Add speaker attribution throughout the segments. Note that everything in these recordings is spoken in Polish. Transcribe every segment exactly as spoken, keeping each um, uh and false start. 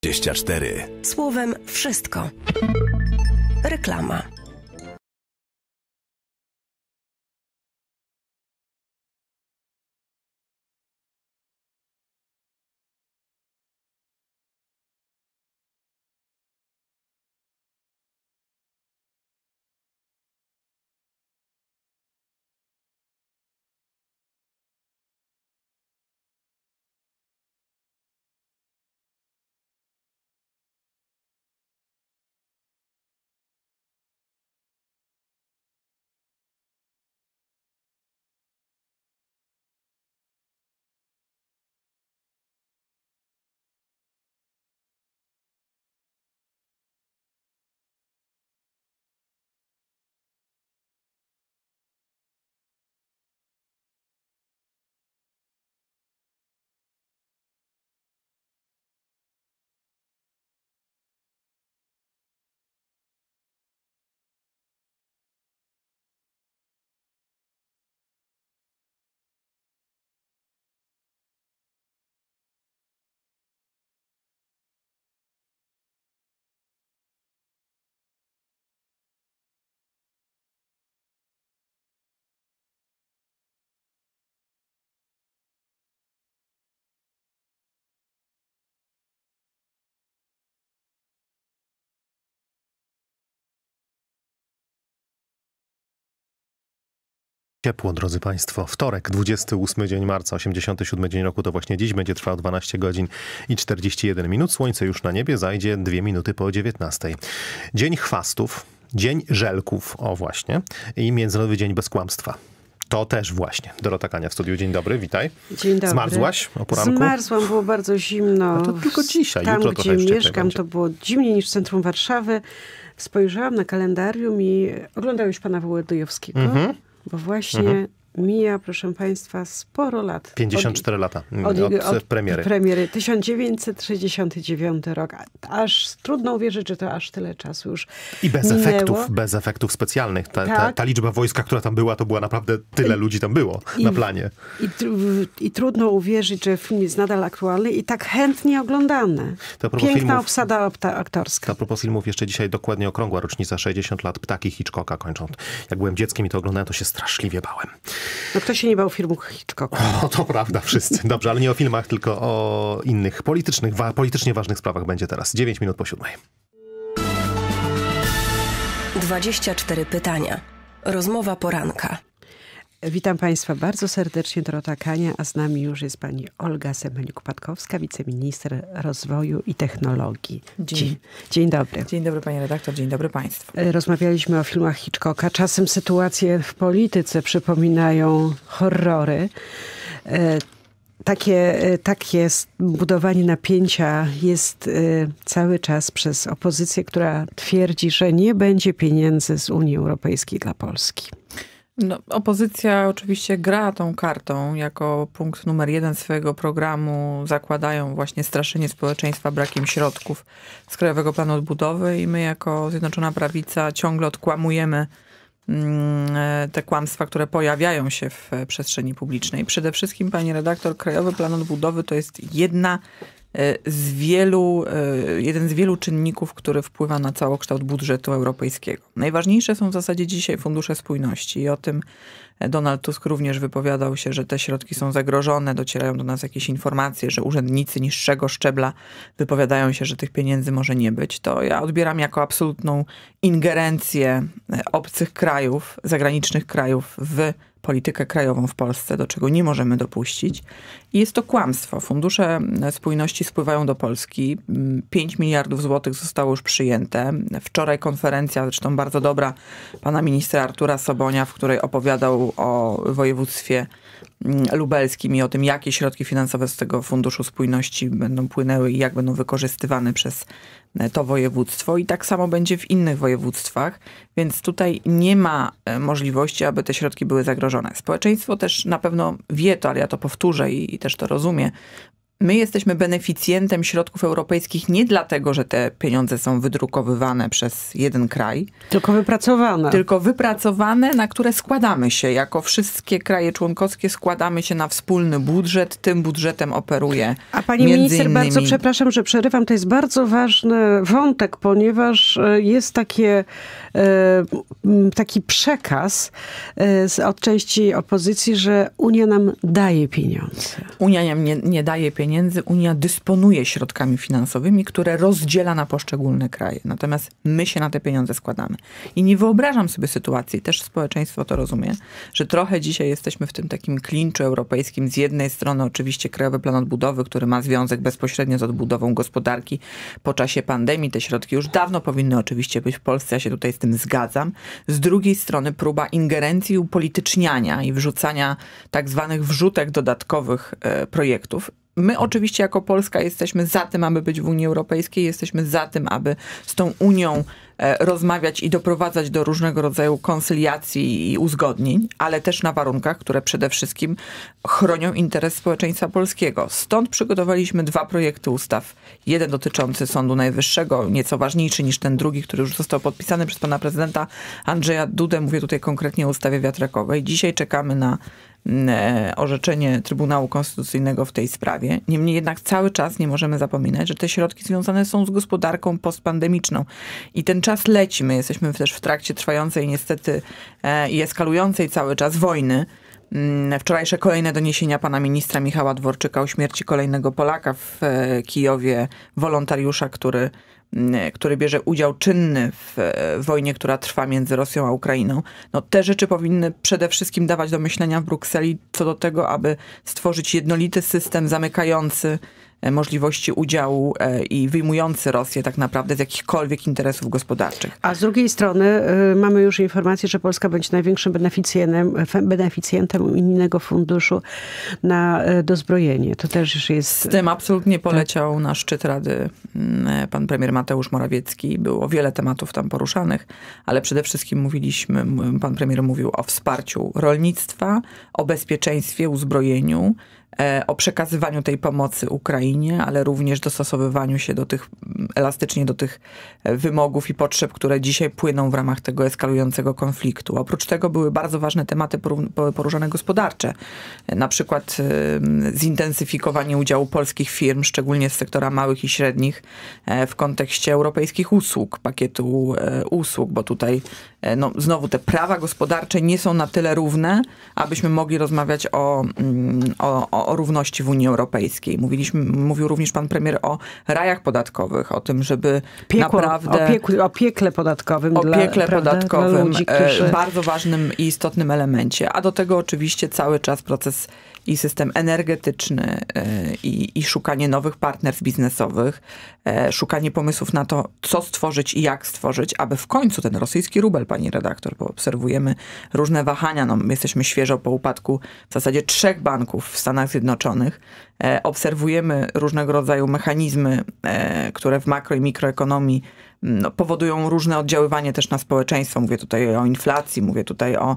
Speaker 1: dwadzieścia cztery.
Speaker 2: Słowem wszystko. Reklama.
Speaker 3: Ciepło, drodzy Państwo. Wtorek, dwudziesty ósmy dzień marca, osiemdziesiąty siódmy dzień roku, to właśnie dziś będzie trwał dwanaście godzin i czterdzieści jeden minut. Słońce już na niebie, zajdzie dwie minuty po dziewiętnastej. Dzień chwastów, dzień żelków, o właśnie, i Międzynarodowy Dzień Bez Kłamstwa. To też właśnie. Dorota Kania w studiu. Dzień dobry, witaj.
Speaker 4: Dzień dobry.
Speaker 3: Zmarzłaś o poranku?
Speaker 4: Zmarzłam, było bardzo zimno.
Speaker 3: No to tylko dzisiaj,
Speaker 4: tam,
Speaker 3: jutro
Speaker 4: gdzie
Speaker 3: trochę
Speaker 4: mieszkam,
Speaker 3: będzie.
Speaker 4: to było zimniej niż w centrum Warszawy. Spojrzałam na kalendarium i oglądałeś pana Wołodyjowskiego, mm-hmm. bo właśnie mm-hmm. mija, proszę państwa, sporo lat.
Speaker 3: pięćdziesiąt cztery
Speaker 4: od,
Speaker 3: lata
Speaker 4: od,
Speaker 3: od,
Speaker 4: od,
Speaker 3: od premiery.
Speaker 4: premiery. tysiąc dziewięćset sześćdziesiąty dziewiąty rok. Aż trudno uwierzyć, że to aż tyle czasu już
Speaker 3: I bez
Speaker 4: minęło.
Speaker 3: efektów, bez efektów specjalnych. Ta,
Speaker 4: tak.
Speaker 3: ta, ta liczba wojska, która tam była, to była naprawdę tyle ludzi tam było
Speaker 4: I,
Speaker 3: na planie.
Speaker 4: I, I trudno uwierzyć, że film jest nadal aktualny i tak chętnie oglądany. Piękna filmów, obsada opta, aktorska.
Speaker 3: A propos filmów, jeszcze dzisiaj dokładnie okrągła rocznica, sześćdziesiąt lat Ptaki Hitchcocka kończą. Jak byłem dzieckiem i to oglądałem, to się straszliwie bałem.
Speaker 4: No kto się nie bał filmu Hitchcocka?
Speaker 3: O, to prawda, wszyscy. Dobrze, ale nie o filmach, tylko o innych politycznych, wa- politycznie ważnych sprawach będzie teraz. dziewięć minut po siódmej.
Speaker 2: dwadzieścia cztery pytania. Rozmowa poranka.
Speaker 4: Witam Państwa bardzo serdecznie, Dorota Kania, a z nami już jest pani Olga Semeniuk-Patkowska, wiceminister rozwoju i technologii.
Speaker 5: Dzień.
Speaker 4: Dzień, dzień dobry.
Speaker 5: Dzień dobry panie redaktor, dzień dobry państwu.
Speaker 4: Rozmawialiśmy o filmach Hitchcocka. Czasem sytuacje w polityce przypominają horrory. Takie, takie budowanie napięcia jest cały czas przez opozycję, która twierdzi, że nie będzie pieniędzy z Unii Europejskiej dla Polski.
Speaker 5: No, opozycja oczywiście gra tą kartą. Jako punkt numer jeden swojego programu zakładają właśnie straszenie społeczeństwa brakiem środków z Krajowego Planu Odbudowy i my jako Zjednoczona Prawica ciągle odkłamujemy te kłamstwa, które pojawiają się w przestrzeni publicznej. Przede wszystkim, pani redaktor, Krajowy Plan Odbudowy to jest jedna z wielu, jeden z wielu czynników, który wpływa na całokształt budżetu europejskiego. Najważniejsze są w zasadzie dzisiaj fundusze spójności i o tym Donald Tusk również wypowiadał się, że te środki są zagrożone. Docierają do nas jakieś informacje, że urzędnicy niższego szczebla wypowiadają się, że tych pieniędzy może nie być. To ja odbieram jako absolutną ingerencję obcych krajów, zagranicznych krajów w politykę krajową w Polsce, do czego nie możemy dopuścić. I jest to kłamstwo. Fundusze spójności spływają do Polski. pięć miliardów złotych zostało już przyjęte. Wczoraj konferencja, zresztą bardzo dobra, pana ministra Artura Sobonia, w której opowiadał o województwie lubelskim i o tym, jakie środki finansowe z tego Funduszu Spójności będą płynęły i jak będą wykorzystywane przez to województwo. I tak samo będzie w innych województwach, więc tutaj nie ma możliwości, aby te środki były zagrożone. Społeczeństwo też na pewno wie to, ale ja to powtórzę i, i też to rozumie. My jesteśmy beneficjentem środków europejskich nie dlatego, że te pieniądze są wydrukowywane przez jeden kraj.
Speaker 4: Tylko wypracowane.
Speaker 5: Tylko wypracowane, na które składamy się. Jako wszystkie kraje członkowskie składamy się na wspólny budżet. Tym budżetem operuje
Speaker 4: A pani
Speaker 5: między
Speaker 4: minister,
Speaker 5: innymi...
Speaker 4: bardzo przepraszam, że przerywam. To jest bardzo ważny wątek, ponieważ jest takie, taki przekaz od części opozycji, że Unia nam daje pieniądze.
Speaker 5: Unia nie, nie daje pieniędzy, Unia dysponuje środkami finansowymi, które rozdziela na poszczególne kraje. Natomiast my się na te pieniądze składamy. I nie wyobrażam sobie sytuacji, też społeczeństwo to rozumie, że trochę dzisiaj jesteśmy w tym takim klinczu europejskim. Z jednej strony oczywiście Krajowy Plan Odbudowy, który ma związek bezpośrednio z odbudową gospodarki po czasie pandemii. Te środki już dawno powinny oczywiście być w Polsce, ja się tutaj z tym zgadzam. Z drugiej strony próba ingerencji i upolityczniania i wrzucania tak zwanych wrzutek dodatkowych e, projektów. My oczywiście jako Polska jesteśmy za tym, aby być w Unii Europejskiej, jesteśmy za tym, aby z tą Unią e, rozmawiać i doprowadzać do różnego rodzaju koncyliacji i uzgodnień, ale też na warunkach, które przede wszystkim chronią interes społeczeństwa polskiego. Stąd przygotowaliśmy dwa projekty ustaw. Jeden dotyczący Sądu Najwyższego, nieco ważniejszy niż ten drugi, który już został podpisany przez pana prezydenta Andrzeja Dudę. Mówię tutaj konkretnie o ustawie wiatrakowej. Dzisiaj czekamy na orzeczenie Trybunału Konstytucyjnego w tej sprawie. Niemniej jednak cały czas nie możemy zapominać, że te środki związane są z gospodarką postpandemiczną. I ten czas leci. My jesteśmy też w trakcie trwającej niestety i eskalującej cały czas wojny. Wczorajsze kolejne doniesienia pana ministra Michała Dworczyka o śmierci kolejnego Polaka w Kijowie, wolontariusza, który który bierze udział czynny w wojnie, która trwa między Rosją a Ukrainą. No, te rzeczy powinny przede wszystkim dawać do myślenia w Brukseli co do tego, aby stworzyć jednolity system zamykający możliwości udziału i wyjmujący Rosję tak naprawdę z jakichkolwiek interesów gospodarczych.
Speaker 4: A z drugiej strony y, mamy już informację, że Polska będzie największym beneficjentem, beneficjentem unijnego funduszu na y, dozbrojenie. To też jest...
Speaker 5: Z tym absolutnie poleciał tak. na szczyt Rady pan premier Mateusz Morawiecki. Było wiele tematów tam poruszanych, ale przede wszystkim mówiliśmy, pan premier mówił o wsparciu rolnictwa, o bezpieczeństwie, uzbrojeniu, o przekazywaniu tej pomocy Ukrainie, ale również dostosowywaniu się do tych, elastycznie do tych wymogów i potrzeb, które dzisiaj płyną w ramach tego eskalującego konfliktu. Oprócz tego były bardzo ważne tematy poruszane gospodarcze. Na przykład zintensyfikowanie udziału polskich firm, szczególnie z sektora małych i średnich, w kontekście europejskich usług, pakietu usług, bo tutaj no, znowu te prawa gospodarcze nie są na tyle równe, abyśmy mogli rozmawiać o, o, o równości w Unii Europejskiej. Mówiliśmy, mówił również pan premier o rajach podatkowych, o tym, żeby Piekło, naprawdę...
Speaker 4: O, piekle, o piekle podatkowym.
Speaker 5: O piekle
Speaker 4: dla,
Speaker 5: podatkowym,
Speaker 4: dla ludzi, którzy...
Speaker 5: bardzo ważnym i istotnym elemencie. A do tego oczywiście cały czas proces i system energetyczny i, i szukanie nowych partnerstw biznesowych, szukanie pomysłów na to, co stworzyć i jak stworzyć, aby w końcu ten rosyjski rubel, pani redaktor, bo obserwujemy różne wahania. No, my jesteśmy świeżo po upadku w zasadzie trzech banków w Stanach Zjednoczonych. E, obserwujemy różnego rodzaju mechanizmy, e, które w makro i mikroekonomii no, powodują różne oddziaływanie też na społeczeństwo. Mówię tutaj o inflacji, mówię tutaj o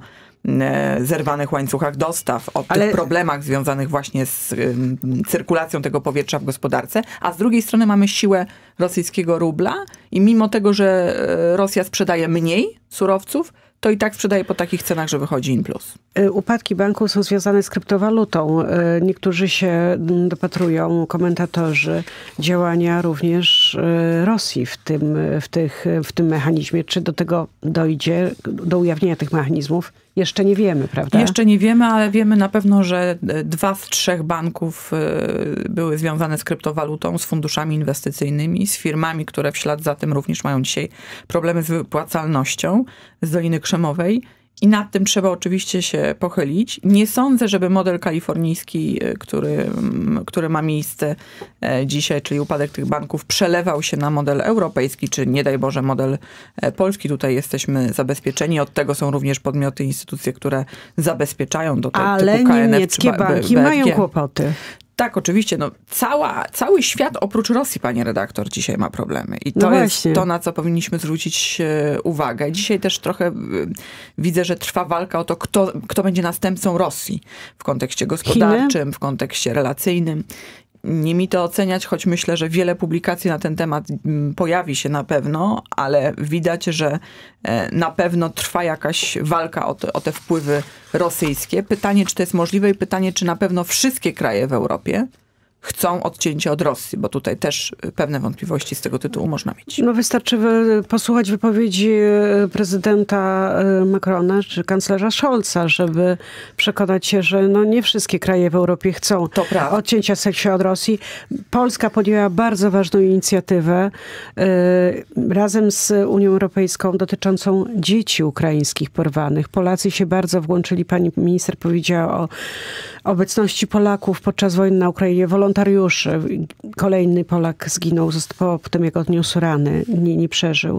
Speaker 5: e, zerwanych łańcuchach dostaw, o Ale... tych problemach związanych właśnie z y, cyrkulacją tego powietrza w gospodarce, a z drugiej strony mamy siłę rosyjskiego rubla i mimo tego, że Rosja sprzedaje mniej surowców, to i tak sprzedaje po takich cenach, że wychodzi in plus.
Speaker 4: Upadki banków są związane z kryptowalutą. Niektórzy się dopatrują, komentatorzy, działania również Rosji w tym, w tych, w tym mechanizmie. Czy do tego dojdzie, do ujawnienia tych mechanizmów? Jeszcze nie wiemy, prawda?
Speaker 5: Jeszcze nie wiemy, ale wiemy na pewno, że dwa z trzech banków były związane z kryptowalutą, z funduszami inwestycyjnymi, z firmami, które w ślad za tym również mają dzisiaj problemy z wypłacalnością z Doliny Krzemowej. I nad tym trzeba oczywiście się pochylić. Nie sądzę, żeby model kalifornijski, który, który ma miejsce dzisiaj, czyli upadek tych banków, przelewał się na model europejski, czy nie daj Boże model polski. Tutaj jesteśmy zabezpieczeni. Od tego są również podmioty, instytucje, które zabezpieczają do tego
Speaker 4: Ale
Speaker 5: typu K N F
Speaker 4: niemieckie
Speaker 5: czy
Speaker 4: banki
Speaker 5: B F G.
Speaker 4: mają kłopoty.
Speaker 5: Tak, oczywiście. No, cała, cały świat oprócz Rosji, panie redaktor, dzisiaj ma problemy. I to
Speaker 4: no
Speaker 5: jest to, na co powinniśmy zwrócić uwagę. Dzisiaj też trochę widzę, że trwa walka o to, kto, kto będzie następcą Rosji w kontekście gospodarczym, Chiny? w kontekście relacyjnym. Nie mi to oceniać, choć myślę, że wiele publikacji na ten temat pojawi się na pewno, ale widać, że na pewno trwa jakaś walka o te, o te wpływy rosyjskie. Pytanie, czy to jest możliwe i pytanie, czy na pewno wszystkie kraje w Europie chcą odcięcia od Rosji, bo tutaj też pewne wątpliwości z tego tytułu można mieć.
Speaker 4: No wystarczy posłuchać wypowiedzi prezydenta Macrona czy kanclerza Scholza, żeby przekonać się, że no nie wszystkie kraje w Europie chcą odcięcia się od Rosji. Polska podjęła bardzo ważną inicjatywę y, razem z Unią Europejską dotyczącą dzieci ukraińskich porwanych. Polacy się bardzo włączyli. Pani minister powiedziała o obecności Polaków podczas wojny na Ukrainie, wolontariuszy. Kolejny Polak zginął, potem jak odniósł rany, nie, nie przeżył.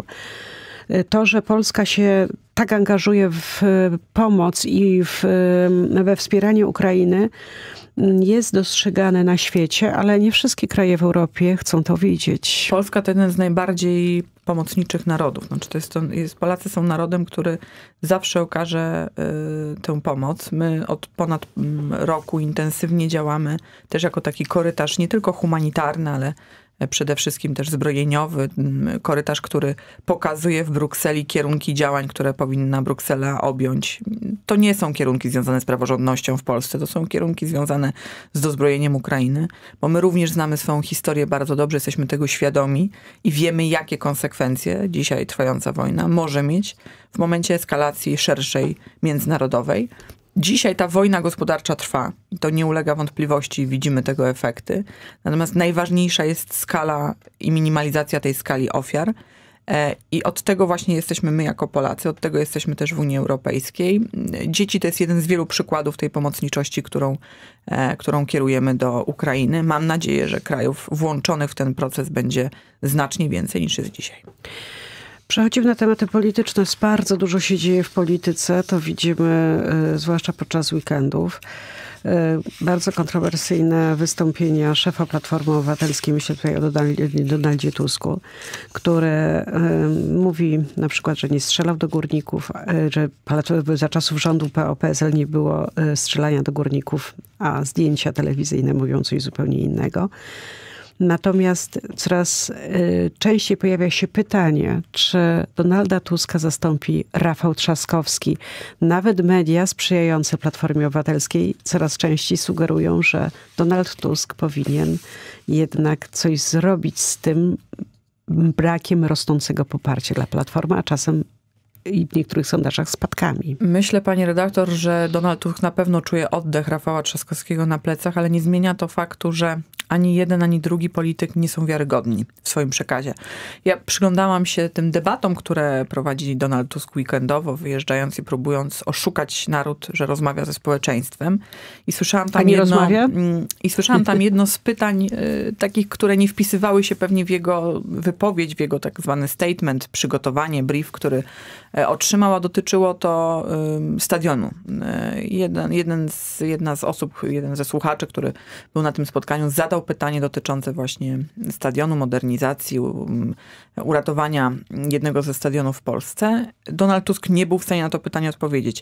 Speaker 4: To, że Polska się tak angażuje w pomoc i w, we wspieranie Ukrainy, jest dostrzegane na świecie, ale nie wszystkie kraje w Europie chcą to widzieć.
Speaker 5: Polska to jeden z najbardziej pomocniczych narodów. Znaczy to jest, to jest, Polacy są narodem, który zawsze okaże y, tę pomoc. My od ponad roku intensywnie działamy też jako taki korytarz nie tylko humanitarny, ale przede wszystkim też zbrojeniowy, korytarz, który pokazuje w Brukseli kierunki działań, które powinna Bruksela objąć. To nie są kierunki związane z praworządnością w Polsce, to są kierunki związane z dozbrojeniem Ukrainy, bo my również znamy swoją historię bardzo dobrze, jesteśmy tego świadomi i wiemy, jakie konsekwencje dzisiaj trwająca wojna może mieć w momencie eskalacji szerszej, międzynarodowej. Dzisiaj ta wojna gospodarcza trwa. To nie ulega wątpliwości, widzimy tego efekty. Natomiast najważniejsza jest skala i minimalizacja tej skali ofiar. I od tego właśnie jesteśmy my jako Polacy, od tego jesteśmy też w Unii Europejskiej. Dzieci to jest jeden z wielu przykładów tej pomocniczości, którą, którą kierujemy do Ukrainy. Mam nadzieję, że krajów włączonych w ten proces będzie znacznie więcej niż jest dzisiaj.
Speaker 4: Przechodzimy na tematy polityczne. Bardzo dużo się dzieje w polityce. To widzimy y, zwłaszcza podczas weekendów. Y, bardzo kontrowersyjne wystąpienia szefa Platformy Obywatelskiej, myślę tutaj o Donaldzie Tusku, który y, mówi na przykład, że nie strzelał do górników, y, że za czasów rządu P O P S L nie było y, strzelania do górników, a zdjęcia telewizyjne mówią coś zupełnie innego. Natomiast coraz y, częściej pojawia się pytanie, czy Donalda Tuska zastąpi Rafał Trzaskowski. Nawet media sprzyjające Platformie Obywatelskiej coraz częściej sugerują, że Donald Tusk powinien jednak coś zrobić z tym brakiem rosnącego poparcia dla Platformy, a czasem i w niektórych sondażach spadkami.
Speaker 5: Myślę, pani redaktor, że Donald Tusk na pewno czuje oddech Rafała Trzaskowskiego na plecach, ale nie zmienia to faktu, że ani jeden, ani drugi polityk nie są wiarygodni w swoim przekazie. Ja przyglądałam się tym debatom, które prowadzi Donald Tusk weekendowo, wyjeżdżając i próbując oszukać naród, że rozmawia ze społeczeństwem. I słyszałam tam, jedno,
Speaker 4: rozmawia?
Speaker 5: I słyszałam tam jedno z pytań y, takich, które nie wpisywały się pewnie w jego wypowiedź, w jego tak zwany statement, przygotowanie, brief, który y, otrzymał, a dotyczyło to y, stadionu. Y, jeden, jeden z, jedna z osób, jeden ze słuchaczy, który był na tym spotkaniu, zadał pytanie dotyczące właśnie stadionu, modernizacji, uratowania jednego ze stadionów w Polsce. Donald Tusk nie był w stanie na to pytanie odpowiedzieć.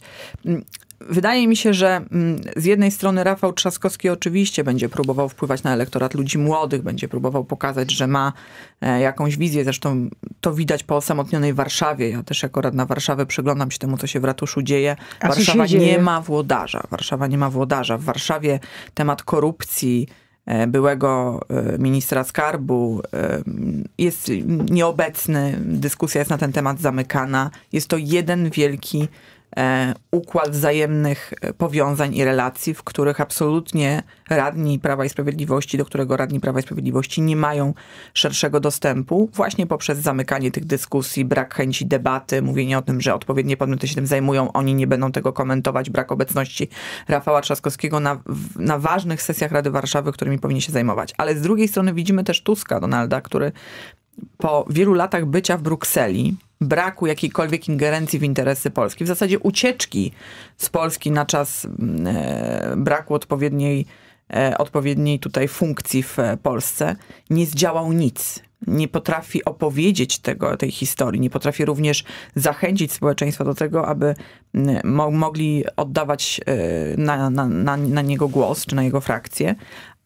Speaker 5: Wydaje mi się, że z jednej strony Rafał Trzaskowski oczywiście będzie próbował wpływać na elektorat ludzi młodych, będzie próbował pokazać, że ma jakąś wizję. Zresztą to widać po osamotnionej Warszawie. Ja też jako radna Warszawy przyglądam się temu, co się w ratuszu dzieje.
Speaker 4: A
Speaker 5: Warszawa
Speaker 4: się
Speaker 5: nie
Speaker 4: dzieje?
Speaker 5: ma włodarza. Warszawa nie ma włodarza. W Warszawie temat korupcji byłego ministra skarbu jest nieobecny. Dyskusja jest na ten temat zamykana. Jest to jeden wielki układ wzajemnych powiązań i relacji, w których absolutnie radni Prawa i Sprawiedliwości, do którego radni Prawa i Sprawiedliwości nie mają szerszego dostępu, właśnie poprzez zamykanie tych dyskusji, brak chęci debaty, mówienie o tym, że odpowiednie podmioty się tym zajmują, oni nie będą tego komentować, brak obecności Rafała Trzaskowskiego na, na ważnych sesjach Rady Warszawy, którymi powinien się zajmować. Ale z drugiej strony widzimy też Tuska, Donalda, który po wielu latach bycia w Brukseli, braku jakiejkolwiek ingerencji w interesy Polski, w zasadzie ucieczki z Polski na czas e, braku odpowiedniej, e, odpowiedniej tutaj funkcji w Polsce, nie zdziałał nic. Nie potrafi opowiedzieć tego, tej historii, nie potrafi również zachęcić społeczeństwa do tego, aby mo- mogli oddawać e, na, na, na, na niego głos, czy na jego frakcję.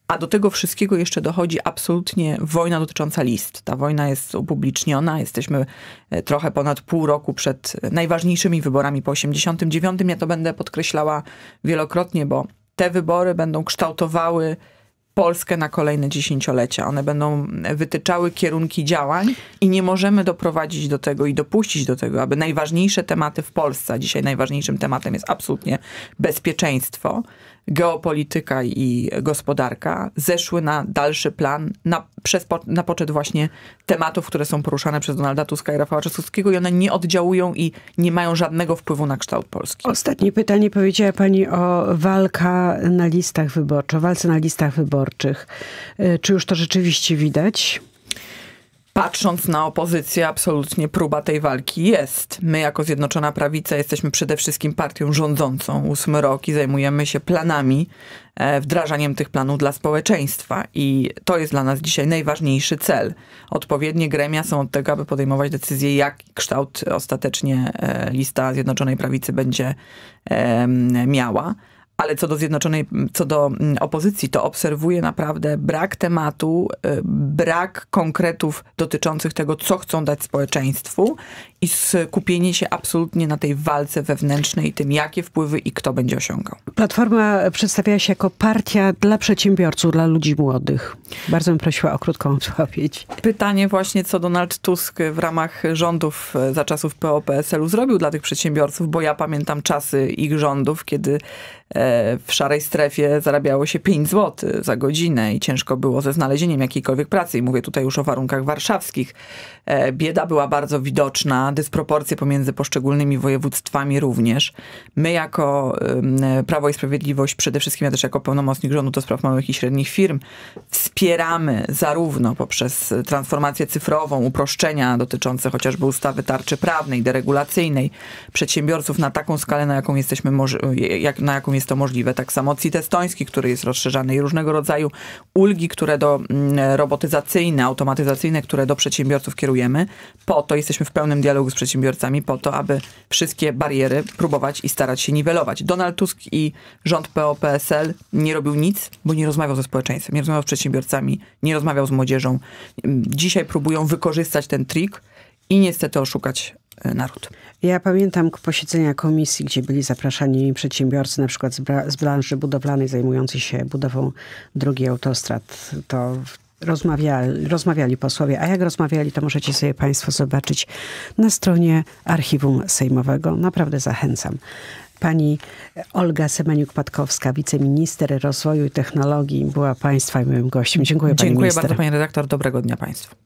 Speaker 5: A do tego wszystkiego jeszcze dochodzi absolutnie wojna dotycząca list. Ta wojna jest upubliczniona. Jesteśmy trochę ponad pół roku przed najważniejszymi wyborami po osiemdziesiątym dziewiątym. Ja to będę podkreślała wielokrotnie, bo te wybory będą kształtowały Polskę na kolejne dziesięciolecia. One będą wytyczały kierunki działań i nie możemy doprowadzić do tego i dopuścić do tego, aby najważniejsze tematy w Polsce, a dzisiaj najważniejszym tematem jest absolutnie bezpieczeństwo, geopolityka i gospodarka, zeszły na dalszy plan, na, przez, na poczet właśnie tematów, które są poruszane przez Donalda Tuska i Rafała Trzaskowskiego i one nie oddziałują i nie mają żadnego wpływu na kształt Polski.
Speaker 4: Ostatnie pytanie. Powiedziała pani o walka na listach wyborczych, o walce na listach wyborczych. Czy już to rzeczywiście widać?
Speaker 5: Patrząc na opozycję, absolutnie próba tej walki jest. My jako Zjednoczona Prawica jesteśmy przede wszystkim partią rządzącą. Ósmy rok i zajmujemy się planami, wdrażaniem tych planów dla społeczeństwa. I to jest dla nas dzisiaj najważniejszy cel. Odpowiednie gremia są od tego, aby podejmować decyzje, jaki kształt ostatecznie lista Zjednoczonej Prawicy będzie miała. Ale co do Zjednoczonej, co do opozycji, to obserwuję naprawdę brak tematu, brak konkretów dotyczących tego, co chcą dać społeczeństwu i skupienie się absolutnie na tej walce wewnętrznej, tym jakie wpływy i kto będzie osiągał.
Speaker 4: Platforma przedstawiała się jako partia dla przedsiębiorców, dla ludzi młodych. Bardzo bym prosiła o krótką odpowiedź.
Speaker 5: Pytanie właśnie, co Donald Tusk w ramach rządów za czasów P O P S L u zrobił dla tych przedsiębiorców, bo ja pamiętam czasy ich rządów, kiedy w szarej strefie zarabiało się pięć złotych za godzinę i ciężko było ze znalezieniem jakiejkolwiek pracy. I mówię tutaj już o warunkach warszawskich. Bieda była bardzo widoczna, dysproporcje pomiędzy poszczególnymi województwami również. My jako Prawo i Sprawiedliwość, przede wszystkim ja też jako pełnomocnik rządu do spraw małych i średnich firm, wspieramy zarówno poprzez transformację cyfrową, uproszczenia dotyczące chociażby ustawy tarczy prawnej, deregulacyjnej, przedsiębiorców na taką skalę, na jaką jesteśmy jak, na jaką jest to możliwe. Tak samo C I T estoński, który jest rozszerzany i różnego rodzaju ulgi, które do robotyzacyjne, automatyzacyjne, które do przedsiębiorców kierujemy. Po to jesteśmy w pełnym dialogu z przedsiębiorcami, po to, aby wszystkie bariery próbować i starać się niwelować. Donald Tusk i rząd P O P S L nie robił nic, bo nie rozmawiał ze społeczeństwem, nie rozmawiał z przedsiębiorcami, nie rozmawiał z młodzieżą. Dzisiaj próbują wykorzystać ten trik i niestety oszukać naród.
Speaker 4: Ja pamiętam posiedzenia komisji, gdzie byli zapraszani przedsiębiorcy, na przykład z, bra- z branży budowlanej zajmujący się budową drogi autostrad. To rozmawiali, rozmawiali posłowie. A jak rozmawiali, to możecie sobie państwo zobaczyć na stronie Archiwum Sejmowego. Naprawdę zachęcam. Pani Olga Semeniuk-Patkowska, wiceminister rozwoju i technologii, była państwa i moim gościem. Dziękuję, pani
Speaker 5: Dziękuję
Speaker 4: minister.
Speaker 5: bardzo, pani redaktor. Dobrego dnia państwu.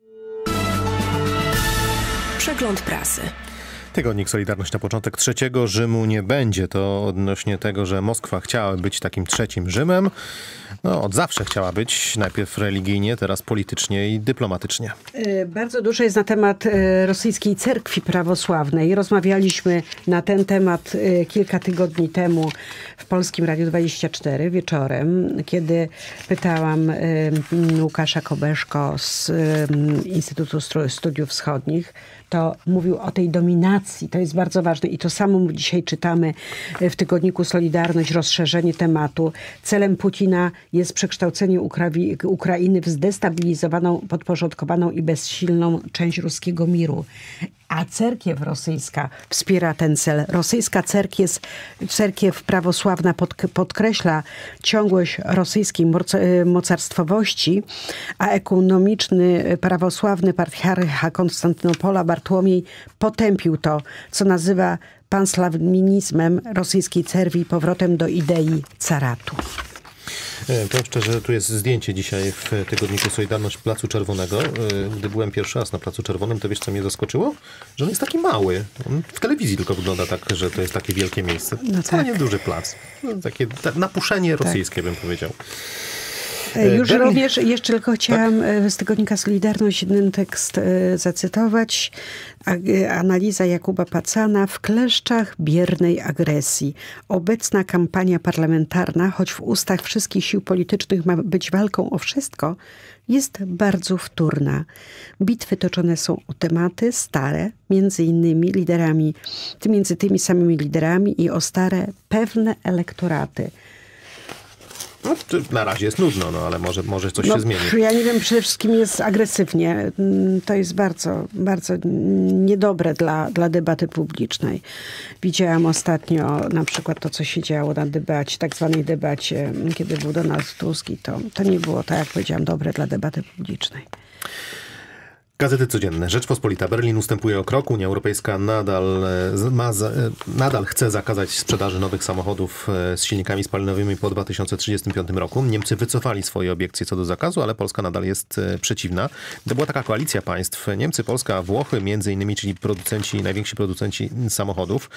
Speaker 2: Przegląd prasy.
Speaker 3: Tygodnik Solidarność na początek trzeciego Rzymu nie będzie. To odnośnie tego, że Moskwa chciała być takim trzecim Rzymem. No, od zawsze chciała być. Najpierw religijnie, teraz politycznie i dyplomatycznie.
Speaker 4: Bardzo dużo jest na temat rosyjskiej cerkwi prawosławnej. Rozmawialiśmy na ten temat kilka tygodni temu w Polskim Radiu dwadzieścia cztery wieczorem, kiedy pytałam Łukasza Kobeszko z Instytutu Studiów Wschodnich. To mówił o tej dominacji. To jest bardzo ważne. I to samo dzisiaj czytamy w tygodniku Solidarność, rozszerzenie tematu. Celem Putina jest przekształcenie Ukra- Ukrainy w zdestabilizowaną, podporządkowaną i bezsilną część ruskiego miru. A cerkiew rosyjska wspiera ten cel. Rosyjska cerkiew, cerkiew prawosławna pod, podkreśla ciągłość rosyjskiej mocarstwowości, a ekonomiczny prawosławny patriarcha Konstantynopola Bartłomiej potępił to, co nazywa panslawnizmem rosyjskiej cerkwi i powrotem do idei caratu.
Speaker 3: Powiem szczerze, tu jest zdjęcie dzisiaj w tygodniku Solidarność Placu Czerwonego. Gdy byłem pierwszy raz na Placu Czerwonym, to wiesz, co mnie zaskoczyło? Że on jest taki mały. On w telewizji tylko wygląda tak, że to jest takie wielkie miejsce.
Speaker 4: No
Speaker 3: Wcale
Speaker 4: tak.
Speaker 3: nie duży plac. Takie napuszenie rosyjskie, tak bym powiedział.
Speaker 4: Już
Speaker 3: Berlin...
Speaker 4: również, jeszcze tylko chciałam tak? z tygodnika Solidarność jeden tekst zacytować. Analiza Jakuba Pacana: w kleszczach biernej agresji. Obecna kampania parlamentarna, choć w ustach wszystkich sił politycznych ma być walką o wszystko, jest bardzo wtórna. Bitwy toczone są o tematy stare, między innymi liderami, między tymi samymi liderami i o stare, pewne elektoraty.
Speaker 3: No, na razie jest nudno, no ale może, może coś
Speaker 4: no,
Speaker 3: się zmieni.
Speaker 4: Ja nie wiem, przede wszystkim jest agresywnie. To jest bardzo, bardzo niedobre dla, dla debaty publicznej. Widziałam ostatnio na przykład to, co się działo na debacie, tak zwanej debacie, kiedy był Donald Tusk i to, to nie było, tak jak powiedziałam, dobre dla debaty publicznej.
Speaker 3: Gazety codzienne. Rzeczpospolita. Berlin ustępuje o krok. Unia Europejska nadal, ma, nadal chce zakazać sprzedaży nowych samochodów z silnikami spalinowymi po dwa tysiące trzydziestym piątym roku. Niemcy wycofali swoje obiekcje co do zakazu, ale Polska nadal jest przeciwna. To była taka koalicja państw. Niemcy, Polska, Włochy między innymi, czyli producenci, najwięksi producenci samochodów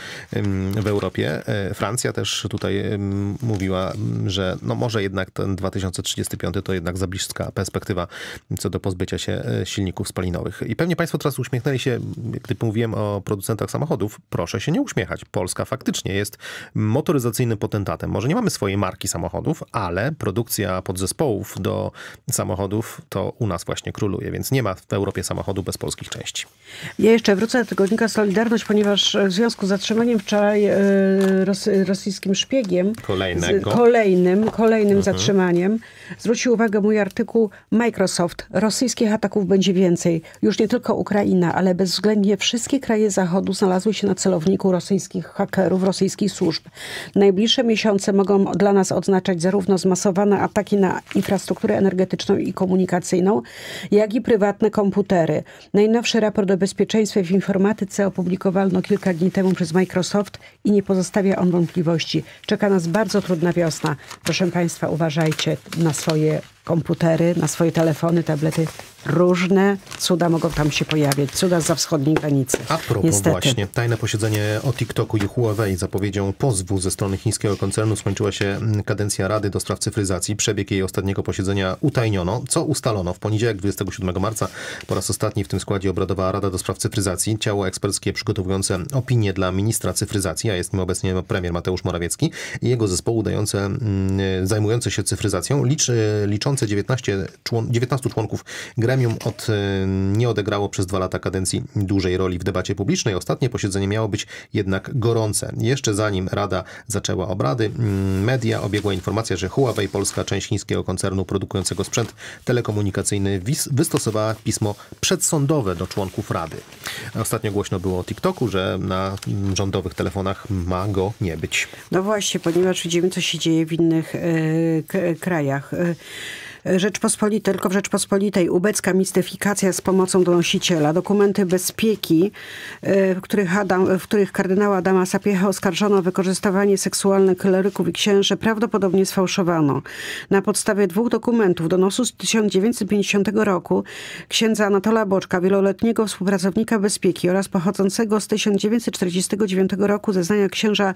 Speaker 3: w Europie. Francja też tutaj mówiła, że no może jednak ten dwa tysiące trzydziesty piąty to jednak za bliska perspektywa co do pozbycia się silników spalinowych. I pewnie państwo teraz uśmiechnęli się, gdy mówiłem o producentach samochodów. Proszę się nie uśmiechać. Polska faktycznie jest motoryzacyjnym potentatem. Może nie mamy swojej marki samochodów, ale produkcja podzespołów do samochodów to u nas właśnie króluje, więc nie ma w Europie samochodu bez polskich części.
Speaker 4: Ja jeszcze wrócę do tygodnika Solidarność, ponieważ w związku z zatrzymaniem wczoraj ros, rosyjskim szpiegiem,
Speaker 3: Kolejnego.
Speaker 4: Z, kolejnym, kolejnym
Speaker 3: mhm.
Speaker 4: zatrzymaniem, zwrócił uwagę mój artykuł Microsoft. Rosyjskich ataków będzie więcej. Już nie tylko Ukraina, ale bezwzględnie wszystkie kraje Zachodu znalazły się na celowniku rosyjskich hakerów, rosyjskich służb. Najbliższe miesiące mogą dla nas oznaczać zarówno zmasowane ataki na infrastrukturę energetyczną i komunikacyjną, jak i prywatne komputery. Najnowszy raport o bezpieczeństwie w informatyce opublikowano kilka dni temu przez Microsoft i nie pozostawia on wątpliwości. Czeka nas bardzo trudna wiosna. Proszę państwa, uważajcie na swoje komputery, na swoje telefony, tablety. Różne cuda mogą tam się pojawiać. Cuda za wschodniej granicy.
Speaker 3: A propos
Speaker 4: Niestety.
Speaker 3: właśnie. Tajne posiedzenie o TikToku i Huawei zapowiedzią pozwu ze strony chińskiego koncernu. Skończyła się kadencja Rady do spraw cyfryzacji. Przebieg jej ostatniego posiedzenia utajniono. Co ustalono? W poniedziałek dwudziestego siódmego marca po raz ostatni w tym składzie obradowała Rada do spraw cyfryzacji. Ciało eksperckie przygotowujące opinię dla ministra cyfryzacji, a jest nim obecnie premier Mateusz Morawiecki i jego zespołu dające, zajmujące się cyfryzacją, liczy, liczące dziewiętnaście, dziewiętnastu członków gremium od, nie odegrało przez dwa lata kadencji dużej roli w debacie publicznej. Ostatnie posiedzenie miało być jednak gorące. Jeszcze zanim Rada zaczęła obrady, media obiegła informacja, że Huawei, polska część chińskiego koncernu produkującego sprzęt telekomunikacyjny, wystosowała pismo przedsądowe do członków Rady. Ostatnio głośno było o TikToku, że na rządowych telefonach ma go nie być.
Speaker 4: No właśnie, ponieważ widzimy, co się dzieje w innych y, k- krajach. Y, Rzeczpospolitej, tylko w Rzeczpospolitej ubecka mistyfikacja z pomocą donosiciela. Dokumenty bezpieki, w których, Adam, w których kardynała Adama Sapiecha oskarżono o wykorzystywanie seksualne kleryków i księży, prawdopodobnie sfałszowano. Na podstawie dwóch dokumentów, donosu z tysiąc dziewięćset pięćdziesiątego roku księdza Anatola Boczka, wieloletniego współpracownika bezpieki oraz pochodzącego z tysiąc dziewięćset czterdziestego dziewiątego roku zeznania księża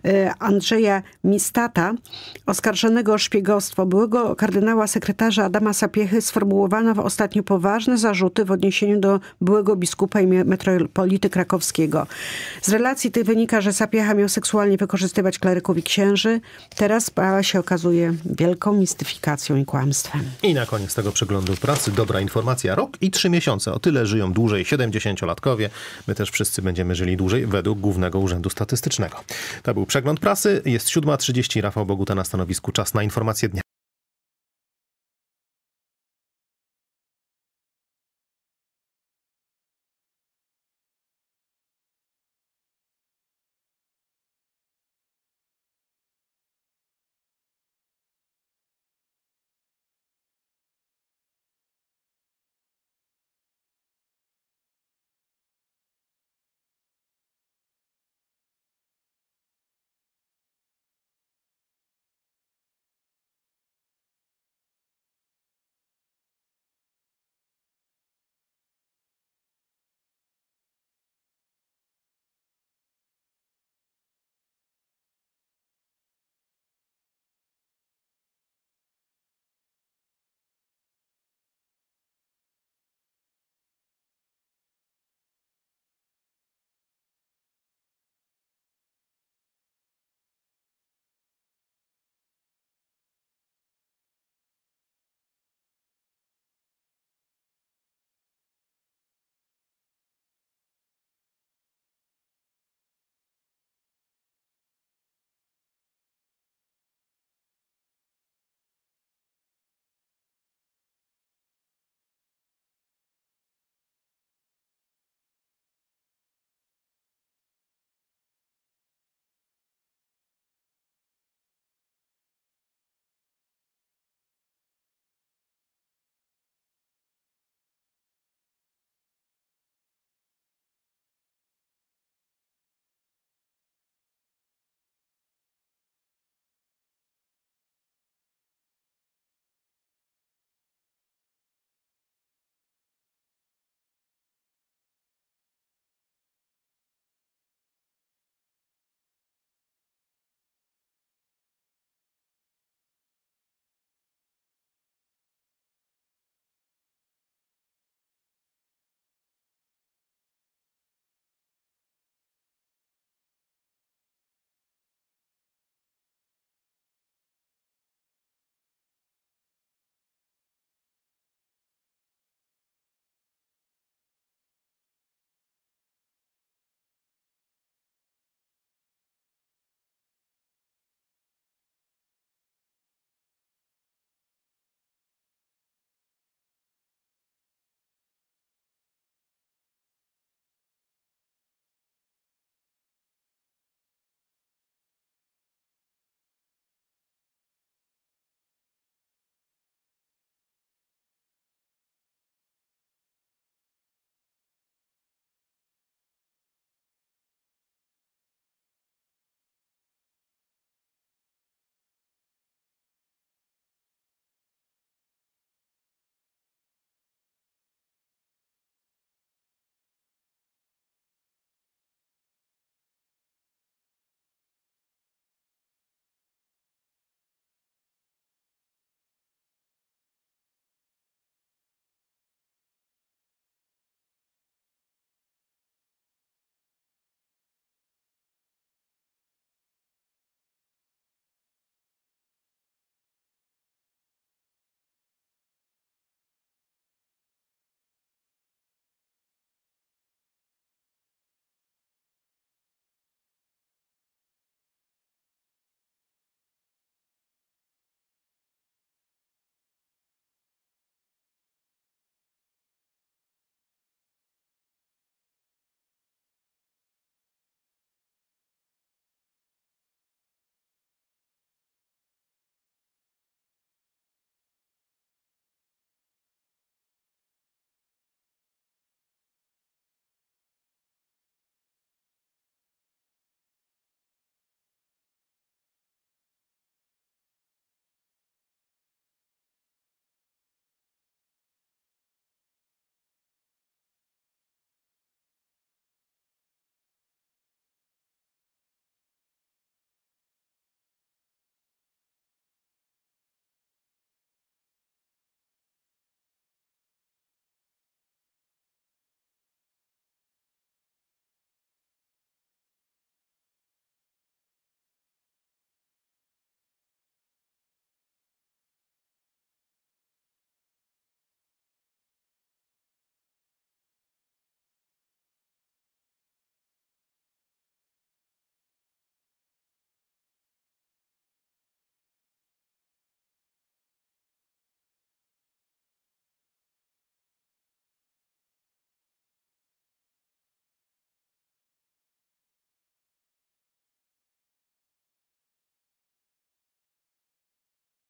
Speaker 4: Andrzeja Mistata, oskarżonego o szpiegostwo byłego kardynała sekretarza Adama Sapiechy, sformułowano ostatnio poważne zarzuty w odniesieniu do byłego biskupa i metropolity krakowskiego. Z relacji tych wynika, że Sapiecha miał seksualnie wykorzystywać kleryków i księży. Teraz sprawa się okazuje wielką mistyfikacją i kłamstwem.
Speaker 3: I na koniec tego przeglądu pracy dobra informacja. Rok i trzy miesiące. O tyle żyją dłużej siedemdziesięciolatkowie. My też wszyscy będziemy żyli dłużej według Głównego Urzędu Statystycznego. To był przegląd prasy. Jest siódma trzydzieści. Rafał Boguta na stanowisku. Czas na informacje dnia.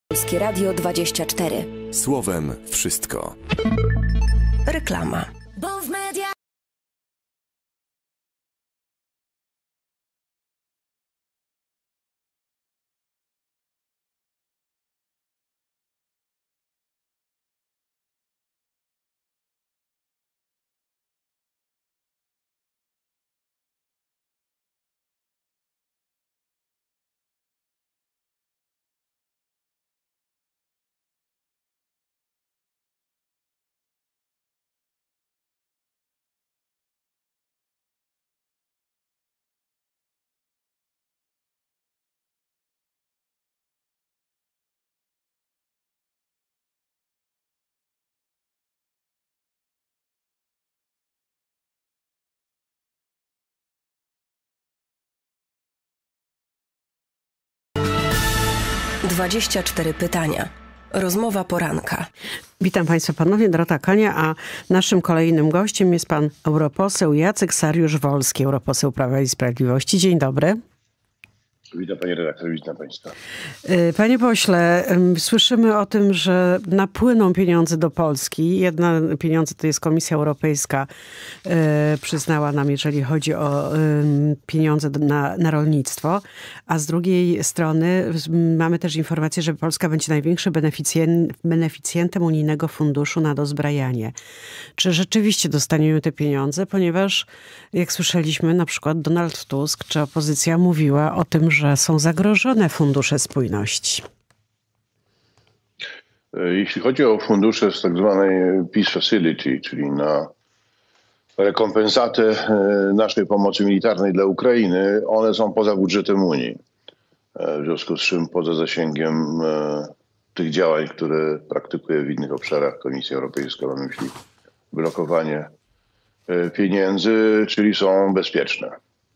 Speaker 2: Polskie Radio dwadzieścia cztery.
Speaker 1: Słowem wszystko.
Speaker 2: Reklama.
Speaker 6: Bo w media...
Speaker 2: dwadzieścia cztery pytania. Rozmowa poranka.
Speaker 4: Witam Państwa ponownie, Dorota Kania, a naszym kolejnym gościem jest pan europoseł Jacek Sariusz-Wolski, europoseł Prawa i Sprawiedliwości. Dzień dobry.
Speaker 7: Witam Panie redaktor, witam Państwa.
Speaker 4: Panie pośle, słyszymy o tym, że napłyną pieniądze do Polski. Jedna pieniądze to jest Komisja Europejska przyznała nam, jeżeli chodzi o pieniądze na, na rolnictwo, a z drugiej strony mamy też informację, że Polska będzie największym beneficjen, beneficjentem Unijnego Funduszu na dozbrajanie. Czy rzeczywiście dostaniemy te pieniądze? Ponieważ, jak słyszeliśmy, na przykład Donald Tusk czy opozycja mówiła o tym, że że są zagrożone fundusze spójności.
Speaker 7: Jeśli chodzi o fundusze z tak zwanej Peace Facility, czyli na rekompensatę naszej pomocy militarnej dla Ukrainy, one są poza budżetem Unii. W związku z czym poza zasięgiem tych działań, które praktykuje w innych obszarach Komisja Europejska, mam na myśli blokowanie pieniędzy, czyli są bezpieczne.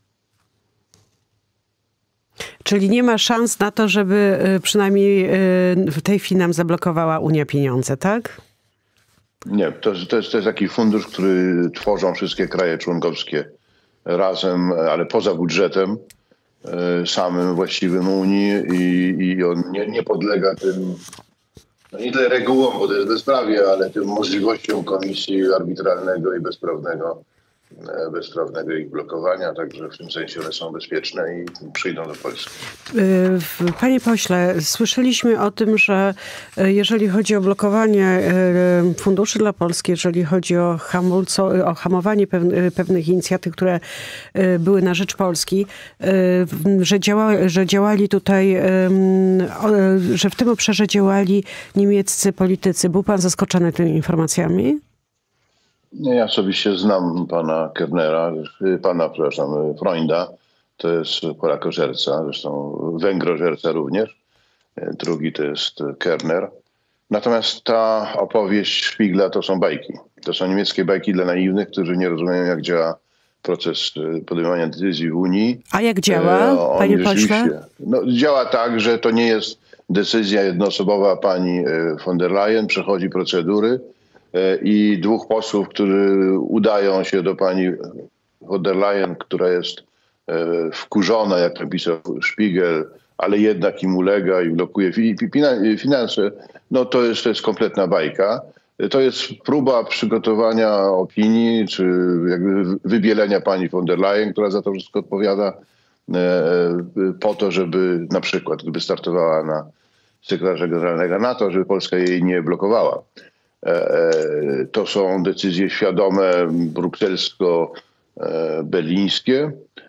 Speaker 4: Czyli nie ma szans na to, żeby przynajmniej w tej chwili nam zablokowała Unia pieniądze, tak?
Speaker 7: Nie, to, to, jest, to jest taki fundusz, który tworzą wszystkie kraje członkowskie razem, ale poza budżetem samym właściwym Unii i, i on nie, nie podlega tym, no nie tyle regułom, bo to jest bezprawie, ale tym możliwościom komisji arbitralnego i bezprawnego bezprawnego ich blokowania, także w tym sensie one są bezpieczne i przyjdą do Polski.
Speaker 4: Panie pośle, słyszeliśmy o tym, że jeżeli chodzi o blokowanie funduszy dla Polski, jeżeli chodzi o, hamulco, o hamowanie pewnych inicjatyw, które były na rzecz Polski, że, działa, że działali tutaj, że w tym obszarze działali niemieccy politycy. Był pan zaskoczony tymi informacjami?
Speaker 7: Ja osobiście znam pana Kernera, pana, przepraszam, Freunda. To jest Polakożerca, zresztą Węgrożerca również. Drugi to jest Kerner. Natomiast ta opowieść Szpigla to są bajki. To są niemieckie bajki dla naiwnych, którzy nie rozumieją, jak działa proces podejmowania decyzji w Unii.
Speaker 4: A jak działa, On panie pośle?
Speaker 7: No, działa tak, że to nie jest decyzja jednoosobowa pani von der Leyen, przechodzi procedury i dwóch posłów, którzy udają się do pani von der Leyen, która jest wkurzona, jak napisał Spiegel, ale jednak im ulega i blokuje finanse, no to jest, to jest kompletna bajka. To jest próba przygotowania opinii, czy jakby wybielenia pani von der Leyen, która za to wszystko odpowiada, po to, żeby na przykład, gdyby startowała na sekretarza generalnego NATO, żeby Polska jej nie blokowała. To są decyzje świadome, brukselsko-berlińskie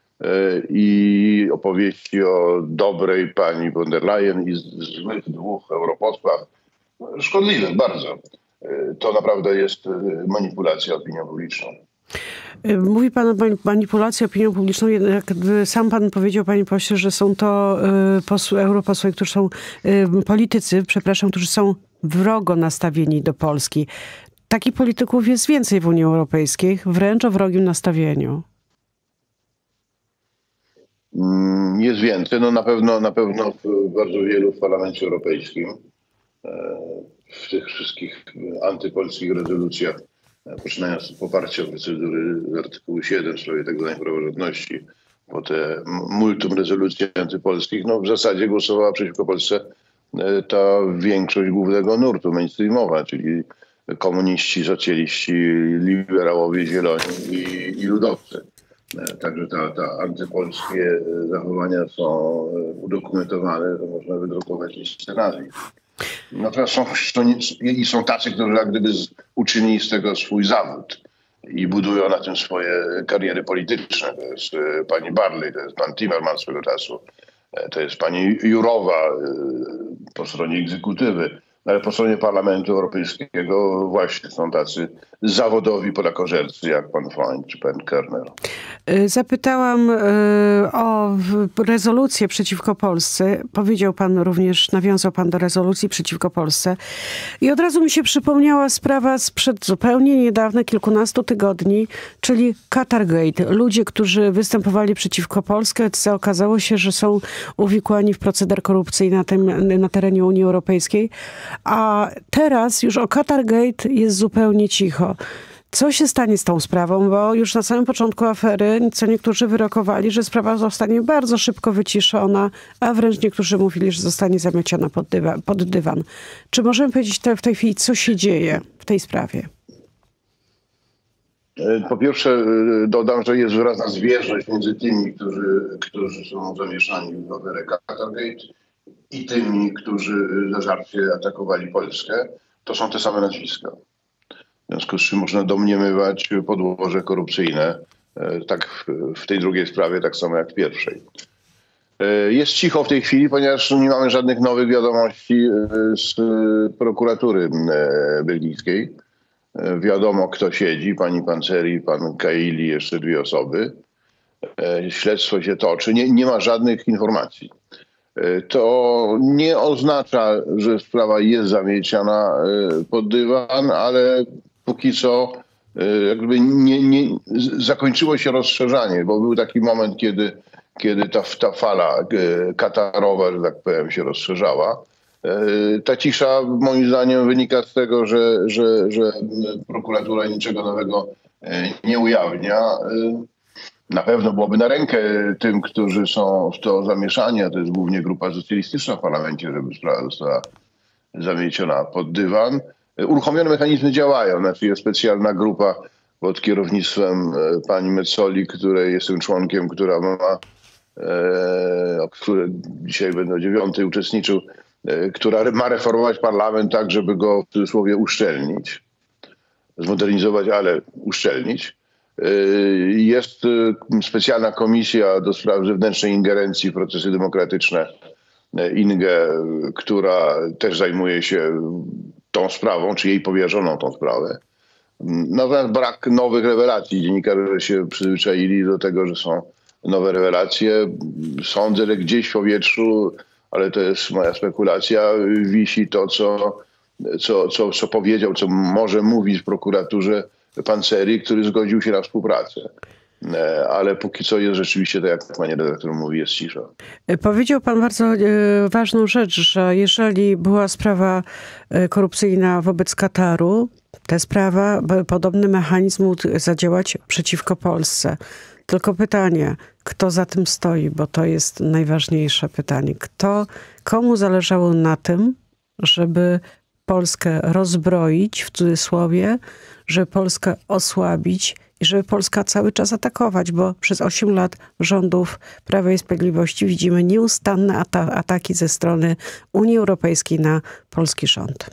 Speaker 7: i opowieści o dobrej pani von der Leyen i złych dwóch europosłach, szkodliwych bardzo. To naprawdę jest manipulacja opinią publiczną.
Speaker 4: Mówi pan o manipulacji opinią publiczną, jednak sam pan powiedział, panie pośle, że są to posły, europosłowie, którzy są politycy, przepraszam, którzy są wrogo nastawieni do Polski. Takich polityków jest więcej w Unii Europejskiej, wręcz o wrogim nastawieniu.
Speaker 7: Jest więcej. No na pewno, na pewno w bardzo wielu w Parlamencie Europejskim, w tych wszystkich antypolskich rezolucjach, poczynając od poparcia procedury artykułu siedem w sprawie tak zwanej praworządności, po te multum rezolucji antypolskich, no w zasadzie głosowała przeciwko Polsce ta większość głównego nurtu mainstreamowa, czyli komuniści, socjaliści, liberałowie, zieloni i, i ludowcy. Także ta, ta antypolskie zachowania są udokumentowane, to można wydrukować listę nazwisk. Natomiast są, i są tacy, którzy jak gdyby uczynili z tego swój zawód i budują na tym swoje kariery polityczne. To jest pani Barley, to jest pan Timmermans swego czasu, to jest pani Jurowa po stronie egzekutywy. Ale po stronie Parlamentu Europejskiego właśnie są tacy zawodowi podakożercy jak pan Freund czy pan Körner.
Speaker 4: Zapytałam o rezolucję przeciwko Polsce. Powiedział pan również, nawiązał pan do rezolucji przeciwko Polsce. I od razu mi się przypomniała sprawa sprzed zupełnie niedawna, kilkunastu tygodni, czyli Qatargate. Ludzie, którzy występowali przeciwko Polsce, okazało się, że są uwikłani w proceder korupcyjny na, tym, na terenie Unii Europejskiej. A teraz już o Qatargate jest zupełnie cicho. Co się stanie z tą sprawą? Bo już na samym początku afery, co niektórzy wyrokowali, że sprawa zostanie bardzo szybko wyciszona, a wręcz niektórzy mówili, że zostanie zamieciona pod dywan. Pod dywan. Czy możemy powiedzieć w tej chwili, co się dzieje w tej sprawie?
Speaker 7: Po pierwsze dodam, że jest wyrazna zbieżność między tymi, którzy, którzy są zamieszani w aferę Qatargate i tymi, którzy zażarcie atakowali Polskę. To są te same nazwiska. W związku z czym można domniemywać podłoże korupcyjne, tak w, w tej drugiej sprawie, tak samo jak w pierwszej. Jest cicho w tej chwili, ponieważ nie mamy żadnych nowych wiadomości z prokuratury belgijskiej. Wiadomo, kto siedzi, pani Panzeri, pan Kaili, jeszcze dwie osoby. Śledztwo się toczy, nie, nie ma żadnych informacji. To nie oznacza, że sprawa jest zamieciana pod dywan, ale póki co jakby nie, nie zakończyło się rozszerzanie, bo był taki moment, kiedy, kiedy ta, ta fala katarowa, że tak powiem, się rozszerzała. Ta cisza moim zdaniem wynika z tego, że, że, że prokuratura niczego nowego nie ujawnia. Na pewno byłoby na rękę tym, którzy są w to zamieszani, a to jest głównie grupa socjalistyczna w parlamencie, żeby sprawa została zamieciona pod dywan. Uruchomione mechanizmy działają, znaczy jest specjalna grupa pod kierownictwem pani Metzoli, której jestem członkiem, która ma, e, który dzisiaj będę o dziewiątej uczestniczył, e, która ma reformować parlament tak, żeby go w cudzysłowie uszczelnić, zmodernizować, ale uszczelnić. Jest specjalna komisja do spraw zewnętrznej ingerencji w procesy demokratyczne, I N G E, która też zajmuje się tą sprawą, czy jej powierzono tą sprawę. Natomiast brak nowych rewelacji. Dziennikarze się przyzwyczaili do tego, że są nowe rewelacje. Sądzę, że gdzieś w powietrzu, ale to jest moja spekulacja, wisi to, co, co, co, co powiedział, co może mówić w prokuraturze Panzeri, który zgodził się na współpracę. Ale póki co jest rzeczywiście, tak jak pani redaktor mówi, jest cisza.
Speaker 4: Powiedział pan bardzo ważną rzecz, że jeżeli była sprawa korupcyjna wobec Kataru, ta sprawa, podobny mechanizm mógł zadziałać przeciwko Polsce. Tylko pytanie, kto za tym stoi, bo to jest najważniejsze pytanie. Kto, komu zależało na tym, żeby Polskę rozbroić, w cudzysłowie, żeby Polskę osłabić i żeby Polska cały czas atakować, bo przez osiem lat rządów Prawa i Sprawiedliwości widzimy nieustanne ata- ataki ze strony Unii Europejskiej na polski rząd.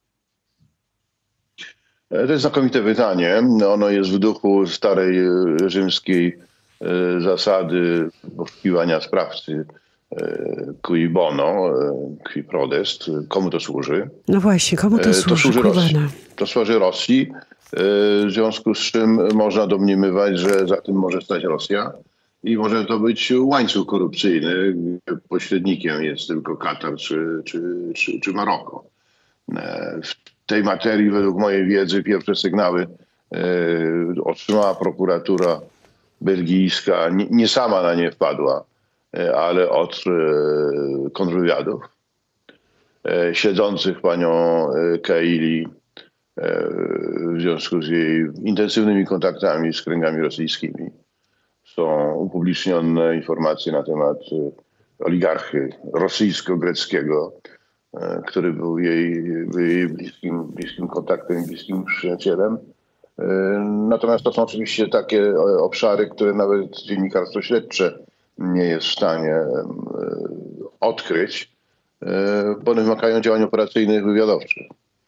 Speaker 7: To jest znakomite pytanie. Ono jest w duchu starej rzymskiej zasady poszukiwania sprawcy cui bono, qui prodest. Komu to służy?
Speaker 4: No właśnie, komu to służy?
Speaker 7: To służy Rosji. To służy Rosji, w związku z czym można domniemywać, że za tym może stać Rosja i może to być łańcuch korupcyjny. Pośrednikiem jest tylko Katar czy, czy, czy, czy Maroko. W tej materii według mojej wiedzy pierwsze sygnały otrzymała prokuratura belgijska. Nie, nie sama na nie wpadła, ale od kontrwywiadów śledzących panią Kaili w związku z jej intensywnymi kontaktami z kręgami rosyjskimi. Są upublicznione informacje na temat oligarchy rosyjsko-greckiego, który był jej, jej bliskim, bliskim kontaktem, bliskim przyjacielem. Natomiast to są oczywiście takie obszary, które nawet dziennikarstwo śledcze nie jest w stanie odkryć, bo one wymagają działań operacyjnych, wywiadowczych.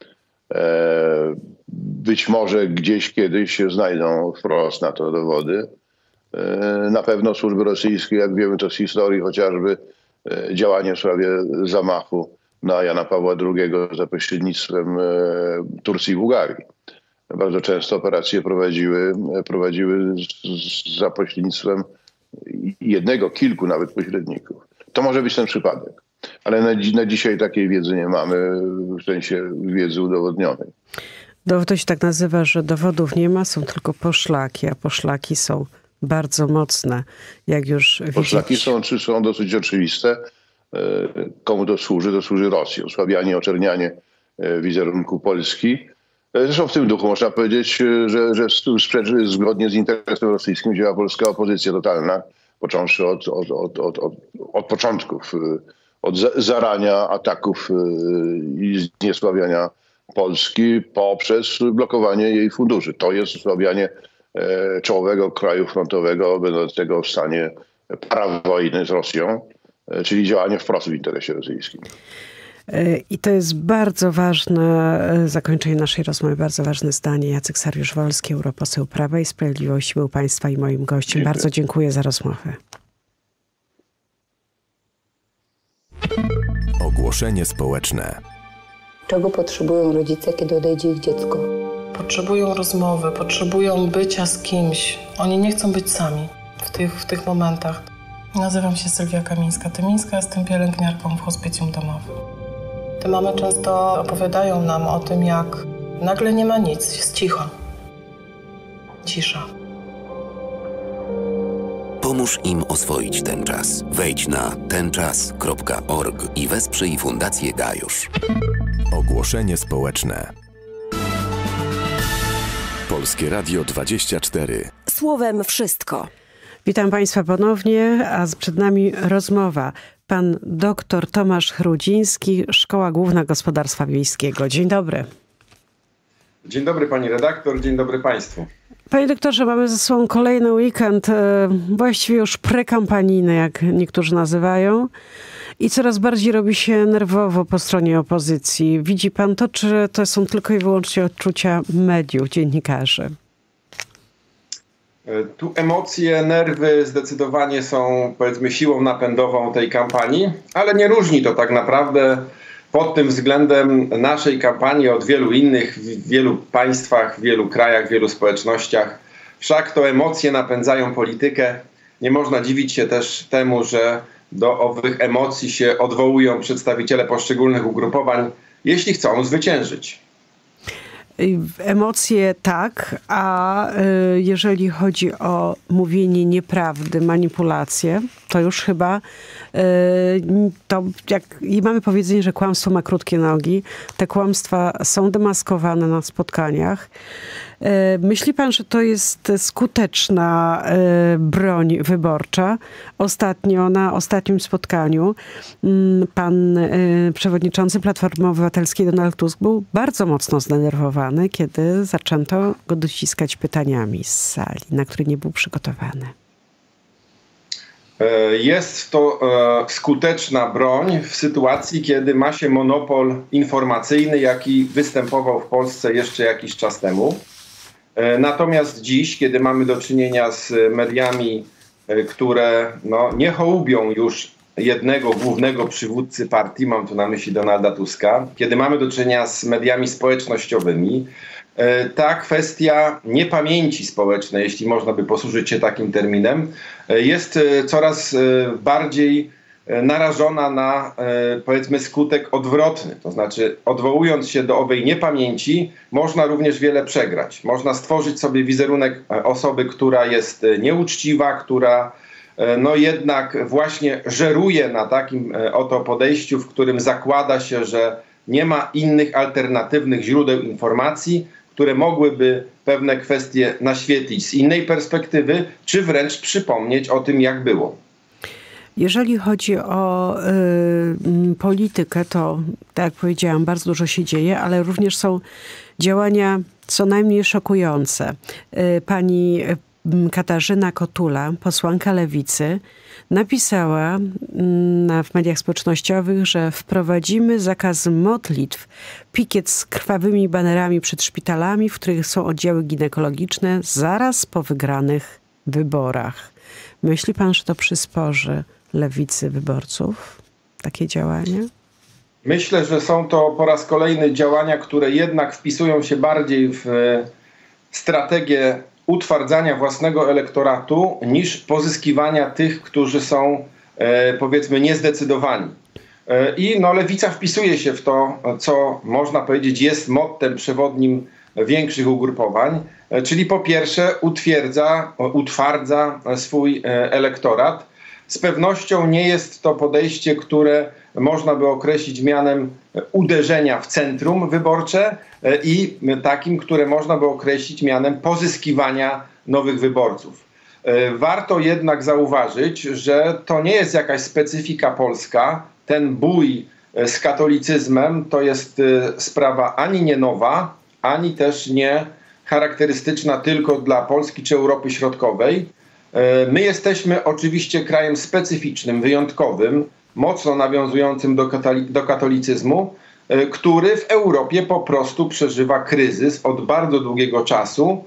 Speaker 7: Być może gdzieś kiedyś się znajdą wprost na to dowody. Na pewno służby rosyjskie, jak wiemy to z historii, chociażby działanie w sprawie zamachu na Jana Pawła drugiego za pośrednictwem Turcji i Bułgarii. Bardzo często operacje prowadziły, prowadziły z, za pośrednictwem jednego, kilku nawet pośredników. To może być ten przypadek, ale na, na dzisiaj takiej wiedzy nie mamy, w sensie wiedzy udowodnionej.
Speaker 4: To się tak nazywa, że dowodów nie ma, są tylko poszlaki, a poszlaki są bardzo mocne, jak już
Speaker 7: Poszlaki
Speaker 4: widzieć.
Speaker 7: są, czy są dosyć oczywiste. Komu to służy? To służy Rosji. Osłabianie, oczernianie wizerunku Polski. Zresztą w tym duchu można powiedzieć, że, że sprzeczy, zgodnie z interesem rosyjskim działa polska opozycja totalna, począwszy od, od, od, od, od, od początków, od zarania ataków i zniesławiania Polski poprzez blokowanie jej funduszy. To jest osłabianie czołowego kraju frontowego będącego w stanie parawojny z Rosją, czyli działanie wprost w interesie rosyjskim.
Speaker 4: I to jest bardzo ważne zakończenie naszej rozmowy, bardzo ważne zdanie. Jacek Sariusz-Wolski, europoseł Prawa i Sprawiedliwości, był Państwa i moim gościem. Dziękuję. Bardzo dziękuję za rozmowę.
Speaker 1: Ogłoszenie społeczne.
Speaker 6: Czego potrzebują rodzice, kiedy odejdzie ich dziecko?
Speaker 8: Potrzebują rozmowy, potrzebują bycia z kimś. Oni nie chcą być sami w tych, w tych momentach. Nazywam się Sylwia Kamińska-Tymińska, jestem pielęgniarką w hospicjum domowym. Te mamy często opowiadają nam o tym, jak nagle nie ma nic, jest cicho. Cisza.
Speaker 9: Pomóż im oswoić ten czas. Wejdź na tenczas kropka org i wesprzyj Fundację Gajusz.
Speaker 1: Ogłoszenie społeczne. Polskie Radio dwadzieścia cztery.
Speaker 2: Słowem wszystko.
Speaker 4: Witam Państwa ponownie, a przed nami rozmowa. Pan doktor Tomasz Chrudziński, Szkoła Główna Gospodarstwa Wiejskiego. Dzień dobry.
Speaker 10: Dzień dobry pani redaktor, dzień dobry państwu.
Speaker 4: Panie doktorze, mamy ze sobą kolejny weekend, właściwie już prekampanijny, jak niektórzy nazywają. I coraz bardziej robi się nerwowo po stronie opozycji. Widzi pan to, czy to są tylko i wyłącznie odczucia mediów, dziennikarzy?
Speaker 10: Tu emocje, nerwy zdecydowanie są, powiedzmy, siłą napędową tej kampanii, ale nie różni to tak naprawdę pod tym względem naszej kampanii od wielu innych w wielu państwach, w wielu krajach, w wielu społecznościach. Wszak to emocje napędzają politykę. Nie można dziwić się też temu, że do owych emocji się odwołują przedstawiciele poszczególnych ugrupowań, jeśli chcą zwyciężyć.
Speaker 4: Emocje tak, a jeżeli chodzi o mówienie nieprawdy, manipulacje, to już chyba to jak i mamy powiedzenie, że kłamstwo ma krótkie nogi. Te kłamstwa są demaskowane na spotkaniach. Myśli pan, że to jest skuteczna broń wyborcza? Ostatnio, na ostatnim spotkaniu pan przewodniczący Platformy Obywatelskiej Donald Tusk był bardzo mocno zdenerwowany, kiedy zaczęto go dociskać pytaniami z sali, na które nie był przygotowany.
Speaker 10: Jest to skuteczna broń w sytuacji, kiedy ma się monopol informacyjny, jaki występował w Polsce jeszcze jakiś czas temu. Natomiast dziś, kiedy mamy do czynienia z mediami, które no, nie hołubią już jednego głównego przywódcy partii, mam tu na myśli Donalda Tuska, kiedy mamy do czynienia z mediami społecznościowymi, ta kwestia niepamięci społecznej, jeśli można by posłużyć się takim terminem, jest coraz bardziej narażona na, powiedzmy, skutek odwrotny. To znaczy, odwołując się do owej niepamięci, można również wiele przegrać. Można stworzyć sobie wizerunek osoby, która jest nieuczciwa, która no jednak właśnie żeruje na takim oto podejściu, w którym zakłada się, że nie ma innych alternatywnych źródeł informacji, które mogłyby pewne kwestie naświetlić z innej perspektywy, czy wręcz przypomnieć o tym, jak było.
Speaker 4: Jeżeli chodzi o y, politykę, to tak jak powiedziałam, bardzo dużo się dzieje, ale również są działania co najmniej szokujące. Y, pani Katarzyna Kotula, posłanka Lewicy, napisała na, w mediach społecznościowych, że wprowadzimy zakaz modlitw, pikiet z krwawymi banerami przed szpitalami, w których są oddziały ginekologiczne, zaraz po wygranych wyborach. Myśli pan, że to przysporzy Lewicy wyborców? Takie działania?
Speaker 10: Myślę, że są to po raz kolejny działania, które jednak wpisują się bardziej w strategię utwardzania własnego elektoratu niż pozyskiwania tych, którzy są e, powiedzmy niezdecydowani. E, I no, Lewica wpisuje się w to, co można powiedzieć jest mottem przewodnim większych ugrupowań, e, czyli po pierwsze utwierdza, utwardza swój e, elektorat. Z pewnością nie jest to podejście, które można by określić mianem uderzenia w centrum wyborcze i takim, które można by określić mianem pozyskiwania nowych wyborców. Warto jednak zauważyć, że to nie jest jakaś specyfika polska. Ten bój z katolicyzmem to jest sprawa ani nie nowa, ani też nie charakterystyczna tylko dla Polski czy Europy Środkowej. My jesteśmy oczywiście krajem specyficznym, wyjątkowym, mocno nawiązującym do, katoli- do katolicyzmu, który w Europie po prostu przeżywa kryzys od bardzo długiego czasu.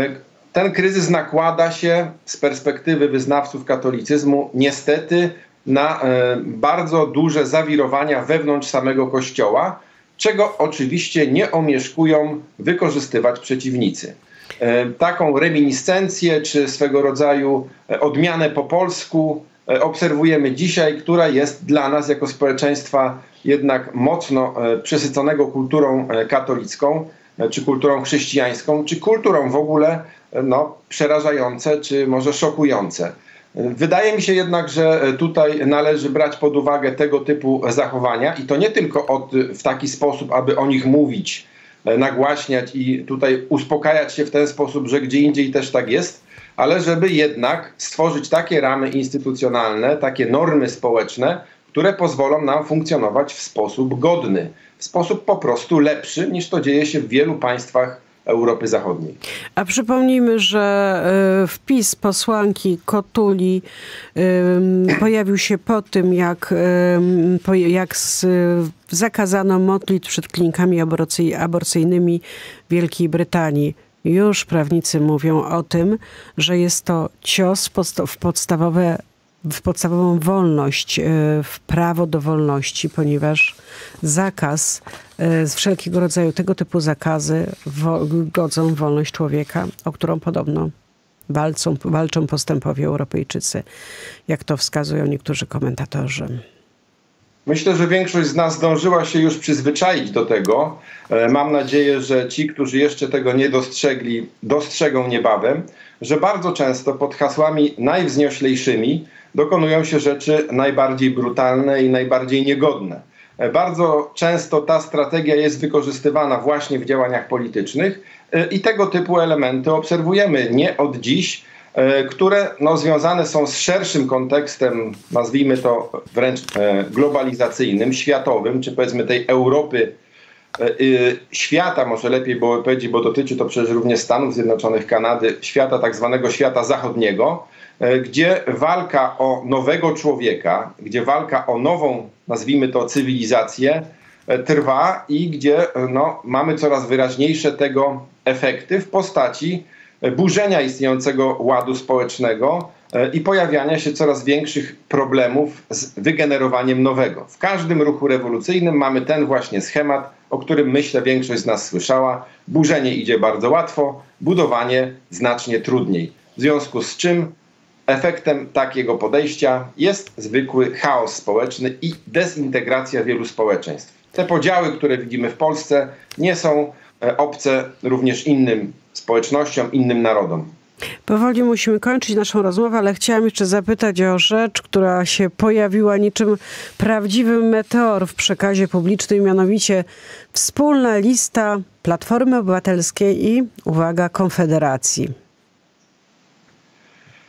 Speaker 10: Ten kryzys nakłada się z perspektywy wyznawców katolicyzmu niestety na bardzo duże zawirowania wewnątrz samego Kościoła, czego oczywiście nie omieszkują wykorzystywać przeciwnicy. Taką reminiscencję czy swego rodzaju odmianę po polsku obserwujemy dzisiaj, która jest dla nas jako społeczeństwa jednak mocno przesyconego kulturą katolicką, czy kulturą chrześcijańską, czy kulturą w ogóle no, przerażające, czy może szokujące. Wydaje mi się jednak, że tutaj należy brać pod uwagę tego typu zachowania i to nie tylko od, w taki sposób, aby o nich mówić, nagłaśniać i tutaj uspokajać się w ten sposób, że gdzie indziej też tak jest, ale żeby jednak stworzyć takie ramy instytucjonalne, takie normy społeczne, które pozwolą nam funkcjonować w sposób godny, w sposób po prostu lepszy niż to dzieje się w wielu państwach Europy Zachodniej.
Speaker 4: A przypomnijmy, że wpis posłanki Kotuli pojawił się po tym, jak, jak zakazano modlitw przed klinikami aborcyjnymi w Wielkiej Brytanii. Już prawnicy mówią o tym, że jest to cios w podstawowe w podstawową wolność, w prawo do wolności, ponieważ zakaz, z wszelkiego rodzaju tego typu zakazy godzą w wolność człowieka, o którą podobno walczą, walczą postępowi Europejczycy, jak to wskazują niektórzy komentatorzy.
Speaker 10: Myślę, że większość z nas zdążyła się już przyzwyczaić do tego. Mam nadzieję, że ci, którzy jeszcze tego nie dostrzegli, dostrzegą niebawem, że bardzo często pod hasłami najwznioślejszymi dokonują się rzeczy najbardziej brutalne i najbardziej niegodne. Bardzo często ta strategia jest wykorzystywana właśnie w działaniach politycznych i tego typu elementy obserwujemy nie od dziś, które no, związane są z szerszym kontekstem, nazwijmy to wręcz globalizacyjnym, światowym, czy powiedzmy tej Europy, świata, może lepiej było powiedzieć, bo dotyczy to przecież również Stanów Zjednoczonych, Kanady, świata tak zwanego świata zachodniego, gdzie walka o nowego człowieka, gdzie walka o nową, nazwijmy to, cywilizację trwa i gdzie no, mamy coraz wyraźniejsze tego efekty w postaci burzenia istniejącego ładu społecznego i pojawiania się coraz większych problemów z wygenerowaniem nowego. W każdym ruchu rewolucyjnym mamy ten właśnie schemat, o którym myślę większość z nas słyszała. Burzenie idzie bardzo łatwo, budowanie znacznie trudniej. W związku z czym efektem takiego podejścia jest zwykły chaos społeczny i dezintegracja wielu społeczeństw. Te podziały, które widzimy w Polsce, nie są obce również innym społecznościom, innym narodom.
Speaker 4: Powoli musimy kończyć naszą rozmowę, ale chciałam jeszcze zapytać o rzecz, która się pojawiła niczym prawdziwy meteor w przekazie publicznym, mianowicie wspólna lista Platformy Obywatelskiej i, uwaga, Konfederacji.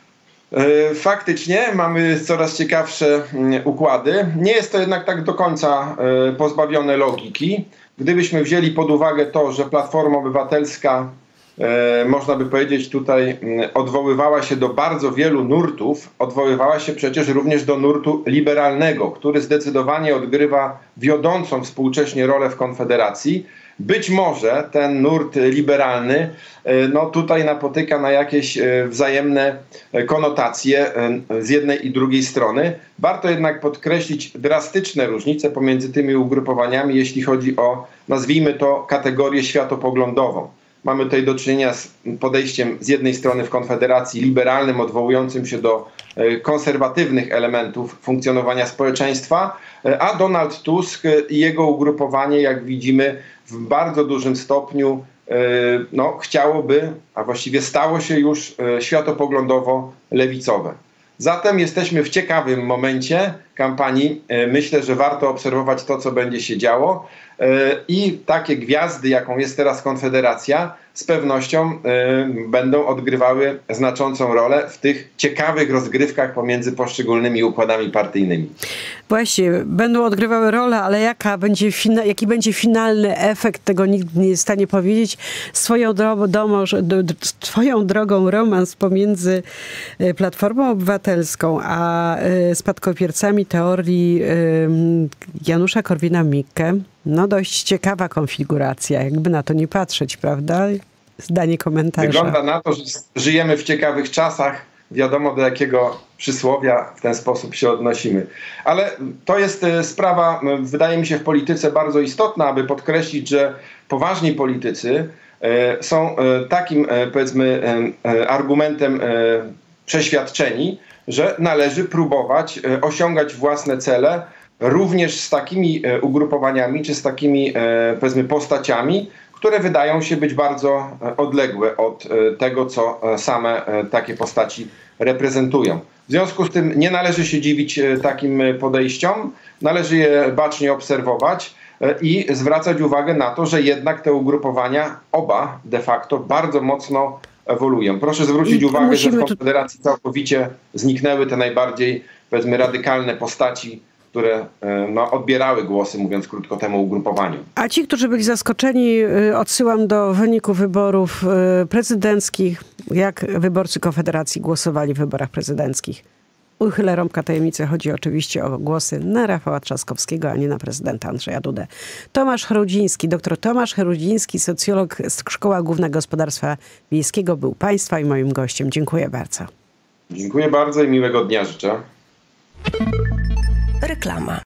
Speaker 10: Faktycznie mamy coraz ciekawsze układy. Nie jest to jednak tak do końca pozbawione logiki. Gdybyśmy wzięli pod uwagę to, że Platforma Obywatelska, można by powiedzieć, tutaj odwoływała się do bardzo wielu nurtów, odwoływała się przecież również do nurtu liberalnego, który zdecydowanie odgrywa wiodącą współcześnie rolę w Konfederacji. Być może ten nurt liberalny no tutaj napotyka na jakieś wzajemne konotacje z jednej i drugiej strony. Warto jednak podkreślić drastyczne różnice pomiędzy tymi ugrupowaniami, jeśli chodzi o, nazwijmy to, kategorię światopoglądową. Mamy tutaj do czynienia z podejściem z jednej strony w Konfederacji liberalnym, odwołującym się do konserwatywnych elementów funkcjonowania społeczeństwa, a Donald Tusk i jego ugrupowanie, jak widzimy, w bardzo dużym stopniu no, chciałoby, a właściwie stało się już światopoglądowo lewicowe. Zatem jesteśmy w ciekawym momencie kampanii. Myślę, że warto obserwować to, co będzie się działo. I takie gwiazdy, jaką jest teraz Konfederacja, z pewnością będą odgrywały znaczącą rolę w tych ciekawych rozgrywkach pomiędzy poszczególnymi układami partyjnymi.
Speaker 4: Właśnie, będą odgrywały rolę, ale jaka będzie fina, jaki będzie finalny efekt, tego nikt nie jest w stanie powiedzieć. Swoją, dro domo, swoją drogą romans pomiędzy Platformą Obywatelską a spadkobiercami teorii Janusza Korwina-Mikke, no dość ciekawa konfiguracja, jakby na to nie patrzeć, prawda? Zdanie komentarza.
Speaker 10: Wygląda na to, że żyjemy w ciekawych czasach. Wiadomo, do jakiego przysłowia w ten sposób się odnosimy. Ale to jest sprawa, wydaje mi się, w polityce bardzo istotna, aby podkreślić, że poważni politycy są takim, powiedzmy, argumentem przeświadczeni, że należy próbować osiągać własne cele również z takimi ugrupowaniami, czy z takimi, powiedzmy, postaciami, które wydają się być bardzo odległe od tego, co same takie postaci reprezentują. W związku z tym nie należy się dziwić takim podejściom, należy je bacznie obserwować i zwracać uwagę na to, że jednak te ugrupowania, oba de facto, bardzo mocno ewoluują. Proszę zwrócić uwagę, że w Konfederacji całkowicie zniknęły te najbardziej, powiedzmy, radykalne postaci, które no, odbierały głosy, mówiąc krótko, temu ugrupowaniu.
Speaker 4: A ci, którzy byli zaskoczeni, odsyłam do wyników wyborów prezydenckich. Jak wyborcy Konfederacji głosowali w wyborach prezydenckich? Uchylę rąbka tajemnicy. Chodzi oczywiście o głosy na Rafała Trzaskowskiego, a nie na prezydenta Andrzeja Dudę. Tomasz Herudziński, doktor Tomasz Herudziński, socjolog z Szkoła Główna Gospodarstwa Wiejskiego, był Państwa i moim gościem. Dziękuję bardzo.
Speaker 10: Dziękuję bardzo i miłego dnia życzę.
Speaker 2: Reklama.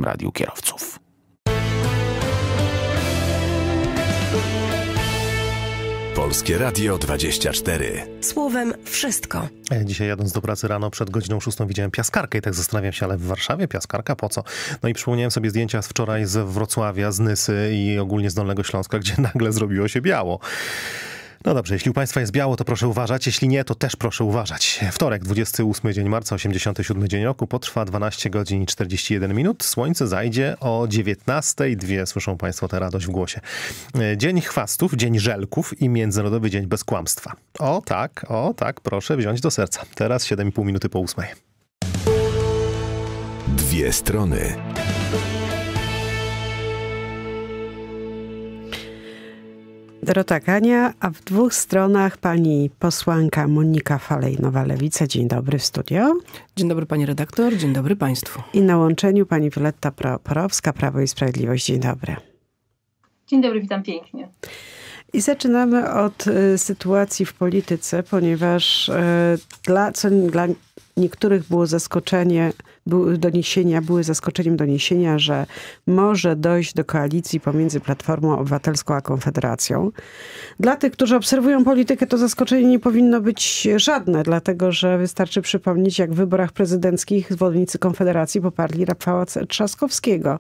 Speaker 11: Radiu kierowców.
Speaker 1: Polskie Radio dwadzieścia cztery.
Speaker 2: Słowem wszystko.
Speaker 3: Dzisiaj jadąc do pracy rano przed godziną szóstą widziałem piaskarkę i tak zastanawiam się, ale w Warszawie piaskarka po co? No i przypomniałem sobie zdjęcia z wczoraj z Wrocławia, z Nysy i ogólnie z Dolnego Śląska, gdzie nagle zrobiło się biało. No dobrze, jeśli u Państwa jest biało, to proszę uważać. Jeśli nie, to też proszę uważać. Wtorek, dwudziesty ósmy dzień marca, osiemdziesiąty siódmy dzień roku. Potrwa dwanaście godzin i czterdzieści jeden minut. Słońce zajdzie o dziewiętnastej dwie. Słyszą Państwo tę radość w głosie. Dzień chwastów, dzień żelków i Międzynarodowy Dzień Bez Kłamstwa. O tak, o tak, proszę wziąć do serca. Teraz siedem i pół minuty po ósmej.
Speaker 1: Dwie strony.
Speaker 4: Dorota Kania, a w dwóch stronach pani posłanka Monika Falej-Nowa, Dzień dobry w studio.
Speaker 12: Dzień dobry pani redaktor, dzień dobry państwu.
Speaker 4: I na łączeniu pani Wioletta Porowska, Prawo i Sprawiedliwość. Dzień dobry.
Speaker 13: Dzień dobry, witam pięknie.
Speaker 4: I zaczynamy od y, sytuacji w polityce, ponieważ y, dla, co dla niektórych było zaskoczenie, były doniesienia, były zaskoczeniem doniesienia, że może dojść do koalicji pomiędzy Platformą Obywatelską a Konfederacją. Dla tych, którzy obserwują politykę, to zaskoczenie nie powinno być żadne, dlatego że wystarczy przypomnieć, jak w wyborach prezydenckich zwolennicy Konfederacji poparli Rafała Trzaskowskiego.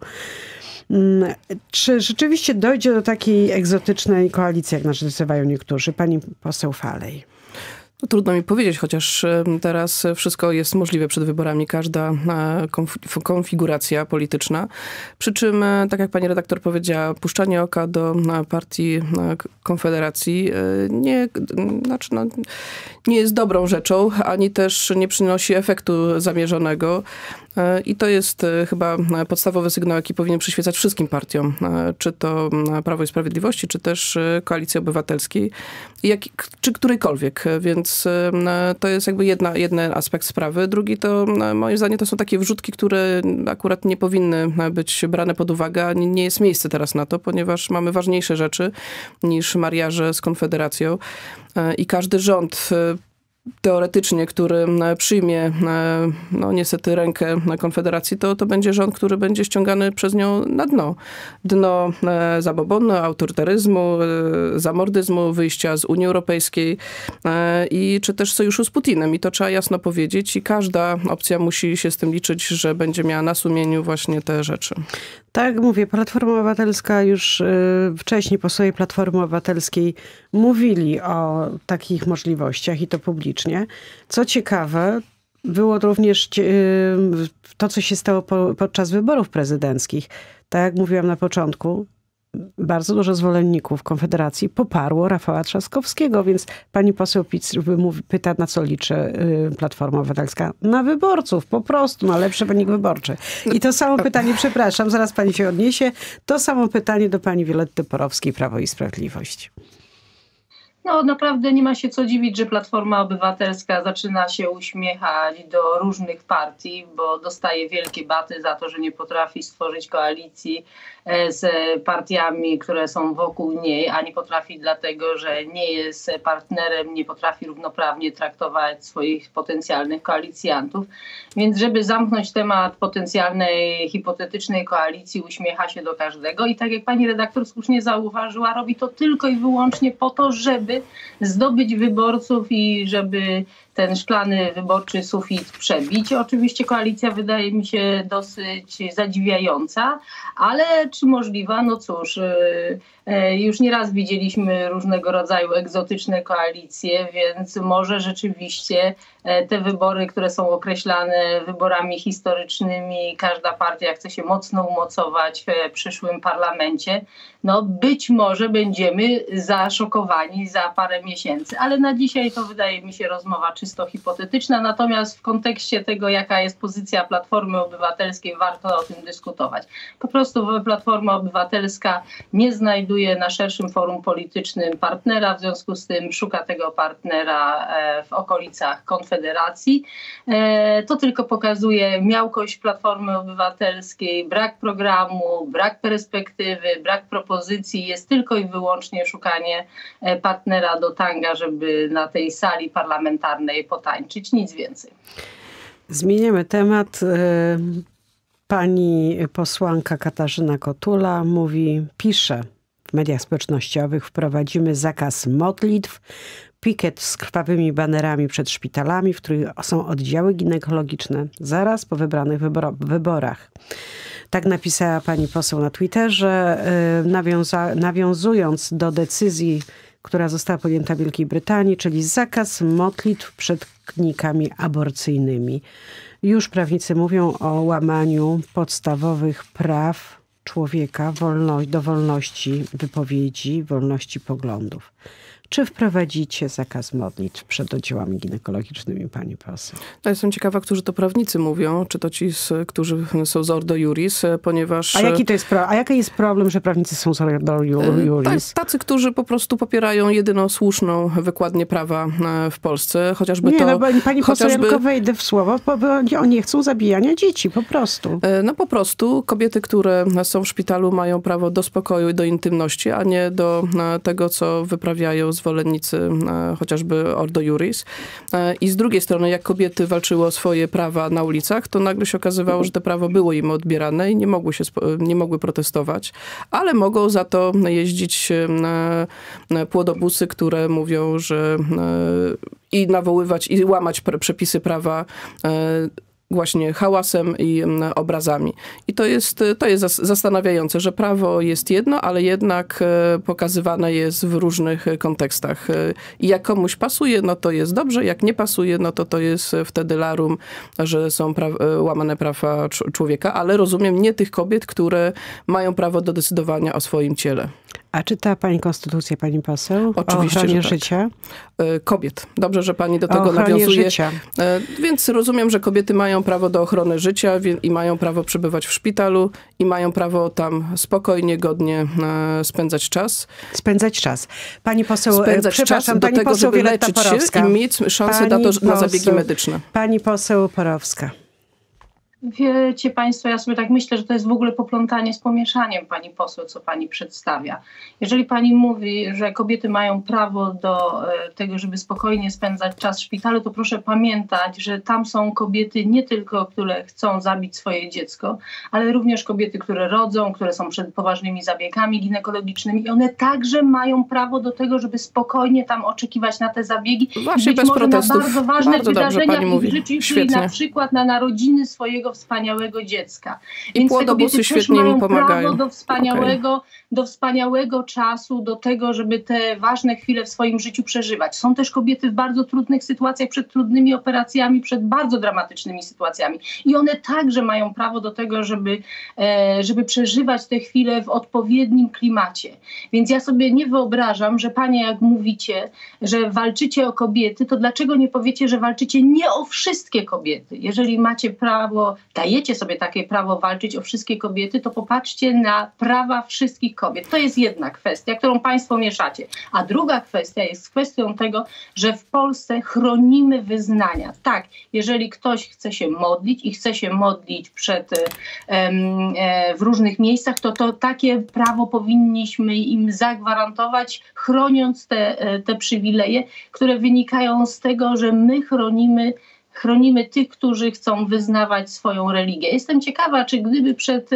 Speaker 4: Czy rzeczywiście dojdzie do takiej egzotycznej koalicji, jak nas nazywają niektórzy? Pani poseł Falej.
Speaker 12: No, trudno mi powiedzieć, chociaż teraz wszystko jest możliwe przed wyborami, każda konf- konfiguracja polityczna. Przy czym, tak jak pani redaktor powiedziała, puszczanie oka do partii Konfederacji nie, znaczy no, nie jest dobrą rzeczą, ani też nie przynosi efektu zamierzonego. I to jest chyba podstawowy sygnał, jaki powinien przyświecać wszystkim partiom, czy to Prawo i Sprawiedliwości, czy też Koalicji Obywatelskiej, jak, czy którejkolwiek. Więc to jest jakby jedna, jeden aspekt sprawy. Drugi to, moim zdaniem, to są takie wrzutki, które akurat nie powinny być brane pod uwagę. Nie jest miejsce teraz na to, ponieważ mamy ważniejsze rzeczy niż mariaże z Konfederacją. I każdy rząd teoretycznie, który przyjmie no niestety rękę Konfederacji, to, to będzie rząd, który będzie ściągany przez nią na dno. Dno zabobonu, autorytaryzmu, zamordyzmu, wyjścia z Unii Europejskiej i czy też sojuszu z Putinem. I to trzeba jasno powiedzieć i każda opcja musi się z tym liczyć, że będzie miała na sumieniu właśnie te rzeczy.
Speaker 4: Tak, mówię, Platforma Obywatelska już y, wcześniej, posłowie Platformy Obywatelskiej mówili o takich możliwościach i to publicznie. Co ciekawe, było również y, to, co się stało po, podczas wyborów prezydenckich. Tak jak mówiłam na początku, bardzo dużo zwolenników Konfederacji poparło Rafała Trzaskowskiego, więc pani poseł pyta, na co liczy Platforma Obywatelska? Na wyborców, po prostu, na lepszy wynik wyborczy. I to samo pytanie, przepraszam, zaraz pani się odniesie, to samo pytanie do pani Violetty Porowskiej, Prawo i Sprawiedliwość.
Speaker 13: No naprawdę nie ma się co dziwić, że Platforma Obywatelska zaczyna się uśmiechać do różnych partii, bo dostaje wielkie baty za to, że nie potrafi stworzyć koalicji z partiami, które są wokół niej, a nie potrafi dlatego, że nie jest partnerem, nie potrafi równoprawnie traktować swoich potencjalnych koalicjantów. Więc żeby zamknąć temat potencjalnej, hipotetycznej koalicji, uśmiecha się do każdego i tak jak pani redaktor słusznie zauważyła, robi to tylko i wyłącznie po to, żeby zdobyć wyborców i żeby ten szklany wyborczy sufit przebić. Oczywiście koalicja wydaje mi się dosyć zadziwiająca, ale czy możliwa? No cóż, już nieraz widzieliśmy różnego rodzaju egzotyczne koalicje, więc może rzeczywiście te wybory, które są określane wyborami historycznymi, każda partia chce się mocno umocować w przyszłym parlamencie, no być może będziemy zaszokowani za parę miesięcy, ale na dzisiaj to wydaje mi się rozmowa czysto hipotetyczna, natomiast w kontekście tego, jaka jest pozycja Platformy Obywatelskiej, warto o tym dyskutować. Po prostu Platforma Obywatelska nie znajduje na szerszym forum politycznym partnera, w związku z tym szuka tego partnera w okolicach Konfederacji. To tylko pokazuje miałkość Platformy Obywatelskiej, brak programu, brak perspektywy, brak propozycji. Jest tylko i wyłącznie szukanie partnera do tanga, żeby na tej sali parlamentarnej potańczyć. Nic więcej.
Speaker 4: Zmieniamy temat. Pani posłanka Katarzyna Kotula mówi, pisze w mediach społecznościowych, wprowadzimy zakaz modlitw, pikiet z krwawymi banerami przed szpitalami, w których są oddziały ginekologiczne, zaraz po wybranych wybor- wyborach. Tak napisała pani poseł na Twitterze, nawiąza- nawiązując do decyzji, która została podjęta w Wielkiej Brytanii, czyli zakaz modlitw przed klinikami aborcyjnymi. Już prawnicy mówią o łamaniu podstawowych praw człowieka wolność, do wolności wypowiedzi, wolności poglądów. Czy wprowadzicie zakaz modlitw przed oddziałami ginekologicznymi, pani poseł?
Speaker 12: Ja jestem ciekawa, którzy to prawnicy mówią, czy to ci, którzy są z Ordo Iuris, ponieważ...
Speaker 4: A jaki to jest pro... A jaki jest problem, że prawnicy są z Ordo Iuris?
Speaker 12: Tacy, którzy po prostu popierają jedyną słuszną wykładnię prawa w Polsce, chociażby
Speaker 4: nie,
Speaker 12: to...
Speaker 4: No, bo pani poseł,
Speaker 12: chociażby...
Speaker 4: ja tylko wejdę w słowo, bo oni nie chcą zabijania dzieci, po prostu.
Speaker 12: No po prostu kobiety, które są w szpitalu, mają prawo do spokoju i do intymności, a nie do tego, co wyprawiają zwolennicy chociażby Ordo Iuris. I z drugiej strony, jak kobiety walczyły o swoje prawa na ulicach, to nagle się okazywało, że to prawo było im odbierane i nie mogły, się, nie mogły protestować, ale mogą za to jeździć płodobusy, które mówią, że i nawoływać, i łamać przepisy prawa właśnie hałasem i obrazami. I to jest, to jest zastanawiające, że prawo jest jedno, ale jednak pokazywane jest w różnych kontekstach. I jak komuś pasuje, no to jest dobrze, jak nie pasuje, no to to jest wtedy larum, że są pra- łamane prawa człowieka, ale rozumiem nie tych kobiet, które mają prawo do decydowania o swoim ciele.
Speaker 4: A czyta pani konstytucję, pani poseł?
Speaker 12: Oczywiście,
Speaker 4: o ochronie
Speaker 12: że tak.
Speaker 4: życia?
Speaker 12: Kobiet. Dobrze, że pani do tego
Speaker 4: o ochronie
Speaker 12: nawiązuje.
Speaker 4: Życia.
Speaker 12: Więc rozumiem, że kobiety mają prawo do ochrony życia i mają prawo przebywać w szpitalu i mają prawo tam spokojnie, godnie spędzać czas.
Speaker 4: Spędzać czas. Pani poseł,
Speaker 12: spędzać
Speaker 4: przepraszam,
Speaker 12: czas do
Speaker 4: pani
Speaker 12: tego,
Speaker 4: poseł
Speaker 12: żeby
Speaker 4: Wioletta
Speaker 12: leczyć
Speaker 4: Porowska.
Speaker 12: się i mieć szansę na, to, na zabiegi medyczne.
Speaker 4: Pani poseł Porowska.
Speaker 13: Wiecie państwo, ja sobie tak myślę, że to jest w ogóle poplątanie z pomieszaniem pani poseł, co pani przedstawia. Jeżeli pani mówi, że kobiety mają prawo do tego, żeby spokojnie spędzać czas w szpitalu, to proszę pamiętać, że tam są kobiety nie tylko, które chcą zabić swoje dziecko, ale również kobiety, które rodzą, które są przed poważnymi zabiegami ginekologicznymi i one także mają prawo do tego, żeby spokojnie tam oczekiwać na te zabiegi.
Speaker 12: Właśnie
Speaker 13: być
Speaker 12: bez
Speaker 13: może
Speaker 12: protestów.
Speaker 13: Na bardzo ważne
Speaker 12: bardzo
Speaker 13: wydarzenia
Speaker 12: pani
Speaker 13: w
Speaker 12: mówi.
Speaker 13: ich życiu,
Speaker 12: Świetnie.
Speaker 13: czyli na przykład na narodziny swojego wspaniałego dziecka.
Speaker 12: I
Speaker 13: Więc
Speaker 12: płodobusy
Speaker 13: te kobiety
Speaker 12: świetnie
Speaker 13: też mają
Speaker 12: im pomagają.
Speaker 13: prawo do wspaniałego, okay. do wspaniałego czasu, do tego, żeby te ważne chwile w swoim życiu przeżywać. Są też kobiety w bardzo trudnych sytuacjach, przed trudnymi operacjami, przed bardzo dramatycznymi sytuacjami. I one także mają prawo do tego, żeby, e, żeby przeżywać te chwile w odpowiednim klimacie. Więc ja sobie nie wyobrażam, że panie, jak mówicie, że walczycie o kobiety, to dlaczego nie powiecie, że walczycie nie o wszystkie kobiety? Jeżeli macie prawo, dajecie sobie takie prawo walczyć o wszystkie kobiety, to popatrzcie na prawa wszystkich kobiet. To jest jedna kwestia, którą państwo mieszacie. A druga kwestia jest kwestią tego, że w Polsce chronimy wyznania. Tak, jeżeli ktoś chce się modlić i chce się modlić przed, em, e, w różnych miejscach, to, to takie prawo powinniśmy im zagwarantować, chroniąc te, te przywileje, które wynikają z tego, że my chronimy Chronimy tych, którzy chcą wyznawać swoją religię. Jestem ciekawa, czy gdyby przed,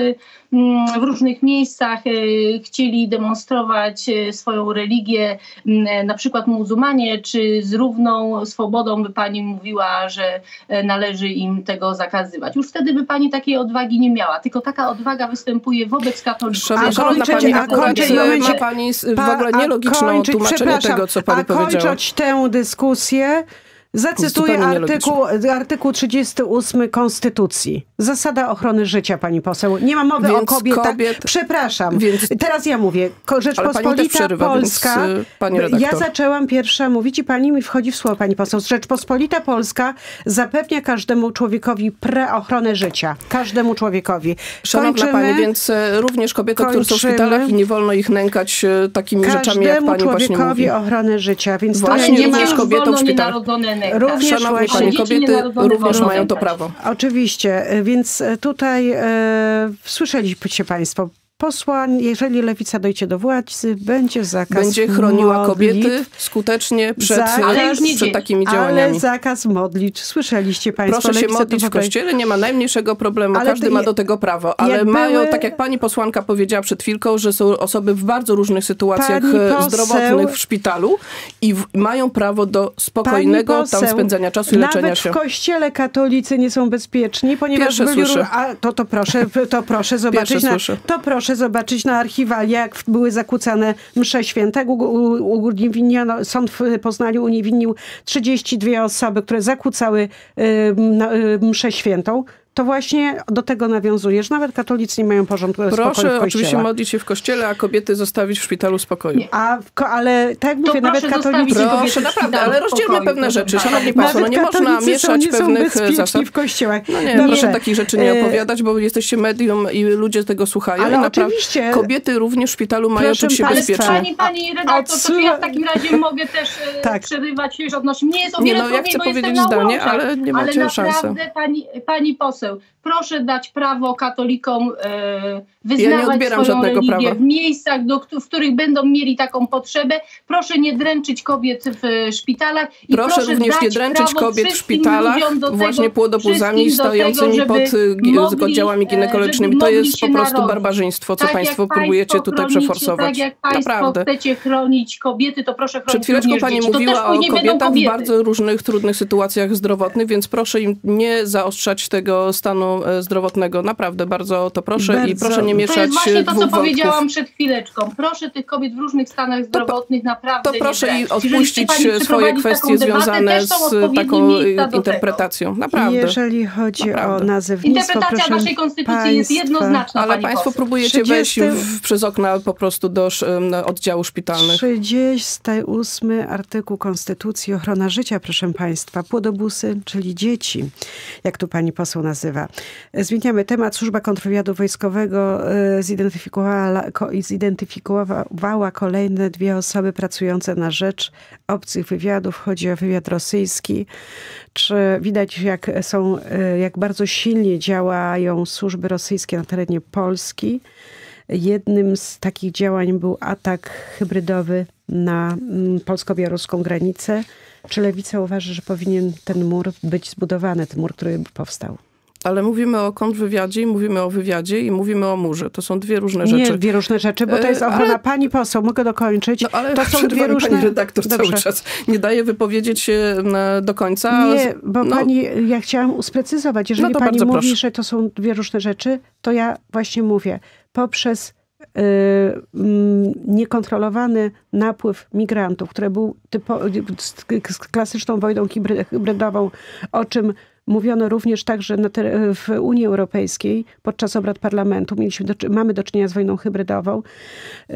Speaker 13: w różnych miejscach chcieli demonstrować swoją religię, na przykład muzułmanie, czy z równą swobodą by pani mówiła, że należy im tego zakazywać. Już wtedy by pani takiej odwagi nie miała. Tylko taka odwaga występuje wobec katolików.
Speaker 12: A
Speaker 13: Szanowna
Speaker 12: pani, a kończyć, ma pani w ogóle nielogiczne tłumaczenie tego, co pani
Speaker 4: a
Speaker 12: powiedziała.
Speaker 4: A kończąc tę dyskusję, zacytuję artykuł, artykuł trzydziesty ósmy Konstytucji. Zasada ochrony życia, pani poseł. Nie ma mowy
Speaker 12: więc
Speaker 4: o kobietach.
Speaker 12: Kobiet,
Speaker 4: Przepraszam.
Speaker 12: Więc,
Speaker 4: Teraz ja mówię. Rzeczpospolita
Speaker 12: przerywa,
Speaker 4: Polska.
Speaker 12: Więc, pani redaktor.
Speaker 4: Ja zaczęłam pierwsza mówić i pani mi wchodzi w słowo, pani poseł. Rzeczpospolita Polska zapewnia każdemu człowiekowi preochronę życia. Każdemu człowiekowi.
Speaker 12: Szanowna
Speaker 4: Kończymy.
Speaker 12: pani, więc również kobiety,
Speaker 4: Kończymy.
Speaker 12: które są w szpitalach i nie wolno ich nękać takimi
Speaker 4: każdemu
Speaker 12: rzeczami, jak pani właśnie mówi.
Speaker 4: Każdemu człowiekowi ochronę życia. Więc
Speaker 12: właśnie
Speaker 4: to nie
Speaker 12: również
Speaker 4: ma...
Speaker 12: kobietom w szpitalu.
Speaker 4: Również
Speaker 12: Szanowni
Speaker 4: właśnie.
Speaker 12: panie, kobiety również mają to prawo.
Speaker 4: Oczywiście, więc tutaj e, słyszeliście państwo, posłań, jeżeli lewica dojdzie do władzy, będzie zakaz
Speaker 12: Będzie chroniła
Speaker 4: modlitw,
Speaker 12: kobiety skutecznie przed,
Speaker 4: zakaz,
Speaker 12: przed takimi działaniami.
Speaker 4: Ale zakaz modlitw, słyszeliście państwo.
Speaker 12: Proszę się
Speaker 4: lewica
Speaker 12: modlić w
Speaker 4: poprawi...
Speaker 12: kościele, nie ma najmniejszego problemu,
Speaker 4: ale
Speaker 12: każdy
Speaker 4: to,
Speaker 12: ma do tego prawo, ale mają, były... tak jak pani posłanka powiedziała przed chwilką, że są osoby w bardzo różnych sytuacjach poseł... zdrowotnych w szpitalu i w, mają prawo do spokojnego poseł, tam spędzania czasu i leczenia
Speaker 4: nawet
Speaker 12: się.
Speaker 4: Nawet w kościele katolicy nie są bezpieczni, ponieważ
Speaker 12: Pierwsze
Speaker 4: byli...
Speaker 12: słyszę.
Speaker 4: A, to, to, proszę, to, proszę zobaczyć na, to proszę zobaczyć na archiwalia, jak były zakłócane msze święte. Uniewinniono, sąd w Poznaniu uniewinnił trzydzieści dwie osoby, które zakłócały y, y, mszę świętą. To właśnie do tego nawiązuje, że nawet katolicy nie mają porządku spokoju w kościele.
Speaker 12: Proszę oczywiście modlić się w kościele, a kobiety zostawić w szpitalu spokoju.
Speaker 4: A, ale tak jak mówię, nawet katolicy...
Speaker 12: Proszę, naprawdę, ale rozdzielmy pewne rzeczy. Szanowni Państwo, no nie można mieszać
Speaker 4: są,
Speaker 12: pewnych zasad.
Speaker 4: w kościołach.
Speaker 12: No nie, proszę takich rzeczy nie opowiadać, bo jesteście medium i ludzie tego słuchają.
Speaker 4: Ale
Speaker 12: i
Speaker 4: oczywiście...
Speaker 12: Kobiety również w szpitalu mają czuć się bezpiecznie.
Speaker 13: Pani, pani redaktor, to czy ja w takim razie mogę też tak. przerywać już odnośnie... Nie jest o wiele
Speaker 12: nie, no, ja chcę powiedzieć zdanie, ale nie macie szansy.
Speaker 13: Ale naprawdę, pani, pani poseł, proszę dać prawo katolikom e, wyznawać
Speaker 12: ja
Speaker 13: swoją religię
Speaker 12: prawa.
Speaker 13: w miejscach, do, w których będą mieli taką potrzebę. Proszę nie dręczyć kobiet w szpitalach. I
Speaker 12: proszę,
Speaker 13: proszę
Speaker 12: również
Speaker 13: dać
Speaker 12: nie dręczyć kobiet w szpitalach
Speaker 13: tego,
Speaker 12: właśnie płodopuzami stojącymi tego, pod oddziałami ginekologicznymi. To jest po prostu barbarzyństwo, co
Speaker 13: tak
Speaker 12: państwo próbujecie tutaj przeforsować.
Speaker 13: Tak jak państwo
Speaker 12: Naprawdę.
Speaker 13: chcecie chronić kobiety, to proszę chronić
Speaker 12: Przed chwileczką pani
Speaker 13: dzieci.
Speaker 12: mówiła o kobietach w bardzo różnych, trudnych sytuacjach zdrowotnych, więc proszę im nie zaostrzać tego stanu zdrowotnego. Naprawdę, bardzo to proszę bardzo. I proszę nie mieszać dwóch
Speaker 13: To jest właśnie to, co
Speaker 12: wątków.
Speaker 13: powiedziałam przed chwileczką. Proszę tych kobiet w różnych stanach zdrowotnych
Speaker 12: to,
Speaker 13: naprawdę
Speaker 12: To proszę
Speaker 13: nie
Speaker 12: i odpuścić swoje kwestie związane z taką interpretacją. Naprawdę.
Speaker 4: Jeżeli chodzi
Speaker 12: Naprawdę.
Speaker 4: o nazewnictwo,
Speaker 13: interpretacja
Speaker 4: proszę
Speaker 13: naszej konstytucji
Speaker 4: państwa,
Speaker 13: jest jednoznaczna,
Speaker 12: ale
Speaker 13: pani
Speaker 12: państwo
Speaker 13: poseł.
Speaker 12: próbujecie
Speaker 4: trzydziesty
Speaker 12: wejść w, przez okna po prostu do um, oddziałów szpitalnych.
Speaker 4: trzydziesty ósmy artykuł Konstytucji, ochrona życia, proszę państwa, płodobusy, czyli dzieci, jak tu pani poseł nazywa. Zmieniamy temat. Służba kontrwywiadu wojskowego zidentyfikowała, zidentyfikowała kolejne dwie osoby pracujące na rzecz obcych wywiadów. Chodzi o wywiad rosyjski. Czy widać, jak są, jak bardzo silnie działają służby rosyjskie na terenie Polski. Jednym z takich działań był atak hybrydowy na polsko-białoruską granicę. Czy Lewica uważa, że powinien ten mur być zbudowany, ten mur, który powstał?
Speaker 12: Ale mówimy o kontrwywiadzie, mówimy o wywiadzie i mówimy o murze. To są dwie różne rzeczy.
Speaker 4: Nie, dwie różne rzeczy, bo to jest ochrona. Ale... Pani poseł, mogę dokończyć?
Speaker 12: No ale
Speaker 4: to są dwie różne...
Speaker 12: Pani redaktor Dobrze. cały czas nie daje wypowiedzieć się do końca.
Speaker 4: Nie, bo
Speaker 12: no.
Speaker 4: pani, ja chciałam sprecyzować. Jeżeli
Speaker 12: no
Speaker 4: pani mówi,
Speaker 12: proszę.
Speaker 4: że to są dwie różne rzeczy, to ja właśnie mówię, poprzez Yy, yy, niekontrolowany napływ migrantów, który był typo, z, z klasyczną wojną hybrydową, o czym mówiono również także na te, w Unii Europejskiej podczas obrad parlamentu. Mieliśmy do, mamy do czynienia z wojną hybrydową. Yy,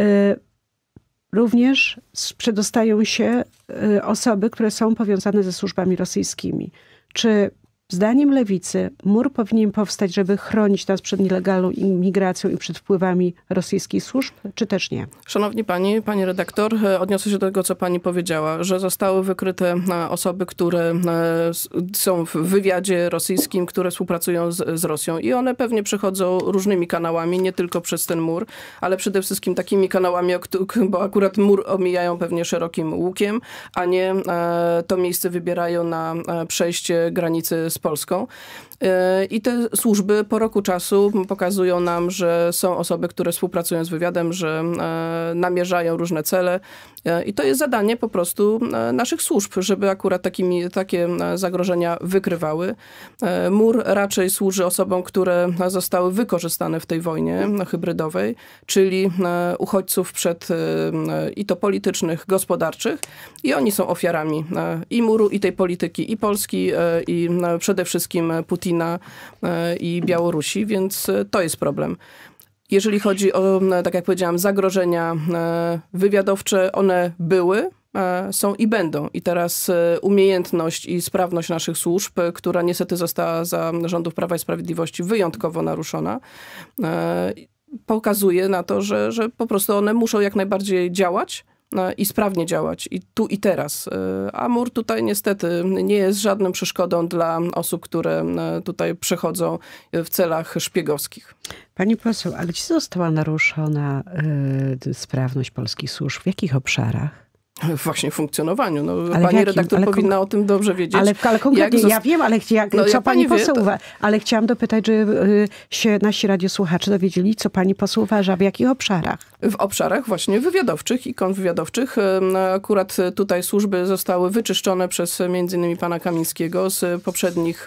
Speaker 4: również przedostają się yy, osoby, które są powiązane ze służbami rosyjskimi. Czy zdaniem Lewicy mur powinien powstać, żeby chronić nas przed nielegalną imigracją i przed wpływami rosyjskich służb, czy też nie?
Speaker 12: Szanowni pani, pani redaktor, odniosę się do tego, co pani powiedziała, że zostały wykryte osoby, które są w wywiadzie rosyjskim, które współpracują z, z Rosją i one pewnie przechodzą różnymi kanałami, nie tylko przez ten mur, ale przede wszystkim takimi kanałami, bo akurat mur omijają pewnie szerokim łukiem, a nie to miejsce wybierają na przejście granicy z Polską. I te służby po roku czasu pokazują nam, że są osoby, które współpracują z wywiadem, że namierzają różne cele. I to jest zadanie po prostu naszych służb, żeby akurat takimi, takie zagrożenia wykrywały. Mur raczej służy osobom, które zostały wykorzystane w tej wojnie hybrydowej, czyli uchodźców przed i to politycznych, gospodarczych. I oni są ofiarami i muru, i tej polityki, i Polski, i przede wszystkim Putina i Białorusi, więc to jest problem. Jeżeli chodzi o, tak jak powiedziałam, zagrożenia wywiadowcze, one były, są i będą. I teraz umiejętność i sprawność naszych służb, która niestety została za rządów Prawa i Sprawiedliwości wyjątkowo naruszona, pokazuje na to, że, że po prostu one muszą jak najbardziej działać, i sprawnie działać i tu i teraz. A mur tutaj niestety nie jest żadną przeszkodą dla osób, które tutaj przechodzą w celach szpiegowskich.
Speaker 4: Pani poseł, a gdzie została naruszona y, sprawność polskich służb? W jakich obszarach?
Speaker 12: Właśnie w funkcjonowaniu. No,
Speaker 4: ale
Speaker 12: pani
Speaker 4: jakim,
Speaker 12: redaktor
Speaker 4: ale
Speaker 12: powinna o tym dobrze wiedzieć.
Speaker 4: Ale, ale konkretnie,
Speaker 12: jak
Speaker 4: ja wiem, ale jak,
Speaker 12: no,
Speaker 4: co
Speaker 12: jak
Speaker 4: pani, pani poseł
Speaker 12: wie,
Speaker 4: uważa? Ale chciałam dopytać, żeby y, się nasi radiosłuchacze dowiedzieli, co pani poseł uważa, w jakich obszarach?
Speaker 12: W obszarach właśnie wywiadowczych i kontrwywiadowczych. Akurat tutaj służby zostały wyczyszczone przez między innymi pana Kamińskiego z poprzednich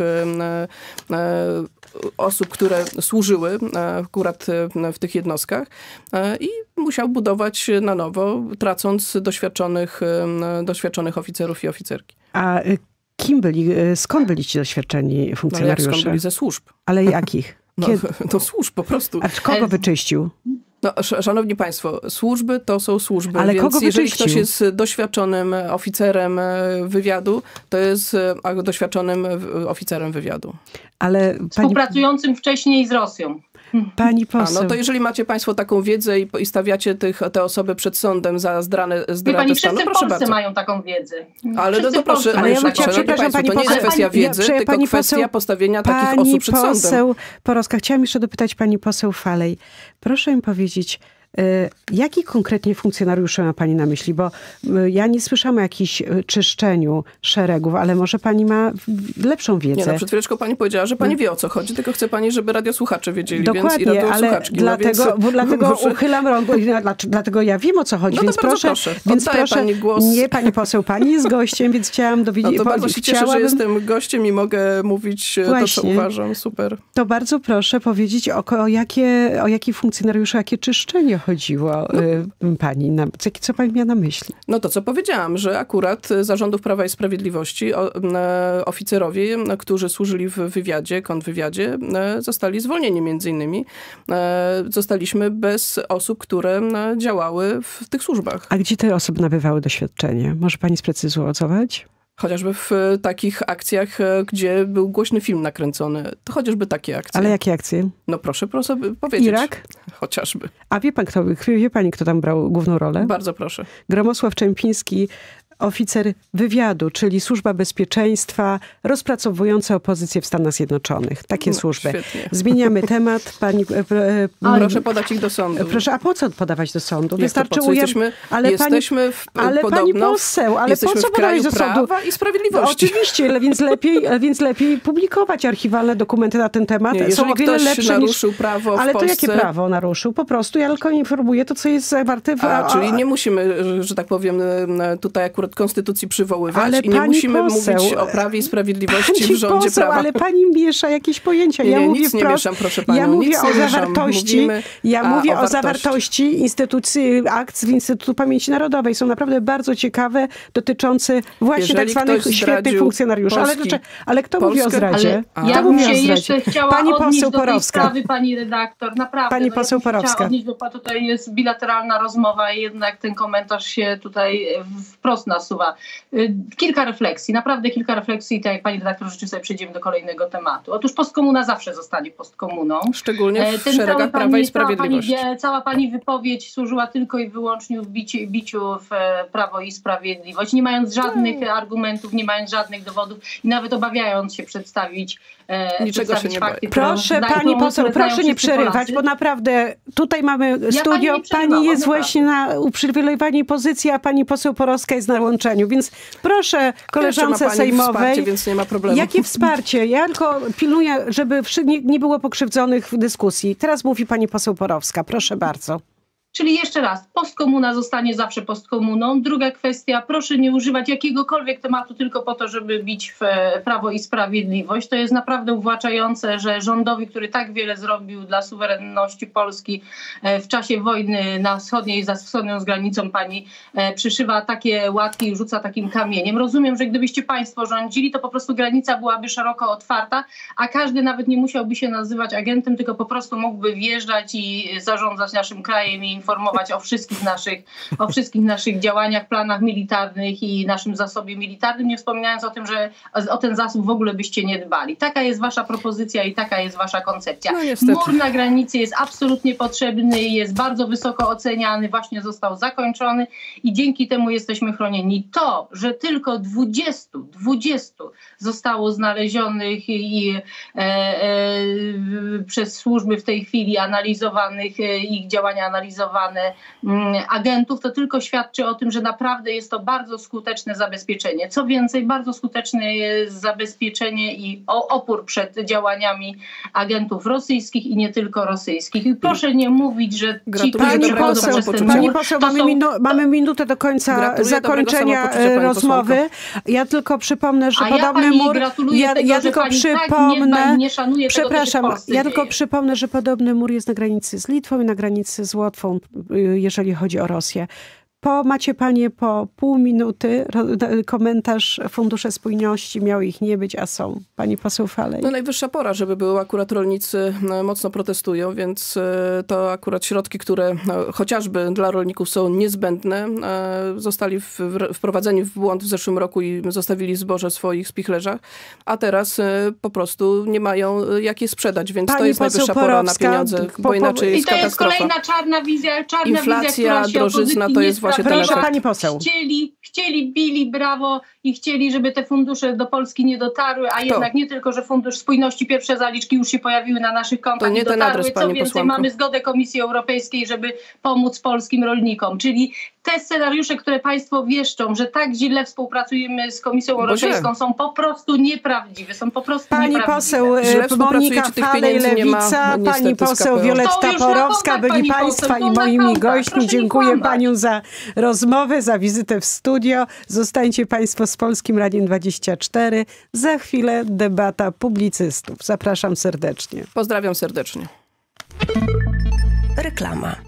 Speaker 12: osób, które służyły akurat w tych jednostkach i musiał budować na nowo, tracąc doświadczonych, doświadczonych oficerów i oficerki.
Speaker 4: A kim byli, skąd byli ci doświadczeni funkcjonariusze?
Speaker 12: No jak skąd byli? Ze służb.
Speaker 4: Ale jakich?
Speaker 12: No, to służb po prostu.
Speaker 4: A kogo wyczyścił?
Speaker 12: No, szanowni państwo, służby to są służby,
Speaker 4: ale
Speaker 12: więc
Speaker 4: kogo
Speaker 12: jeżeli
Speaker 4: wyczyścił?
Speaker 12: ktoś jest doświadczonym oficerem wywiadu, to jest doświadczonym oficerem wywiadu.
Speaker 4: Ale pani...
Speaker 13: Współpracującym wcześniej z Rosją.
Speaker 4: Pani poseł.
Speaker 12: A, no to jeżeli macie państwo taką wiedzę i, i stawiacie tych, te osoby przed sądem za zdradę, zdradę
Speaker 13: pani,
Speaker 12: stanu,
Speaker 13: wszyscy
Speaker 12: proszę
Speaker 13: w Polsce
Speaker 12: bardzo.
Speaker 13: mają taką wiedzę.
Speaker 12: Ale no to proszę,
Speaker 4: ale ja
Speaker 12: szanowni
Speaker 4: przepraszam,
Speaker 12: państwo,
Speaker 4: pani
Speaker 12: to nie jest
Speaker 4: poseł,
Speaker 12: kwestia
Speaker 4: pani,
Speaker 12: wiedzy,
Speaker 4: ja,
Speaker 12: tylko
Speaker 4: pani
Speaker 12: kwestia
Speaker 4: poseł,
Speaker 12: postawienia takich
Speaker 4: pani
Speaker 12: osób przed sądem.
Speaker 4: Poseł Porowska, chciałam jeszcze dopytać pani poseł Falej. Proszę mi powiedzieć, jakich konkretnie funkcjonariuszy ma pani na myśli? Bo ja nie słyszałam o jakimś czyszczeniu szeregów, ale może pani ma lepszą wiedzę.
Speaker 12: Nie, no przed chwileczką pani powiedziała, że pani wie, o co chodzi, tylko chce pani, żeby radiosłuchacze wiedzieli,
Speaker 4: dokładnie,
Speaker 12: więc i radiosłuchaczki.
Speaker 4: Ale dlatego,
Speaker 12: no, więc...
Speaker 4: bo dlatego
Speaker 12: może...
Speaker 4: uchylam rąk, dlatego ja wiem, o co chodzi,
Speaker 12: no
Speaker 4: więc proszę,
Speaker 12: proszę.
Speaker 4: Więc proszę
Speaker 12: pani głos.
Speaker 4: Nie, pani poseł, pani jest gościem, więc chciałam dowiedzieć.
Speaker 12: No to bardzo się cieszę, że jestem gościem i mogę mówić
Speaker 4: Właśnie.
Speaker 12: to, co uważam. Super.
Speaker 4: To bardzo proszę powiedzieć, o, o, jakie, o jakich funkcjonariuszy, jakie czyszczenie chodziło no. y, pani, na, co, co pani miała na myśli?
Speaker 12: No to, co powiedziałam, że akurat zarządów Prawa i Sprawiedliwości o, e, oficerowie, którzy służyli w wywiadzie, kontrwywiadzie, e, zostali zwolnieni między innymi. E, zostaliśmy bez osób, które działały w tych służbach.
Speaker 4: A gdzie te osoby nabywały doświadczenie? Może pani sprecyzować?
Speaker 12: Chociażby w takich akcjach, gdzie był głośny film nakręcony. To chociażby takie akcje.
Speaker 4: Ale jakie akcje?
Speaker 12: No proszę, proszę powiedzieć.
Speaker 4: Irak?
Speaker 12: Chociażby.
Speaker 4: A wie pan, kto, wie pani, kto tam brał główną rolę?
Speaker 12: Bardzo proszę.
Speaker 4: Gromosław Czempiński, oficer wywiadu, czyli Służba Bezpieczeństwa rozpracowująca opozycję w Stanach Zjednoczonych. Takie
Speaker 12: no,
Speaker 4: służby.
Speaker 12: Świetnie.
Speaker 4: Zmieniamy temat. Pani,
Speaker 12: e, proszę podać ich do sądu.
Speaker 4: Proszę, a po co podawać do sądu?
Speaker 12: Wystarczy ujem... Jesteśmy,
Speaker 4: ale
Speaker 12: jesteśmy
Speaker 4: pani,
Speaker 12: w,
Speaker 4: ale
Speaker 12: podobno,
Speaker 4: pani poseł, ale po co podawać do sądu?
Speaker 12: Prawa i Sprawiedliwości.
Speaker 4: No, oczywiście, więc lepiej, więc lepiej publikować archiwalne dokumenty na ten temat.
Speaker 12: Nie,
Speaker 4: Są o wiele lepsze
Speaker 12: naruszył
Speaker 4: niż...
Speaker 12: prawo w
Speaker 4: Ale
Speaker 12: Polsce...
Speaker 4: to jakie prawo naruszył? Po prostu ja tylko informuję to, co jest zawarte w...
Speaker 12: A, czyli nie musimy, że tak powiem, tutaj akurat konstytucji przywoływać
Speaker 4: ale
Speaker 12: i nie musimy
Speaker 4: poseł,
Speaker 12: mówić o prawie i sprawiedliwości
Speaker 4: pani
Speaker 12: w rządzie
Speaker 4: poseł,
Speaker 12: prawa.
Speaker 4: Ale pani miesza jakieś pojęcia. Ja
Speaker 12: nie,
Speaker 4: mówię
Speaker 12: nic
Speaker 4: wprost,
Speaker 12: nie mieszam, proszę panią.
Speaker 4: Ja mówię
Speaker 12: nic
Speaker 4: o
Speaker 12: nie
Speaker 4: zawartości,
Speaker 12: Mówimy,
Speaker 4: ja
Speaker 12: a,
Speaker 4: mówię
Speaker 12: o,
Speaker 4: o zawartości instytucji, akt z Instytutu Pamięci Narodowej. Są naprawdę bardzo ciekawe, dotyczące właśnie
Speaker 12: Jeżeli
Speaker 4: tak zwanych świetnych funkcjonariuszy. Ale, ale kto
Speaker 12: Polskę?
Speaker 4: mówi o zdradzie?
Speaker 13: Ale ja bym się jeszcze chciała
Speaker 4: pani
Speaker 13: odnieść
Speaker 4: poseł
Speaker 13: do tej
Speaker 4: Porowska.
Speaker 13: sprawy, pani redaktor. Naprawdę.
Speaker 4: Pani
Speaker 13: no,
Speaker 4: poseł
Speaker 13: ja
Speaker 4: Porowska.
Speaker 13: Chciała odnieść, bo tutaj jest bilateralna rozmowa i jednak ten komentarz się tutaj wprost nasuwa. Kilka refleksji, naprawdę kilka refleksji, tak jak pani redaktor życzy sobie, przejdziemy do kolejnego tematu. Otóż postkomuna zawsze zostanie postkomuną.
Speaker 12: Szczególnie w
Speaker 13: ten
Speaker 12: szeregach Prawa
Speaker 13: pani,
Speaker 12: i Sprawiedliwości.
Speaker 13: Cała pani, cała pani wypowiedź służyła tylko i wyłącznie w biciu, biciu w Prawo i Sprawiedliwość, nie mając żadnych hmm. argumentów, nie mając żadnych dowodów i nawet obawiając się przedstawić e,
Speaker 12: Niczego się nie
Speaker 13: fakty.
Speaker 4: Proszę pani poseł, proszę nie przerywać, Polacy. Bo naprawdę tutaj mamy
Speaker 13: ja
Speaker 4: studio, pani, pani jest właśnie na uprzywilejowanej pozycji, a pani poseł Porowska jest na łączeniu, więc proszę koleżance sejmowej.
Speaker 12: Wsparcie, więc nie ma problemu.
Speaker 4: Jakie wsparcie? Ja tylko pilnuję, żeby nie, nie było pokrzywdzonych w dyskusji. Teraz mówi pani poseł Porowska. Proszę bardzo.
Speaker 13: Czyli jeszcze raz, postkomuna zostanie zawsze postkomuną. Druga kwestia, proszę nie używać jakiegokolwiek tematu tylko po to, żeby bić w Prawo i Sprawiedliwość. To jest naprawdę uwłaczające, że rządowi, który tak wiele zrobił dla suwerenności Polski w czasie wojny na wschodniej, za wschodnią z granicą, pani przyszywa takie łatki i rzuca takim kamieniem. Rozumiem, że gdybyście państwo rządzili, to po prostu granica byłaby szeroko otwarta, a każdy nawet nie musiałby się nazywać agentem, tylko po prostu mógłby wjeżdżać i zarządzać naszym krajem i poinformować o wszystkich naszych, o wszystkich naszych działaniach, planach militarnych i naszym zasobie militarnym, nie wspominając o tym, że o ten zasób w ogóle byście nie dbali. Taka jest wasza propozycja i taka jest wasza koncepcja.
Speaker 12: No,
Speaker 13: mur na granicy jest absolutnie potrzebny, jest bardzo wysoko oceniany, właśnie został zakończony i dzięki temu jesteśmy chronieni. To, że tylko dwudziestu, dwudziestu zostało znalezionych i e, e, przez służby w tej chwili analizowanych, e, ich działania analizowane m, agentów, to tylko świadczy o tym, że naprawdę jest to bardzo skuteczne zabezpieczenie. Co więcej, bardzo skuteczne jest zabezpieczenie i o, opór przed działaniami agentów rosyjskich i nie tylko rosyjskich. I proszę nie mówić, że ci, którzy
Speaker 4: Pani
Speaker 13: przechodzą
Speaker 4: poseł,
Speaker 13: przez ten
Speaker 4: pani
Speaker 13: mur,
Speaker 4: poseł
Speaker 13: to
Speaker 4: mamy,
Speaker 13: są...
Speaker 4: minu, mamy minutę do końca
Speaker 12: Gratuluję
Speaker 4: zakończenia
Speaker 12: dobrego samopoczucia, pani
Speaker 4: rozmowy.
Speaker 12: posłanko.
Speaker 4: Ja tylko przypomnę, że
Speaker 13: A ja
Speaker 4: podobny
Speaker 13: pani
Speaker 4: mur...
Speaker 13: gratuluję
Speaker 4: Ja,
Speaker 13: tego,
Speaker 4: ja
Speaker 13: że
Speaker 4: tylko
Speaker 13: pani tak nie
Speaker 4: przypomnę...
Speaker 13: dba i nie szanuje tego, co się w
Speaker 4: Przepraszam,
Speaker 13: Polsce
Speaker 4: ja tylko
Speaker 13: dzieje.
Speaker 4: przypomnę, że podobny mur jest na granicy z Litwą i na granicy z Łotwą, jeżeli chodzi o Rosję. Po, macie panie po pół minuty ro, komentarz Fundusze Spójności, miało ich nie być, a są. Pani poseł Falej.
Speaker 12: No najwyższa pora, żeby było. Akurat rolnicy no, mocno protestują, więc e, to akurat środki, które no, chociażby dla rolników są niezbędne, e, zostali w, w, wprowadzeni w błąd w zeszłym roku i zostawili zboże w swoich spichlerzach, a teraz e, po prostu nie mają e, jak je sprzedać, więc
Speaker 4: Pani
Speaker 12: to jest
Speaker 4: poseł
Speaker 12: najwyższa pora na
Speaker 4: Porowska,
Speaker 12: pieniądze,
Speaker 4: po-
Speaker 12: bo
Speaker 4: po-
Speaker 12: inaczej
Speaker 13: I
Speaker 12: jest
Speaker 13: to jest
Speaker 12: katastrofa.
Speaker 13: kolejna czarna wizja, czarna
Speaker 12: Inflacja,
Speaker 13: wizja, która się
Speaker 12: drożyzna,
Speaker 13: opozycji
Speaker 12: to
Speaker 13: nie
Speaker 12: jest właśnie ten
Speaker 13: sprawdziła.
Speaker 4: Proszę
Speaker 12: efekt.
Speaker 4: pani poseł.
Speaker 13: Chcieli, chcieli, bili brawo i chcieli, żeby te fundusze do Polski nie dotarły, a jednak nie tylko, że Fundusz Spójności, pierwsze zaliczki już się pojawiły na naszych kontach
Speaker 12: To nie
Speaker 13: i
Speaker 12: ten
Speaker 13: dotarły.
Speaker 12: adres,
Speaker 13: Co
Speaker 12: pani
Speaker 13: więcej,
Speaker 12: posłanko.
Speaker 13: mamy zgodę Komisji Europejskiej, żeby pomóc polskim rolnikom. Czyli te scenariusze, które państwo wieszczą, że tak źle współpracujemy z Komisją
Speaker 12: Bo
Speaker 13: Europejską,
Speaker 12: źle.
Speaker 13: są po prostu nieprawdziwe. Są po prostu
Speaker 4: Pani
Speaker 13: nieprawdziwe.
Speaker 4: poseł
Speaker 12: Źle
Speaker 4: e,
Speaker 12: współpracujecie,
Speaker 4: Monika
Speaker 12: tych
Speaker 4: Falej,
Speaker 12: pieniędzy nie ma,
Speaker 4: Lewica,
Speaker 12: niestety,
Speaker 4: pani
Speaker 12: z K P
Speaker 4: poseł
Speaker 12: O.
Speaker 4: Violetta
Speaker 13: To już na
Speaker 4: Porowska
Speaker 13: kontach,
Speaker 4: byli
Speaker 13: pani
Speaker 4: państwa
Speaker 13: poseł,
Speaker 4: i
Speaker 13: to na
Speaker 4: moimi
Speaker 13: kontach.
Speaker 4: gośćmi.
Speaker 13: Proszę nie
Speaker 4: Dziękuję
Speaker 13: kłamać.
Speaker 4: paniom za rozmowę, za wizytę w studio. Zostańcie państwo z Polskim Radiem dwadzieścia cztery. Za chwilę debata publicystów. Zapraszam serdecznie.
Speaker 12: Pozdrawiam serdecznie.
Speaker 2: Reklama.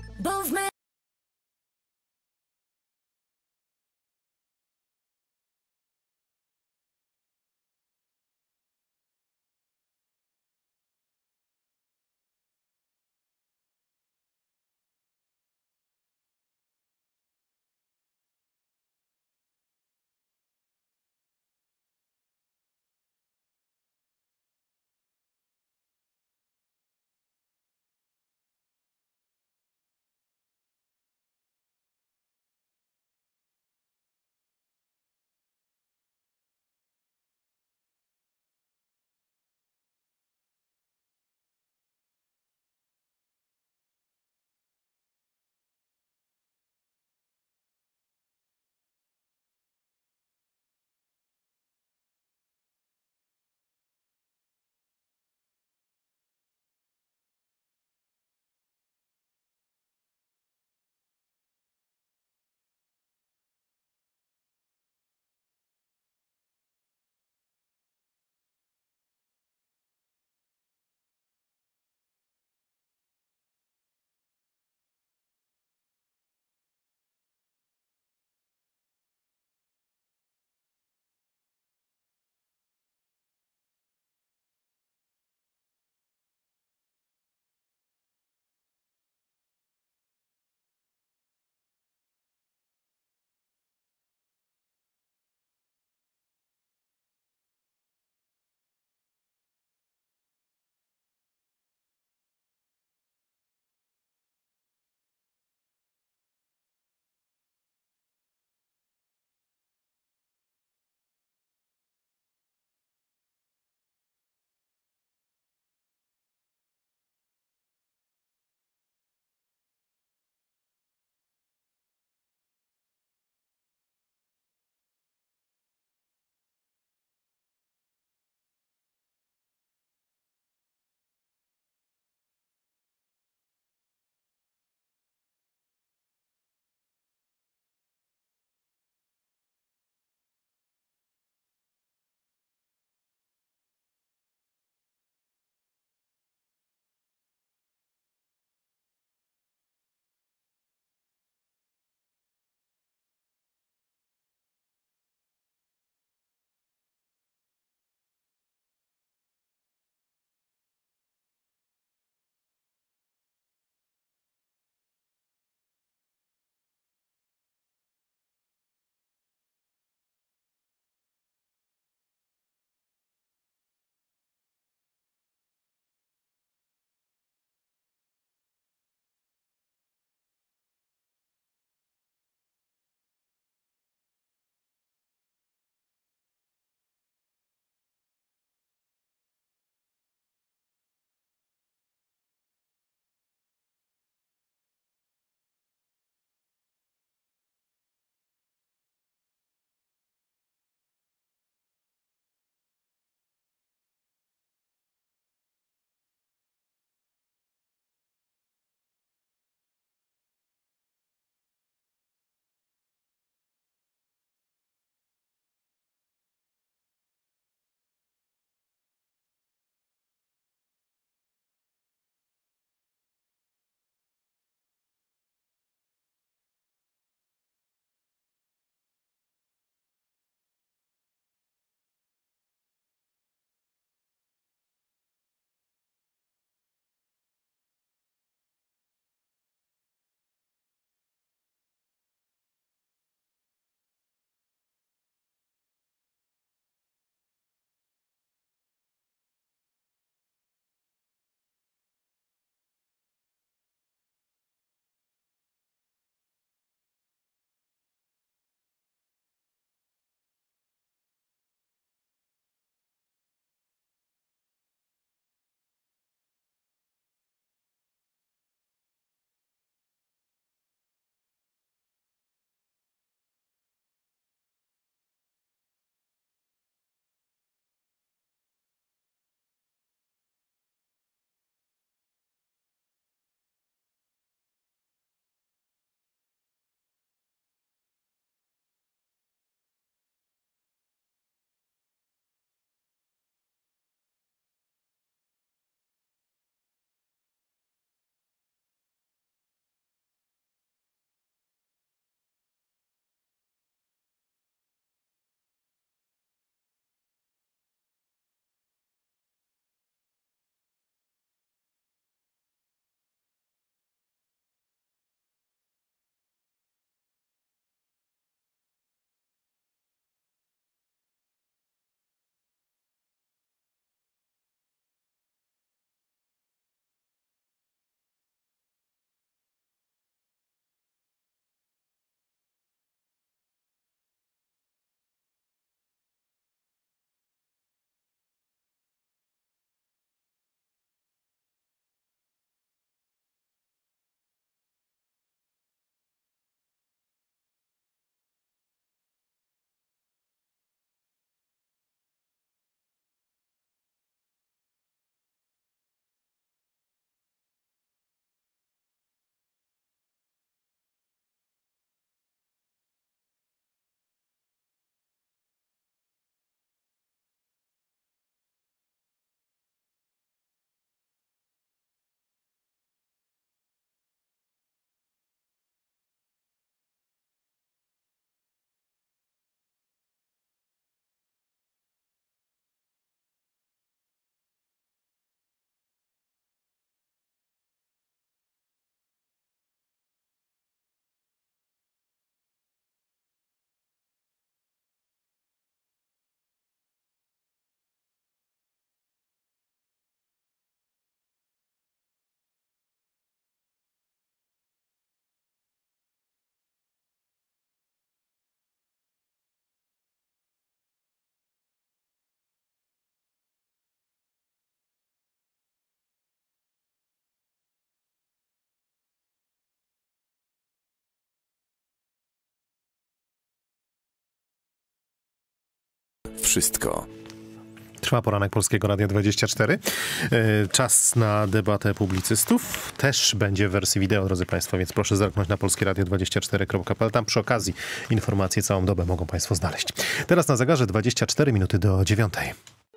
Speaker 1: wszystko.
Speaker 3: Trwa poranek Polskiego Radia dwadzieścia cztery. Czas na debatę publicystów. Też będzie w wersji wideo, drodzy Państwo, więc proszę zerknąć na polskie radio dwadzieścia cztery kropka p l. Tam przy okazji informacje całą dobę mogą Państwo znaleźć. Teraz na zegarze dwadzieścia cztery minuty do dziewiątej.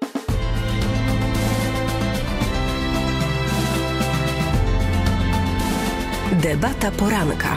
Speaker 2: Debata poranka.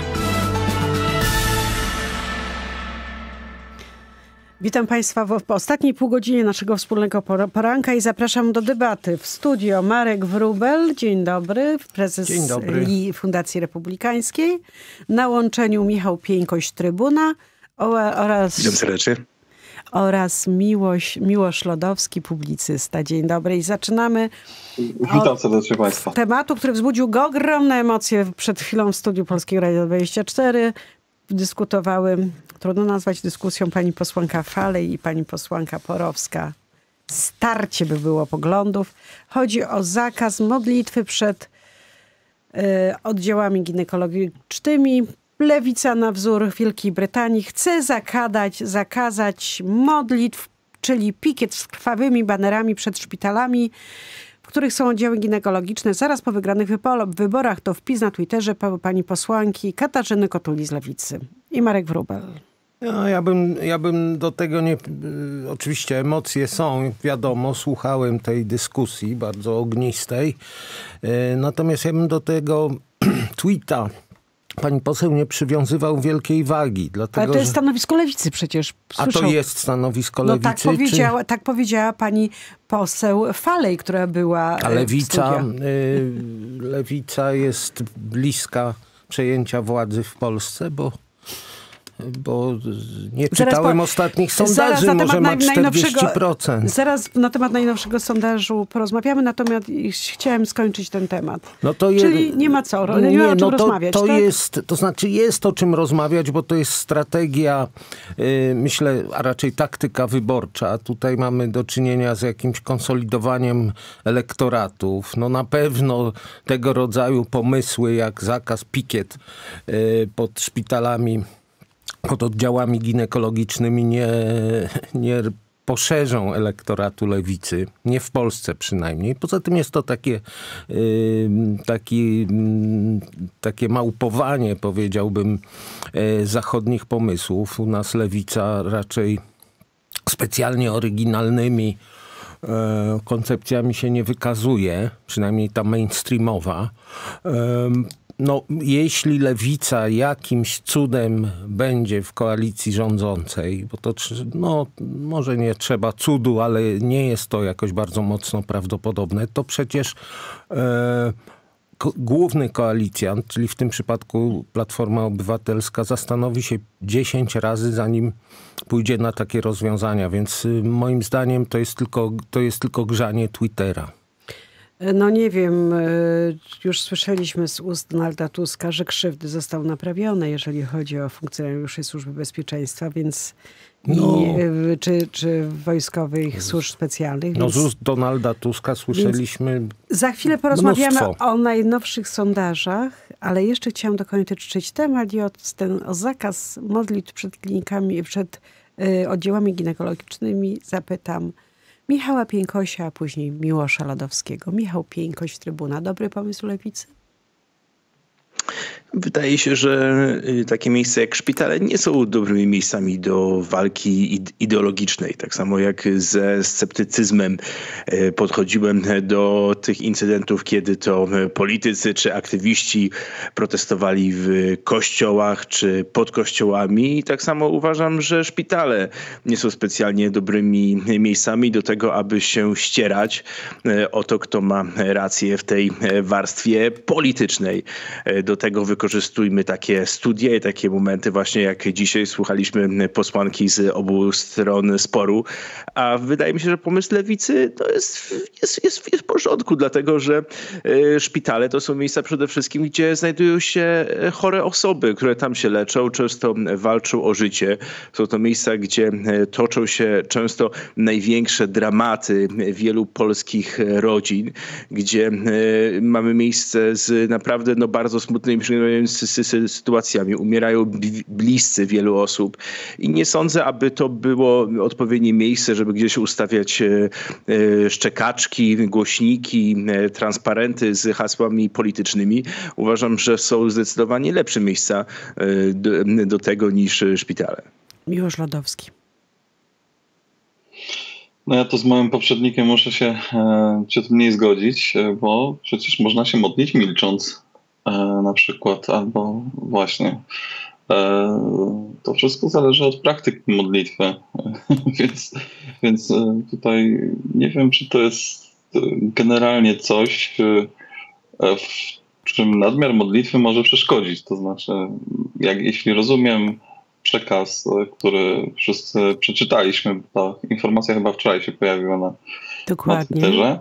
Speaker 4: Witam Państwa w ostatniej półgodzinie naszego wspólnego poranka i zapraszam do debaty. W studio Marek Wróbel, dzień dobry, prezes
Speaker 11: dzień dobry.
Speaker 4: Fundacji Republikańskiej. Na łączeniu Michał Pieńkoś-Trybuna oraz,
Speaker 11: Witam serdecznie.
Speaker 4: oraz Miłoś, Miłosz Lodowski, publicysta. Dzień dobry i zaczynamy
Speaker 11: Witam serdecznie Państwa.
Speaker 4: Tematu, który wzbudził go ogromne emocje przed chwilą w studiu Polskiego Radia dwadzieścia cztery. Dyskutowały, trudno nazwać dyskusją, pani posłanka Falej i pani posłanka Porowska. Starcie by było poglądów. Chodzi o zakaz modlitwy przed y, oddziałami ginekologicznymi. Lewica na wzór Wielkiej Brytanii chce zakadać, zakazać modlitw, czyli pikiet z krwawymi banerami przed szpitalami, w których są oddziały ginekologiczne. Zaraz po wygranych wyborach to wpis na Twitterze pani posłanki Katarzyny Kotuli z Lewicy. I Marek Wróbel.
Speaker 11: No, ja, bym, ja bym do tego nie... Oczywiście emocje są, wiadomo, słuchałem tej dyskusji bardzo ognistej. Natomiast ja bym do tego tweeta pani poseł nie przywiązywał wielkiej wagi. Dlatego,
Speaker 4: Ale to jest
Speaker 11: że...
Speaker 4: stanowisko Lewicy przecież. Słyszał...
Speaker 11: A to jest stanowisko
Speaker 4: no,
Speaker 11: Lewicy?
Speaker 4: Tak powiedziała,
Speaker 11: czy...
Speaker 4: tak powiedziała pani poseł Falej, która była
Speaker 11: A Lewica,
Speaker 4: y,
Speaker 11: Lewica jest bliska przejęcia władzy w Polsce, bo... Bo nie czytałem po, ostatnich sondaży, może ma czterdzieści procent.
Speaker 4: Zaraz na temat najnowszego sondażu porozmawiamy, natomiast chciałem skończyć ten temat.
Speaker 11: No to je,
Speaker 4: Czyli nie ma co, nie,
Speaker 11: nie
Speaker 4: ma o czym
Speaker 11: no to,
Speaker 4: rozmawiać.
Speaker 11: To,
Speaker 4: tak?
Speaker 11: jest, to znaczy jest o czym rozmawiać, bo to jest strategia, yy, myślę, a raczej taktyka wyborcza. Tutaj mamy do czynienia z jakimś konsolidowaniem elektoratów. No na pewno tego rodzaju pomysły jak zakaz pikiet yy, pod szpitalami, pod oddziałami ginekologicznymi nie, nie poszerzą elektoratu lewicy. Nie w Polsce przynajmniej. Poza tym jest to takie, yy, taki, yy, takie małpowanie, powiedziałbym, yy, zachodnich pomysłów. U nas lewica raczej specjalnie oryginalnymi yy, koncepcjami się nie wykazuje. Przynajmniej ta mainstreamowa. Yy, No, jeśli lewica jakimś cudem będzie w koalicji rządzącej, bo to no, może nie trzeba cudu, ale nie jest to jakoś bardzo mocno prawdopodobne, to przecież e, ko- główny koalicjant, czyli w tym przypadku Platforma Obywatelska, zastanowi się dziesięć razy, zanim pójdzie na takie rozwiązania. Więc y, moim zdaniem to jest tylko, to jest tylko grzanie Twittera.
Speaker 4: No nie wiem, już słyszeliśmy z ust Donalda Tuska, że krzywdy zostały naprawione, jeżeli chodzi o funkcjonariuszy Służby Bezpieczeństwa, więc no. i, czy, czy wojskowych służb specjalnych.
Speaker 11: No
Speaker 4: więc,
Speaker 11: z ust Donalda Tuska słyszeliśmy
Speaker 4: za chwilę porozmawiamy
Speaker 11: mnóstwo.
Speaker 4: o najnowszych sondażach, ale jeszcze chciałam dokończyć temat i o, ten, o zakaz modlitw przed klinikami, przed y, oddziałami ginekologicznymi zapytam Michała Pieńkosia, a później Miłosza Lodowskiego. Michał Pieńkoś, Trybuna. Dobry pomysł Lewicy?
Speaker 14: Wydaje się, że takie miejsca jak szpitale nie są dobrymi miejscami do walki ideologicznej. Tak samo jak ze sceptycyzmem podchodziłem do tych incydentów, kiedy to politycy czy aktywiści protestowali w kościołach czy pod kościołami. I tak samo uważam, że szpitale nie są specjalnie dobrymi miejscami do tego, aby się ścierać o to, kto ma rację w tej warstwie politycznej. Do tego wykorzystujmy takie studia i takie momenty właśnie jak dzisiaj słuchaliśmy posłanki z obu stron sporu. A wydaje mi się, że pomysł lewicy to jest, jest, jest, jest w porządku, dlatego że szpitale to są miejsca przede wszystkim, gdzie znajdują się chore osoby, które tam się leczą, często walczą o życie. Są to miejsca, gdzie toczą się często największe dramaty wielu polskich rodzin, gdzie mamy miejsce z naprawdę no, bardzo smutnymi przerażającymi sytuacjami. Umierają bliscy wielu osób i nie sądzę, aby to było odpowiednie miejsce, żeby gdzieś ustawiać szczekaczki, głośniki, transparenty z hasłami politycznymi. Uważam, że są zdecydowanie lepsze miejsca do, do tego niż szpitale.
Speaker 4: Miłosz Lodowski.
Speaker 15: No ja to z moim poprzednikiem muszę się e, ciut mniej zgodzić, bo przecież można się modlić milcząc e, na przykład, albo właśnie. E, to wszystko zależy od praktyki modlitwy, więc, więc tutaj nie wiem, czy to jest generalnie coś, w czym nadmiar modlitwy może przeszkodzić. To znaczy, jak, jeśli rozumiem przekaz, który wszyscy przeczytaliśmy, ta informacja chyba wczoraj się pojawiła na, na Twitterze,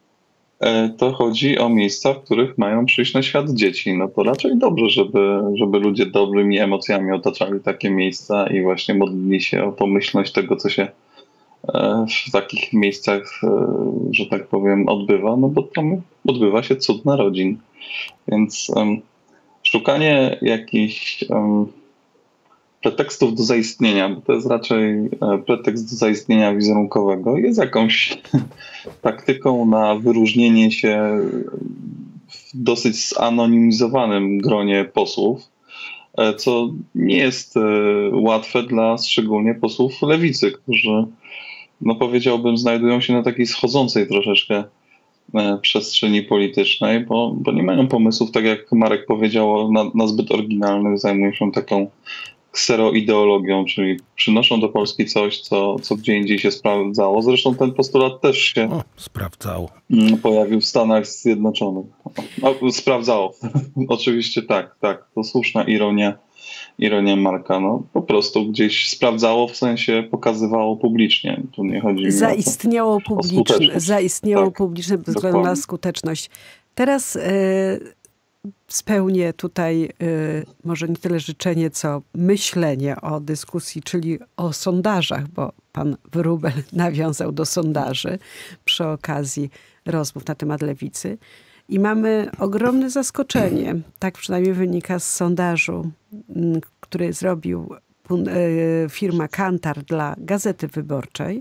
Speaker 15: to chodzi o miejsca, w których mają przyjść na świat dzieci. No to raczej dobrze, żeby, żeby ludzie dobrymi emocjami otaczali takie miejsca i właśnie modlili się o pomyślność tego, co się w takich miejscach, że tak powiem, odbywa, no bo tam odbywa się cud narodzin. Więc um, szukanie jakichś um, pretekstów do zaistnienia, bo to jest raczej pretekst do zaistnienia wizerunkowego, jest jakąś taktyką na wyróżnienie się w dosyć zanonimizowanym gronie posłów, co nie jest łatwe dla szczególnie posłów lewicy, którzy, no powiedziałbym, znajdują się na takiej schodzącej troszeczkę przestrzeni politycznej, bo, bo nie mają pomysłów, tak jak Marek powiedział, na, na zbyt oryginalnych, zajmują się taką kseroideologią, czyli przynoszą do Polski coś, co, co gdzie indziej się sprawdzało. Zresztą ten postulat też się
Speaker 11: o, sprawdzało.
Speaker 15: pojawił w Stanach Zjednoczonych. No, sprawdzało. Oczywiście tak, tak. To słuszna ironia, ironia Marka. No, po prostu gdzieś sprawdzało, w sensie pokazywało publicznie. Tu nie chodzi
Speaker 4: zaistniało
Speaker 15: o to,
Speaker 4: publiczne,
Speaker 15: o
Speaker 4: zaistniało
Speaker 15: tak,
Speaker 4: publiczne bez względu na skuteczność. Teraz y spełnię tutaj y, może nie tyle życzenie, co myślenie o dyskusji, czyli o sondażach, bo pan Wróbel nawiązał do sondaży przy okazji rozmów na temat lewicy. I mamy ogromne zaskoczenie, tak przynajmniej wynika z sondażu, y, który zrobił y, firma Kantar dla Gazety Wyborczej,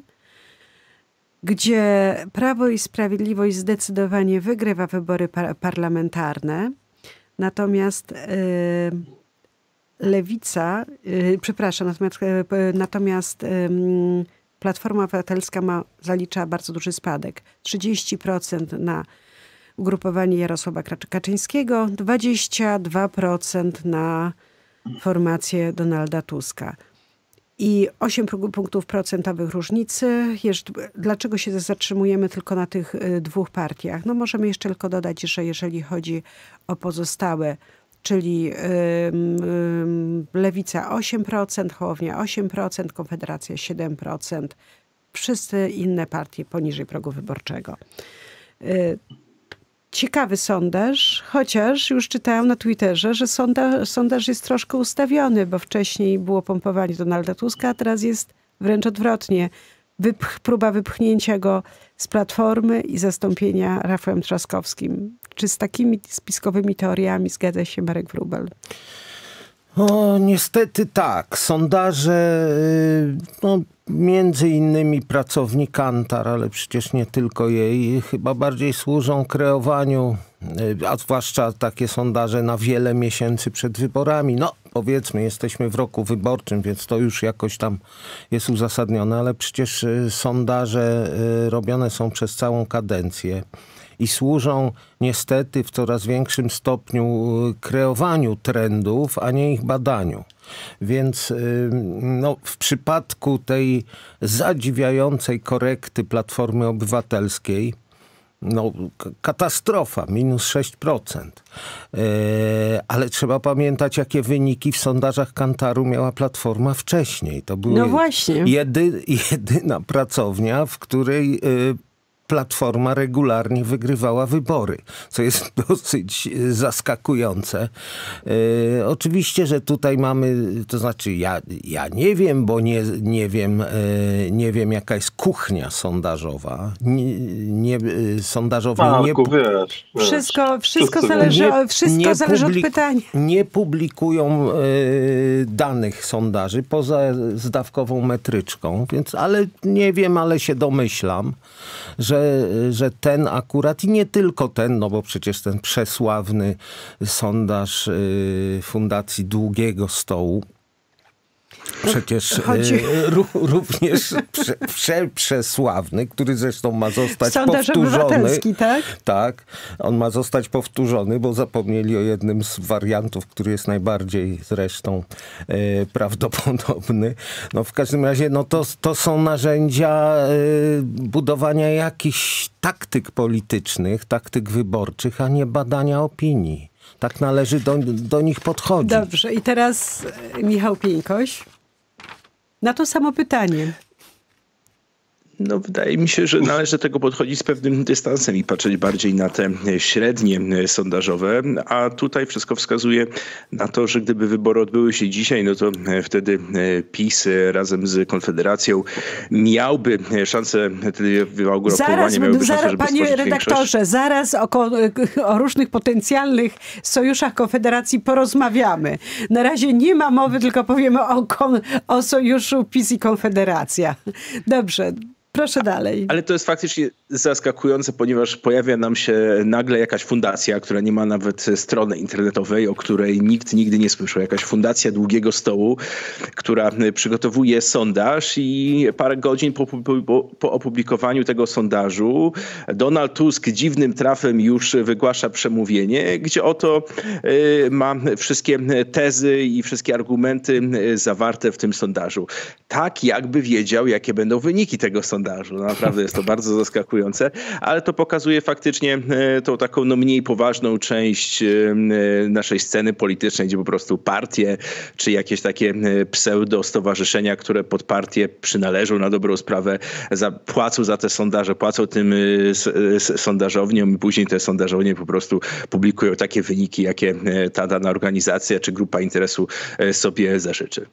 Speaker 4: gdzie Prawo i Sprawiedliwość zdecydowanie wygrywa wybory par parlamentarne. Natomiast y, Lewica, y, przepraszam, natomiast, y, natomiast y, Platforma Obywatelska ma, zalicza bardzo duży spadek. trzydzieści procent na ugrupowanie Jarosława Kaczyńskiego, dwadzieścia dwa procent na formację Donalda Tuska. I osiem punktów procentowych różnicy. Dlaczego się zatrzymujemy tylko na tych dwóch partiach? No możemy jeszcze tylko dodać, że jeżeli chodzi o pozostałe, czyli yy, yy, Lewica osiem procent, Hołownia osiem procent, Konfederacja siedem procent, wszyscy inne partie poniżej progu wyborczego. Yy, Ciekawy sondaż, chociaż już czytałam na Twitterze, że sondaż, sondaż jest troszkę ustawiony, bo wcześniej było pompowanie Donalda Tuska, a teraz jest wręcz odwrotnie. Wypch, próba wypchnięcia go z Platformy i zastąpienia Rafałem Trzaskowskim. Czy z takimi spiskowymi teoriami zgadza się Marek Wróbel?
Speaker 11: O, niestety tak. Sondaże, no, między innymi pracownik Kantar, ale przecież nie tylko jej, chyba bardziej służą kreowaniu, a zwłaszcza takie sondaże na wiele miesięcy przed wyborami. No, powiedzmy, jesteśmy w roku wyborczym, więc to już jakoś tam jest uzasadnione, ale przecież sondaże robione są przez całą kadencję i służą niestety w coraz większym stopniu kreowaniu trendów, a nie ich badaniu. Więc no, w przypadku tej zadziwiającej korekty Platformy Obywatelskiej, no, katastrofa, minus sześć procent. E, ale trzeba pamiętać, jakie wyniki w sondażach Kantaru miała Platforma wcześniej. To była
Speaker 4: no właśnie.
Speaker 11: Jedy, jedyna pracownia, w której e, Platforma regularnie wygrywała wybory, co jest dosyć zaskakujące. E, oczywiście, że tutaj mamy, to znaczy ja, ja nie wiem, bo nie, nie wiem, e, nie wiem jaka jest kuchnia sondażowa. Nie, nie, sondażowej
Speaker 15: Marku,
Speaker 11: nie...
Speaker 15: Wiesz, wiesz,
Speaker 4: Wszystko, wszystko zależy,
Speaker 11: nie,
Speaker 4: wszystko
Speaker 11: nie
Speaker 4: zależy
Speaker 11: publik-
Speaker 4: od pytania.
Speaker 11: Nie publikują e, danych sondaży poza zdawkową metryczką, więc ale nie wiem, ale się domyślam, że, że ten akurat i nie tylko ten, no bo przecież ten przesławny sondaż y, Fundacji Długiego Stołu przecież Chodzi... ró, również prze, prze, przesławny, który zresztą ma zostać
Speaker 4: Sondaż
Speaker 11: powtórzony.
Speaker 4: Tak?
Speaker 11: Tak, on ma zostać powtórzony, bo zapomnieli o jednym z wariantów, który jest najbardziej zresztą e, prawdopodobny. No w każdym razie no to, to są narzędzia e, budowania jakichś taktyk politycznych, taktyk wyborczych, a nie badania opinii. Tak należy do, do nich podchodzić.
Speaker 4: Dobrze. I teraz Michał Pieńkoś. Na to samo pytanie.
Speaker 14: No, wydaje mi się, że należy do tego podchodzić z pewnym dystansem i patrzeć bardziej na te średnie sondażowe, a tutaj wszystko wskazuje na to, że gdyby wybory odbyły się dzisiaj, no to wtedy PiS razem z Konfederacją miałby szansę ugrupowania,
Speaker 4: zaraz,
Speaker 14: miałby
Speaker 4: zaraz,
Speaker 14: szansę, żeby
Speaker 4: panie redaktorze,
Speaker 14: większość.
Speaker 4: zaraz o, o różnych potencjalnych sojuszach Konfederacji porozmawiamy. Na razie nie ma mowy, tylko powiemy o, o sojuszu PiS i Konfederacja. Dobrze. Proszę dalej.
Speaker 14: Ale to jest faktycznie zaskakujące, ponieważ pojawia nam się nagle jakaś fundacja, która nie ma nawet strony internetowej, o której nikt nigdy nie słyszał. Jakaś fundacja Długiego Stołu, która przygotowuje sondaż i parę godzin po, po, po opublikowaniu tego sondażu Donald Tusk dziwnym trafem już wygłasza przemówienie, gdzie oto y, ma wszystkie tezy i wszystkie argumenty zawarte w tym sondażu. Tak jakby wiedział, jakie będą wyniki tego sondażu. No naprawdę jest to bardzo zaskakujące, ale to pokazuje faktycznie tą taką no, mniej poważną część naszej sceny politycznej, gdzie po prostu partie czy jakieś takie pseudo-stowarzyszenia, które pod partie przynależą na dobrą sprawę, za, płacą za te sondaże, płacą tym sondażowniom i później te sondażownie po prostu publikują takie wyniki, jakie ta dana organizacja czy grupa interesu sobie zażyczy.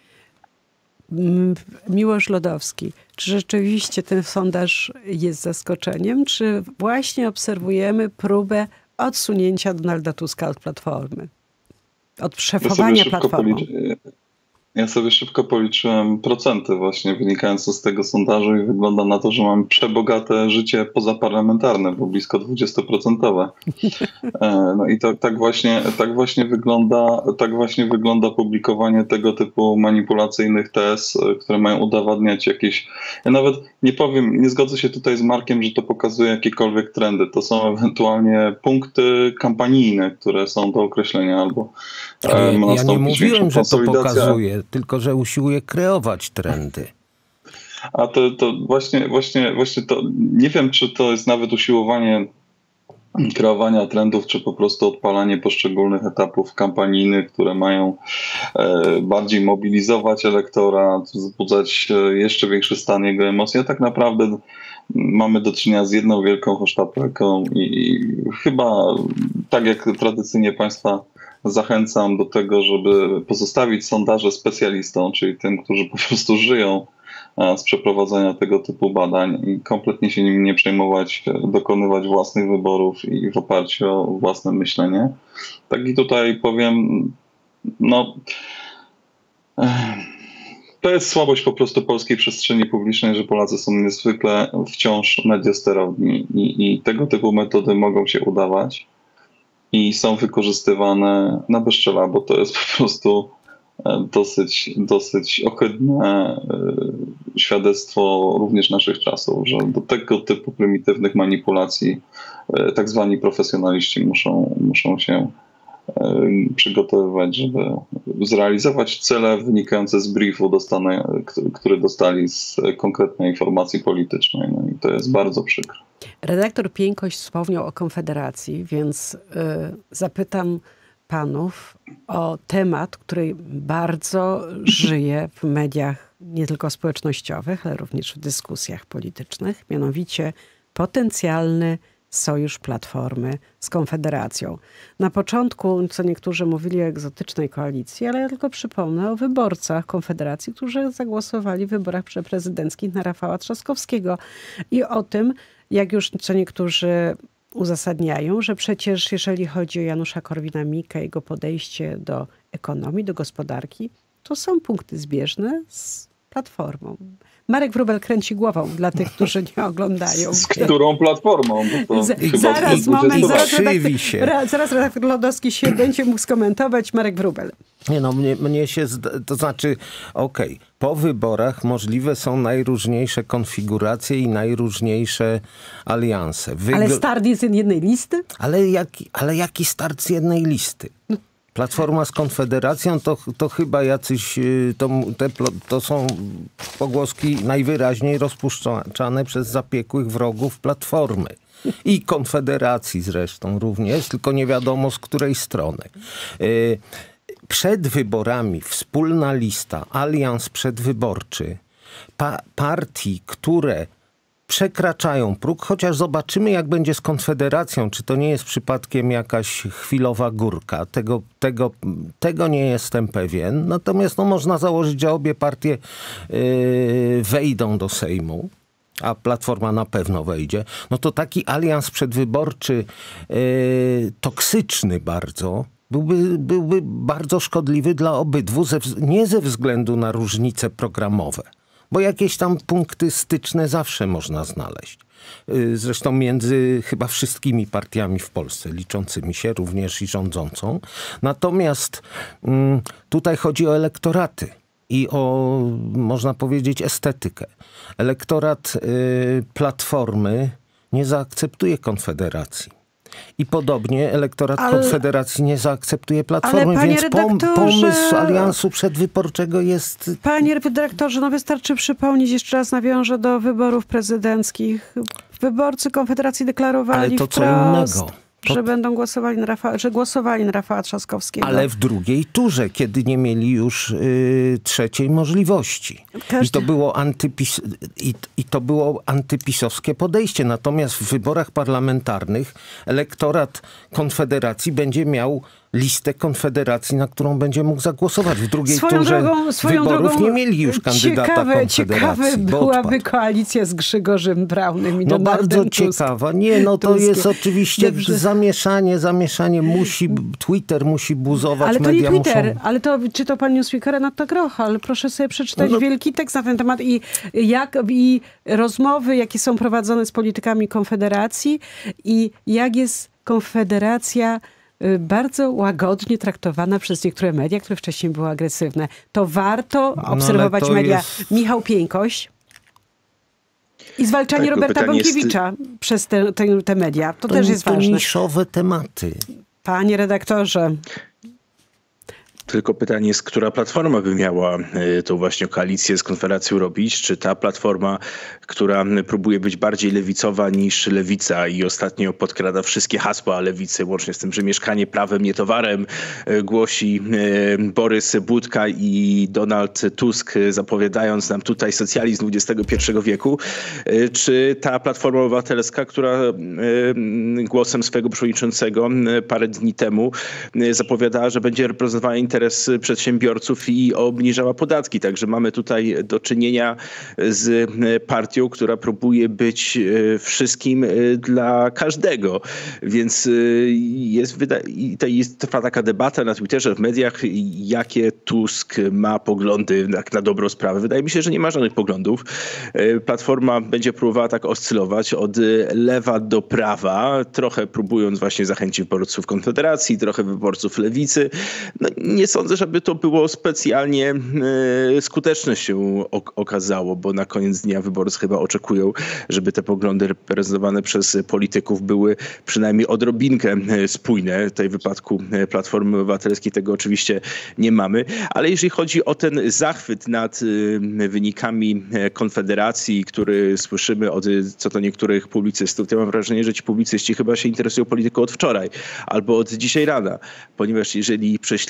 Speaker 4: Miłosz Lodowski, czy rzeczywiście ten sondaż jest zaskoczeniem, czy właśnie obserwujemy próbę odsunięcia Donalda Tuska od Platformy? Od szefowania
Speaker 15: ja
Speaker 4: Platformą?
Speaker 15: Policzy... Ja sobie szybko policzyłem procenty właśnie wynikające z tego sondażu i wygląda na to, że mam przebogate życie pozaparlamentarne, bo blisko dwudziestoprocentowe. No i to, tak, właśnie, tak, właśnie wygląda, tak właśnie wygląda publikowanie tego typu manipulacyjnych tez, które mają udowadniać jakieś... Ja nawet nie powiem, nie zgodzę się tutaj z Markiem, że to pokazuje jakiekolwiek trendy. To są ewentualnie punkty kampanijne, które są do określenia albo
Speaker 11: ja,
Speaker 15: ma
Speaker 11: ja nie mówiłem, że to
Speaker 15: konsolidacja.
Speaker 11: pokazuje, tylko że usiłuje kreować trendy.
Speaker 15: A to, to właśnie, właśnie, właśnie to, nie wiem, czy to jest nawet usiłowanie kreowania trendów, czy po prostu odpalanie poszczególnych etapów kampanijnych, które mają e, bardziej mobilizować elektorat, wzbudzać jeszcze większy stan jego emocji. A tak naprawdę mamy do czynienia z jedną wielką hosztaplerką i, i chyba tak jak tradycyjnie państwa zachęcam do tego, żeby pozostawić sondaże specjalistom, czyli tym, którzy po prostu żyją z przeprowadzania tego typu badań i kompletnie się nimi nie przejmować, dokonywać własnych wyborów i w oparciu o własne myślenie. Tak i tutaj powiem, no to jest słabość po prostu polskiej przestrzeni publicznej, że Polacy są niezwykle wciąż mediosterowni i, i tego typu metody mogą się udawać i są wykorzystywane na bezczela, bo to jest po prostu dosyć, dosyć ohydne świadectwo również naszych czasów, że do tego typu prymitywnych manipulacji tak zwani profesjonaliści muszą, muszą się przygotowywać, żeby zrealizować cele wynikające z briefu, dostane, który dostali z konkretnej informacji politycznej. No i to jest bardzo przykre.
Speaker 4: Redaktor Pieńkoś wspomniał o Konfederacji, więc y, zapytam panów o temat, który bardzo żyje w mediach nie tylko społecznościowych, ale również w dyskusjach politycznych, mianowicie potencjalny sojusz Platformy z Konfederacją. Na początku, co niektórzy mówili o egzotycznej koalicji, ale ja tylko przypomnę o wyborcach Konfederacji, którzy zagłosowali w wyborach prezydenckich na Rafała Trzaskowskiego. I o tym, jak już co niektórzy uzasadniają, że przecież jeżeli chodzi o Janusza Korwin-Mikke, jego podejście do ekonomii, do gospodarki, to są punkty zbieżne z Platformą. Marek Wróbel kręci głową dla tych, którzy nie oglądają.
Speaker 15: Z którą Platformą? To
Speaker 4: Z, zaraz, moment, zaraz redaktor, zaraz redaktor Lodowski się będzie mógł skomentować. Marek Wróbel.
Speaker 11: Nie no, mnie, mnie się, to znaczy, okej, okay, po wyborach możliwe są najróżniejsze konfiguracje i najróżniejsze alianse. Wygr... Ale
Speaker 4: start jest z jednej listy?
Speaker 11: Ale jaki, ale jaki start z jednej listy? No. Platforma z Konfederacją to, to chyba jacyś, to, te, to są pogłoski najwyraźniej rozpuszczane przez zapiekłych wrogów Platformy. I Konfederacji zresztą również, tylko nie wiadomo z której strony. Przed wyborami wspólna lista, alians przedwyborczy, pa, partii, które przekraczają próg, chociaż zobaczymy, jak będzie z Konfederacją, czy to nie jest przypadkiem jakaś chwilowa górka. Tego, tego, tego nie jestem pewien. Natomiast no, można założyć, że obie partie yy, wejdą do Sejmu, a Platforma na pewno wejdzie. No to taki alians przedwyborczy, yy, toksyczny bardzo, byłby, byłby bardzo szkodliwy dla obydwu, ze, nie ze względu na różnice programowe. Bo jakieś tam punkty styczne zawsze można znaleźć. Zresztą między chyba wszystkimi partiami w Polsce, liczącymi się również i rządzącą. Natomiast mm, tutaj chodzi o elektoraty i o, można powiedzieć, estetykę. Elektorat y, Platformy nie zaakceptuje Konfederacji. I podobnie elektorat ale, Konfederacji nie zaakceptuje Platformy, więc pom, pomysł aliansu przedwyborczego jest...
Speaker 4: Panie redaktorze, no wystarczy przypomnieć, jeszcze raz nawiążę do wyborów prezydenckich. Wyborcy Konfederacji deklarowali
Speaker 11: ale to
Speaker 4: wprost,
Speaker 11: co innego. To...
Speaker 4: że będą głosowali na Rafała, że głosowali na Rafała Trzaskowskiego.
Speaker 11: Ale w drugiej turze, kiedy nie mieli już y, trzeciej możliwości. Każdy... I, to było antypis... I, I to było antypisowskie podejście. Natomiast w wyborach parlamentarnych elektorat Konfederacji będzie miał listę Konfederacji, na którą będzie mógł zagłosować. W drugiej swoją turze drogą, swoją wyborów drogą nie mieli już kandydata ciekawe,
Speaker 4: Konfederacji. Ciekawe byłaby koalicja z Grzegorzem Braunem i
Speaker 11: No
Speaker 4: Donaldem
Speaker 11: bardzo
Speaker 4: Tuskiem.
Speaker 11: ciekawa. Nie, no to
Speaker 4: Tuskiem.
Speaker 11: jest oczywiście
Speaker 4: Dobrze.
Speaker 11: zamieszanie, zamieszanie musi, Twitter musi buzować,
Speaker 4: ale to
Speaker 11: media
Speaker 4: nie Twitter,
Speaker 11: muszą...
Speaker 4: ale to czytał pan newspeaker Renata Grocha, ale proszę sobie przeczytać
Speaker 11: no.
Speaker 4: wielki tekst na ten temat i jak i rozmowy, jakie są prowadzone z politykami Konfederacji i jak jest Konfederacja bardzo łagodnie traktowana przez niektóre media, które wcześniej były agresywne. To warto obserwować no, media. Jest... Michał Pieńkoś i zwalczanie tak, Roberta Bąkiewicza jest... przez te, te, te media. To, to też jest
Speaker 11: to
Speaker 4: ważne.
Speaker 11: niszowe tematy.
Speaker 4: Panie redaktorze.
Speaker 14: Tylko pytanie jest, która platforma by miała tą właśnie koalicję z Konfederacją robić? Czy ta platforma, która próbuje być bardziej lewicowa niż lewica i ostatnio podkrada wszystkie hasła lewicy, łącznie z tym, że mieszkanie prawem, nie towarem, głosi Borys Budka i Donald Tusk, zapowiadając nam tutaj socjalizm dwudziestego pierwszego wieku? Czy ta Platforma Obywatelska, która głosem swojego przewodniczącego parę dni temu zapowiadała, że będzie reprezentowała interes przedsiębiorców i obniżała podatki. Także mamy tutaj do czynienia z partią, która próbuje być wszystkim dla każdego. Więc jest, jest trwa taka debata na Twitterze, w mediach, jakie Tusk ma poglądy jak na dobrą sprawę. Wydaje mi się, że nie ma żadnych poglądów. Platforma będzie próbowała tak oscylować od lewa do prawa, trochę próbując właśnie zachęcić wyborców Konfederacji, trochę wyborców Lewicy. No, nie sądzę, żeby to było specjalnie e, skuteczne się okazało, bo na koniec dnia wyborcy chyba oczekują, żeby te poglądy reprezentowane przez polityków były przynajmniej odrobinkę spójne. Tutaj w wypadku Platformy Obywatelskiej tego oczywiście nie mamy. Ale jeżeli chodzi o ten zachwyt nad e, wynikami Konfederacji, który słyszymy od co to niektórych publicystów, to ja mam wrażenie, że ci publicyści chyba się interesują polityką od wczoraj albo od dzisiaj rana, ponieważ jeżeli prześledzimy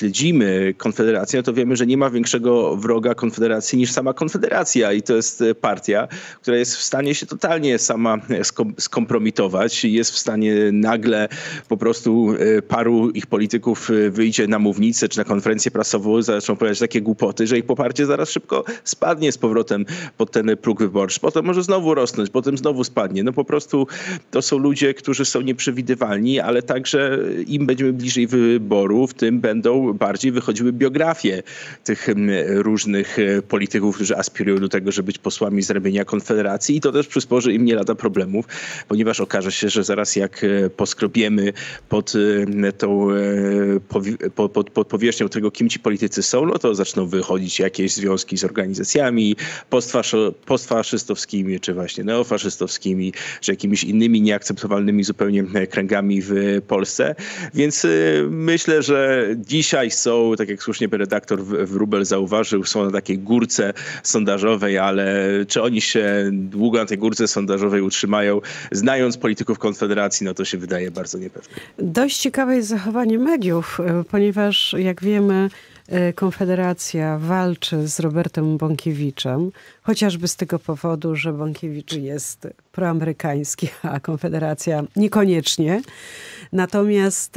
Speaker 14: Konfederacji, no to wiemy, że nie ma większego wroga Konfederacji niż sama Konfederacja i to jest partia, która jest w stanie się totalnie sama skompromitować. Jest w stanie nagle po prostu paru ich polityków wyjdzie na mównicę czy na konferencję prasową, zaczną powiedzieć takie głupoty, że ich poparcie zaraz szybko spadnie z powrotem pod ten próg wyborczy. Potem może znowu rosnąć, potem znowu spadnie. No po prostu to są ludzie, którzy są nieprzewidywalni, ale także im będziemy bliżej wyborów, tym będą bardziej wychodziły biografie tych różnych polityków, którzy aspirują do tego, żeby być posłami z ramienia Konfederacji i to też przysporzy im nie lada problemów, ponieważ okaże się, że zaraz jak poskrobiemy pod tą pod, pod, pod powierzchnią tego, kim ci politycy są, no to zaczną wychodzić jakieś związki z organizacjami postfaszystowskimi, czy właśnie neofaszystowskimi, czy jakimiś innymi nieakceptowalnymi zupełnie kręgami w Polsce. Więc myślę, że dzisiaj są, tak jak słusznie redaktor Wróbel zauważył, są na takiej górce sondażowej, ale czy oni się długo na tej górce sondażowej utrzymają, znając polityków Konfederacji, no to się wydaje bardzo niepewne.
Speaker 4: Dość ciekawe jest zachowanie mediów, ponieważ jak wiemy, Konfederacja walczy z Robertem Bąkiewiczem, chociażby z tego powodu, że Bąkiewicz jest proamerykański, a Konfederacja niekoniecznie. Natomiast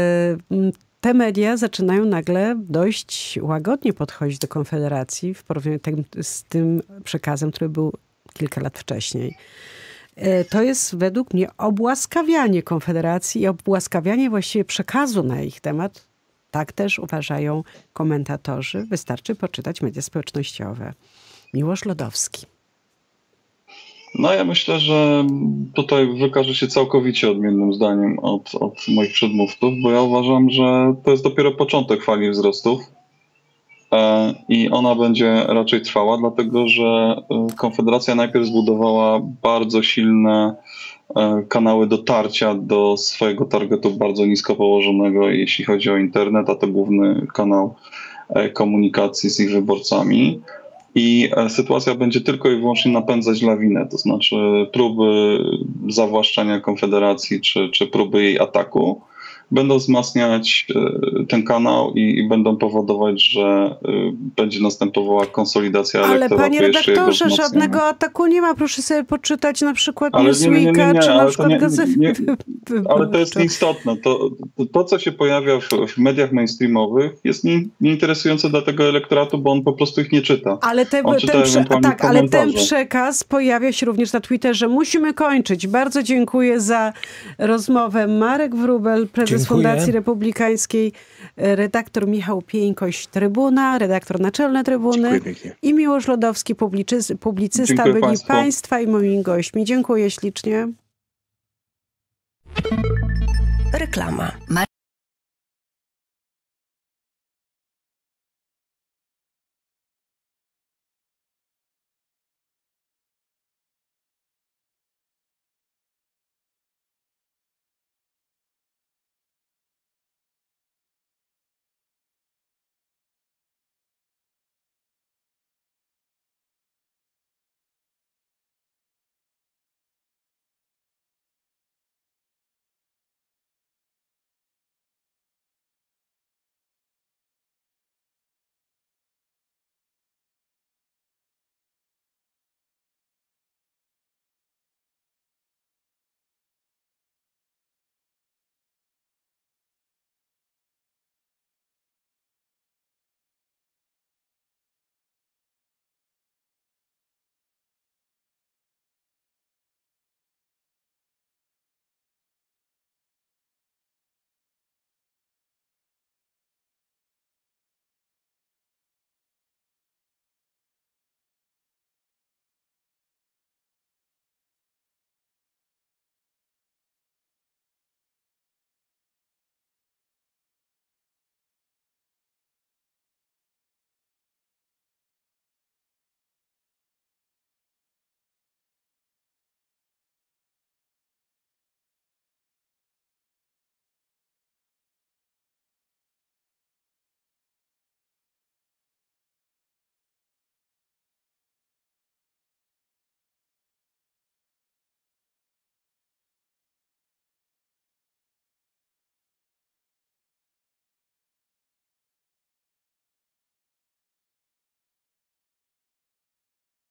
Speaker 4: te media zaczynają nagle dość łagodnie podchodzić do Konfederacji w porównaniu z tym przekazem, który był kilka lat wcześniej. To jest według mnie obłaskawianie Konfederacji i obłaskawianie właściwie przekazu na ich temat. Tak też uważają komentatorzy. Wystarczy poczytać media społecznościowe. Miłosz Lodowski.
Speaker 15: No ja myślę, że tutaj wykaże się całkowicie odmiennym zdaniem od, od moich przedmówców, bo ja uważam, że to jest dopiero początek fali wzrostów e, i ona będzie raczej trwała, dlatego że Konfederacja najpierw zbudowała bardzo silne e, kanały dotarcia do swojego targetu bardzo nisko położonego, jeśli chodzi o internet, a to główny kanał e, komunikacji z ich wyborcami. I sytuacja będzie tylko i wyłącznie napędzać lawinę, to znaczy próby zawłaszczenia Konfederacji czy, czy próby jej ataku będą wzmacniać ten kanał i, i będą powodować, że będzie następowała konsolidacja elektoratu.
Speaker 4: Ale panie redaktorze, żadnego ataku nie ma. Proszę sobie poczytać na przykład
Speaker 15: ale
Speaker 4: Newsweeka,
Speaker 15: nie, nie, nie,
Speaker 4: czy na
Speaker 15: ale
Speaker 4: przykład
Speaker 15: nie,
Speaker 4: Gazety.
Speaker 15: Nie, ale to jest nieistotne. To, to, to co się pojawia w, w mediach mainstreamowych, jest nie, nieinteresujące dla tego elektoratu, bo on po prostu ich nie czyta.
Speaker 4: Ale, te,
Speaker 15: on
Speaker 4: ten,
Speaker 15: czyta
Speaker 4: prze, tak, ale ten przekaz pojawia się również na Twitterze. Musimy kończyć. Bardzo dziękuję za rozmowę. Marek Wróbel, prezes
Speaker 11: Dziękuję.
Speaker 4: Fundacji Republikańskiej, redaktor Michał Pieńkoś, Trybuna, redaktor naczelny Trybuny i Miłosz Lodowski, publicysta, publicysta byli
Speaker 15: Państwu.
Speaker 4: Państwa i moimi gośćmi. Dziękuję ślicznie.
Speaker 2: Reklama.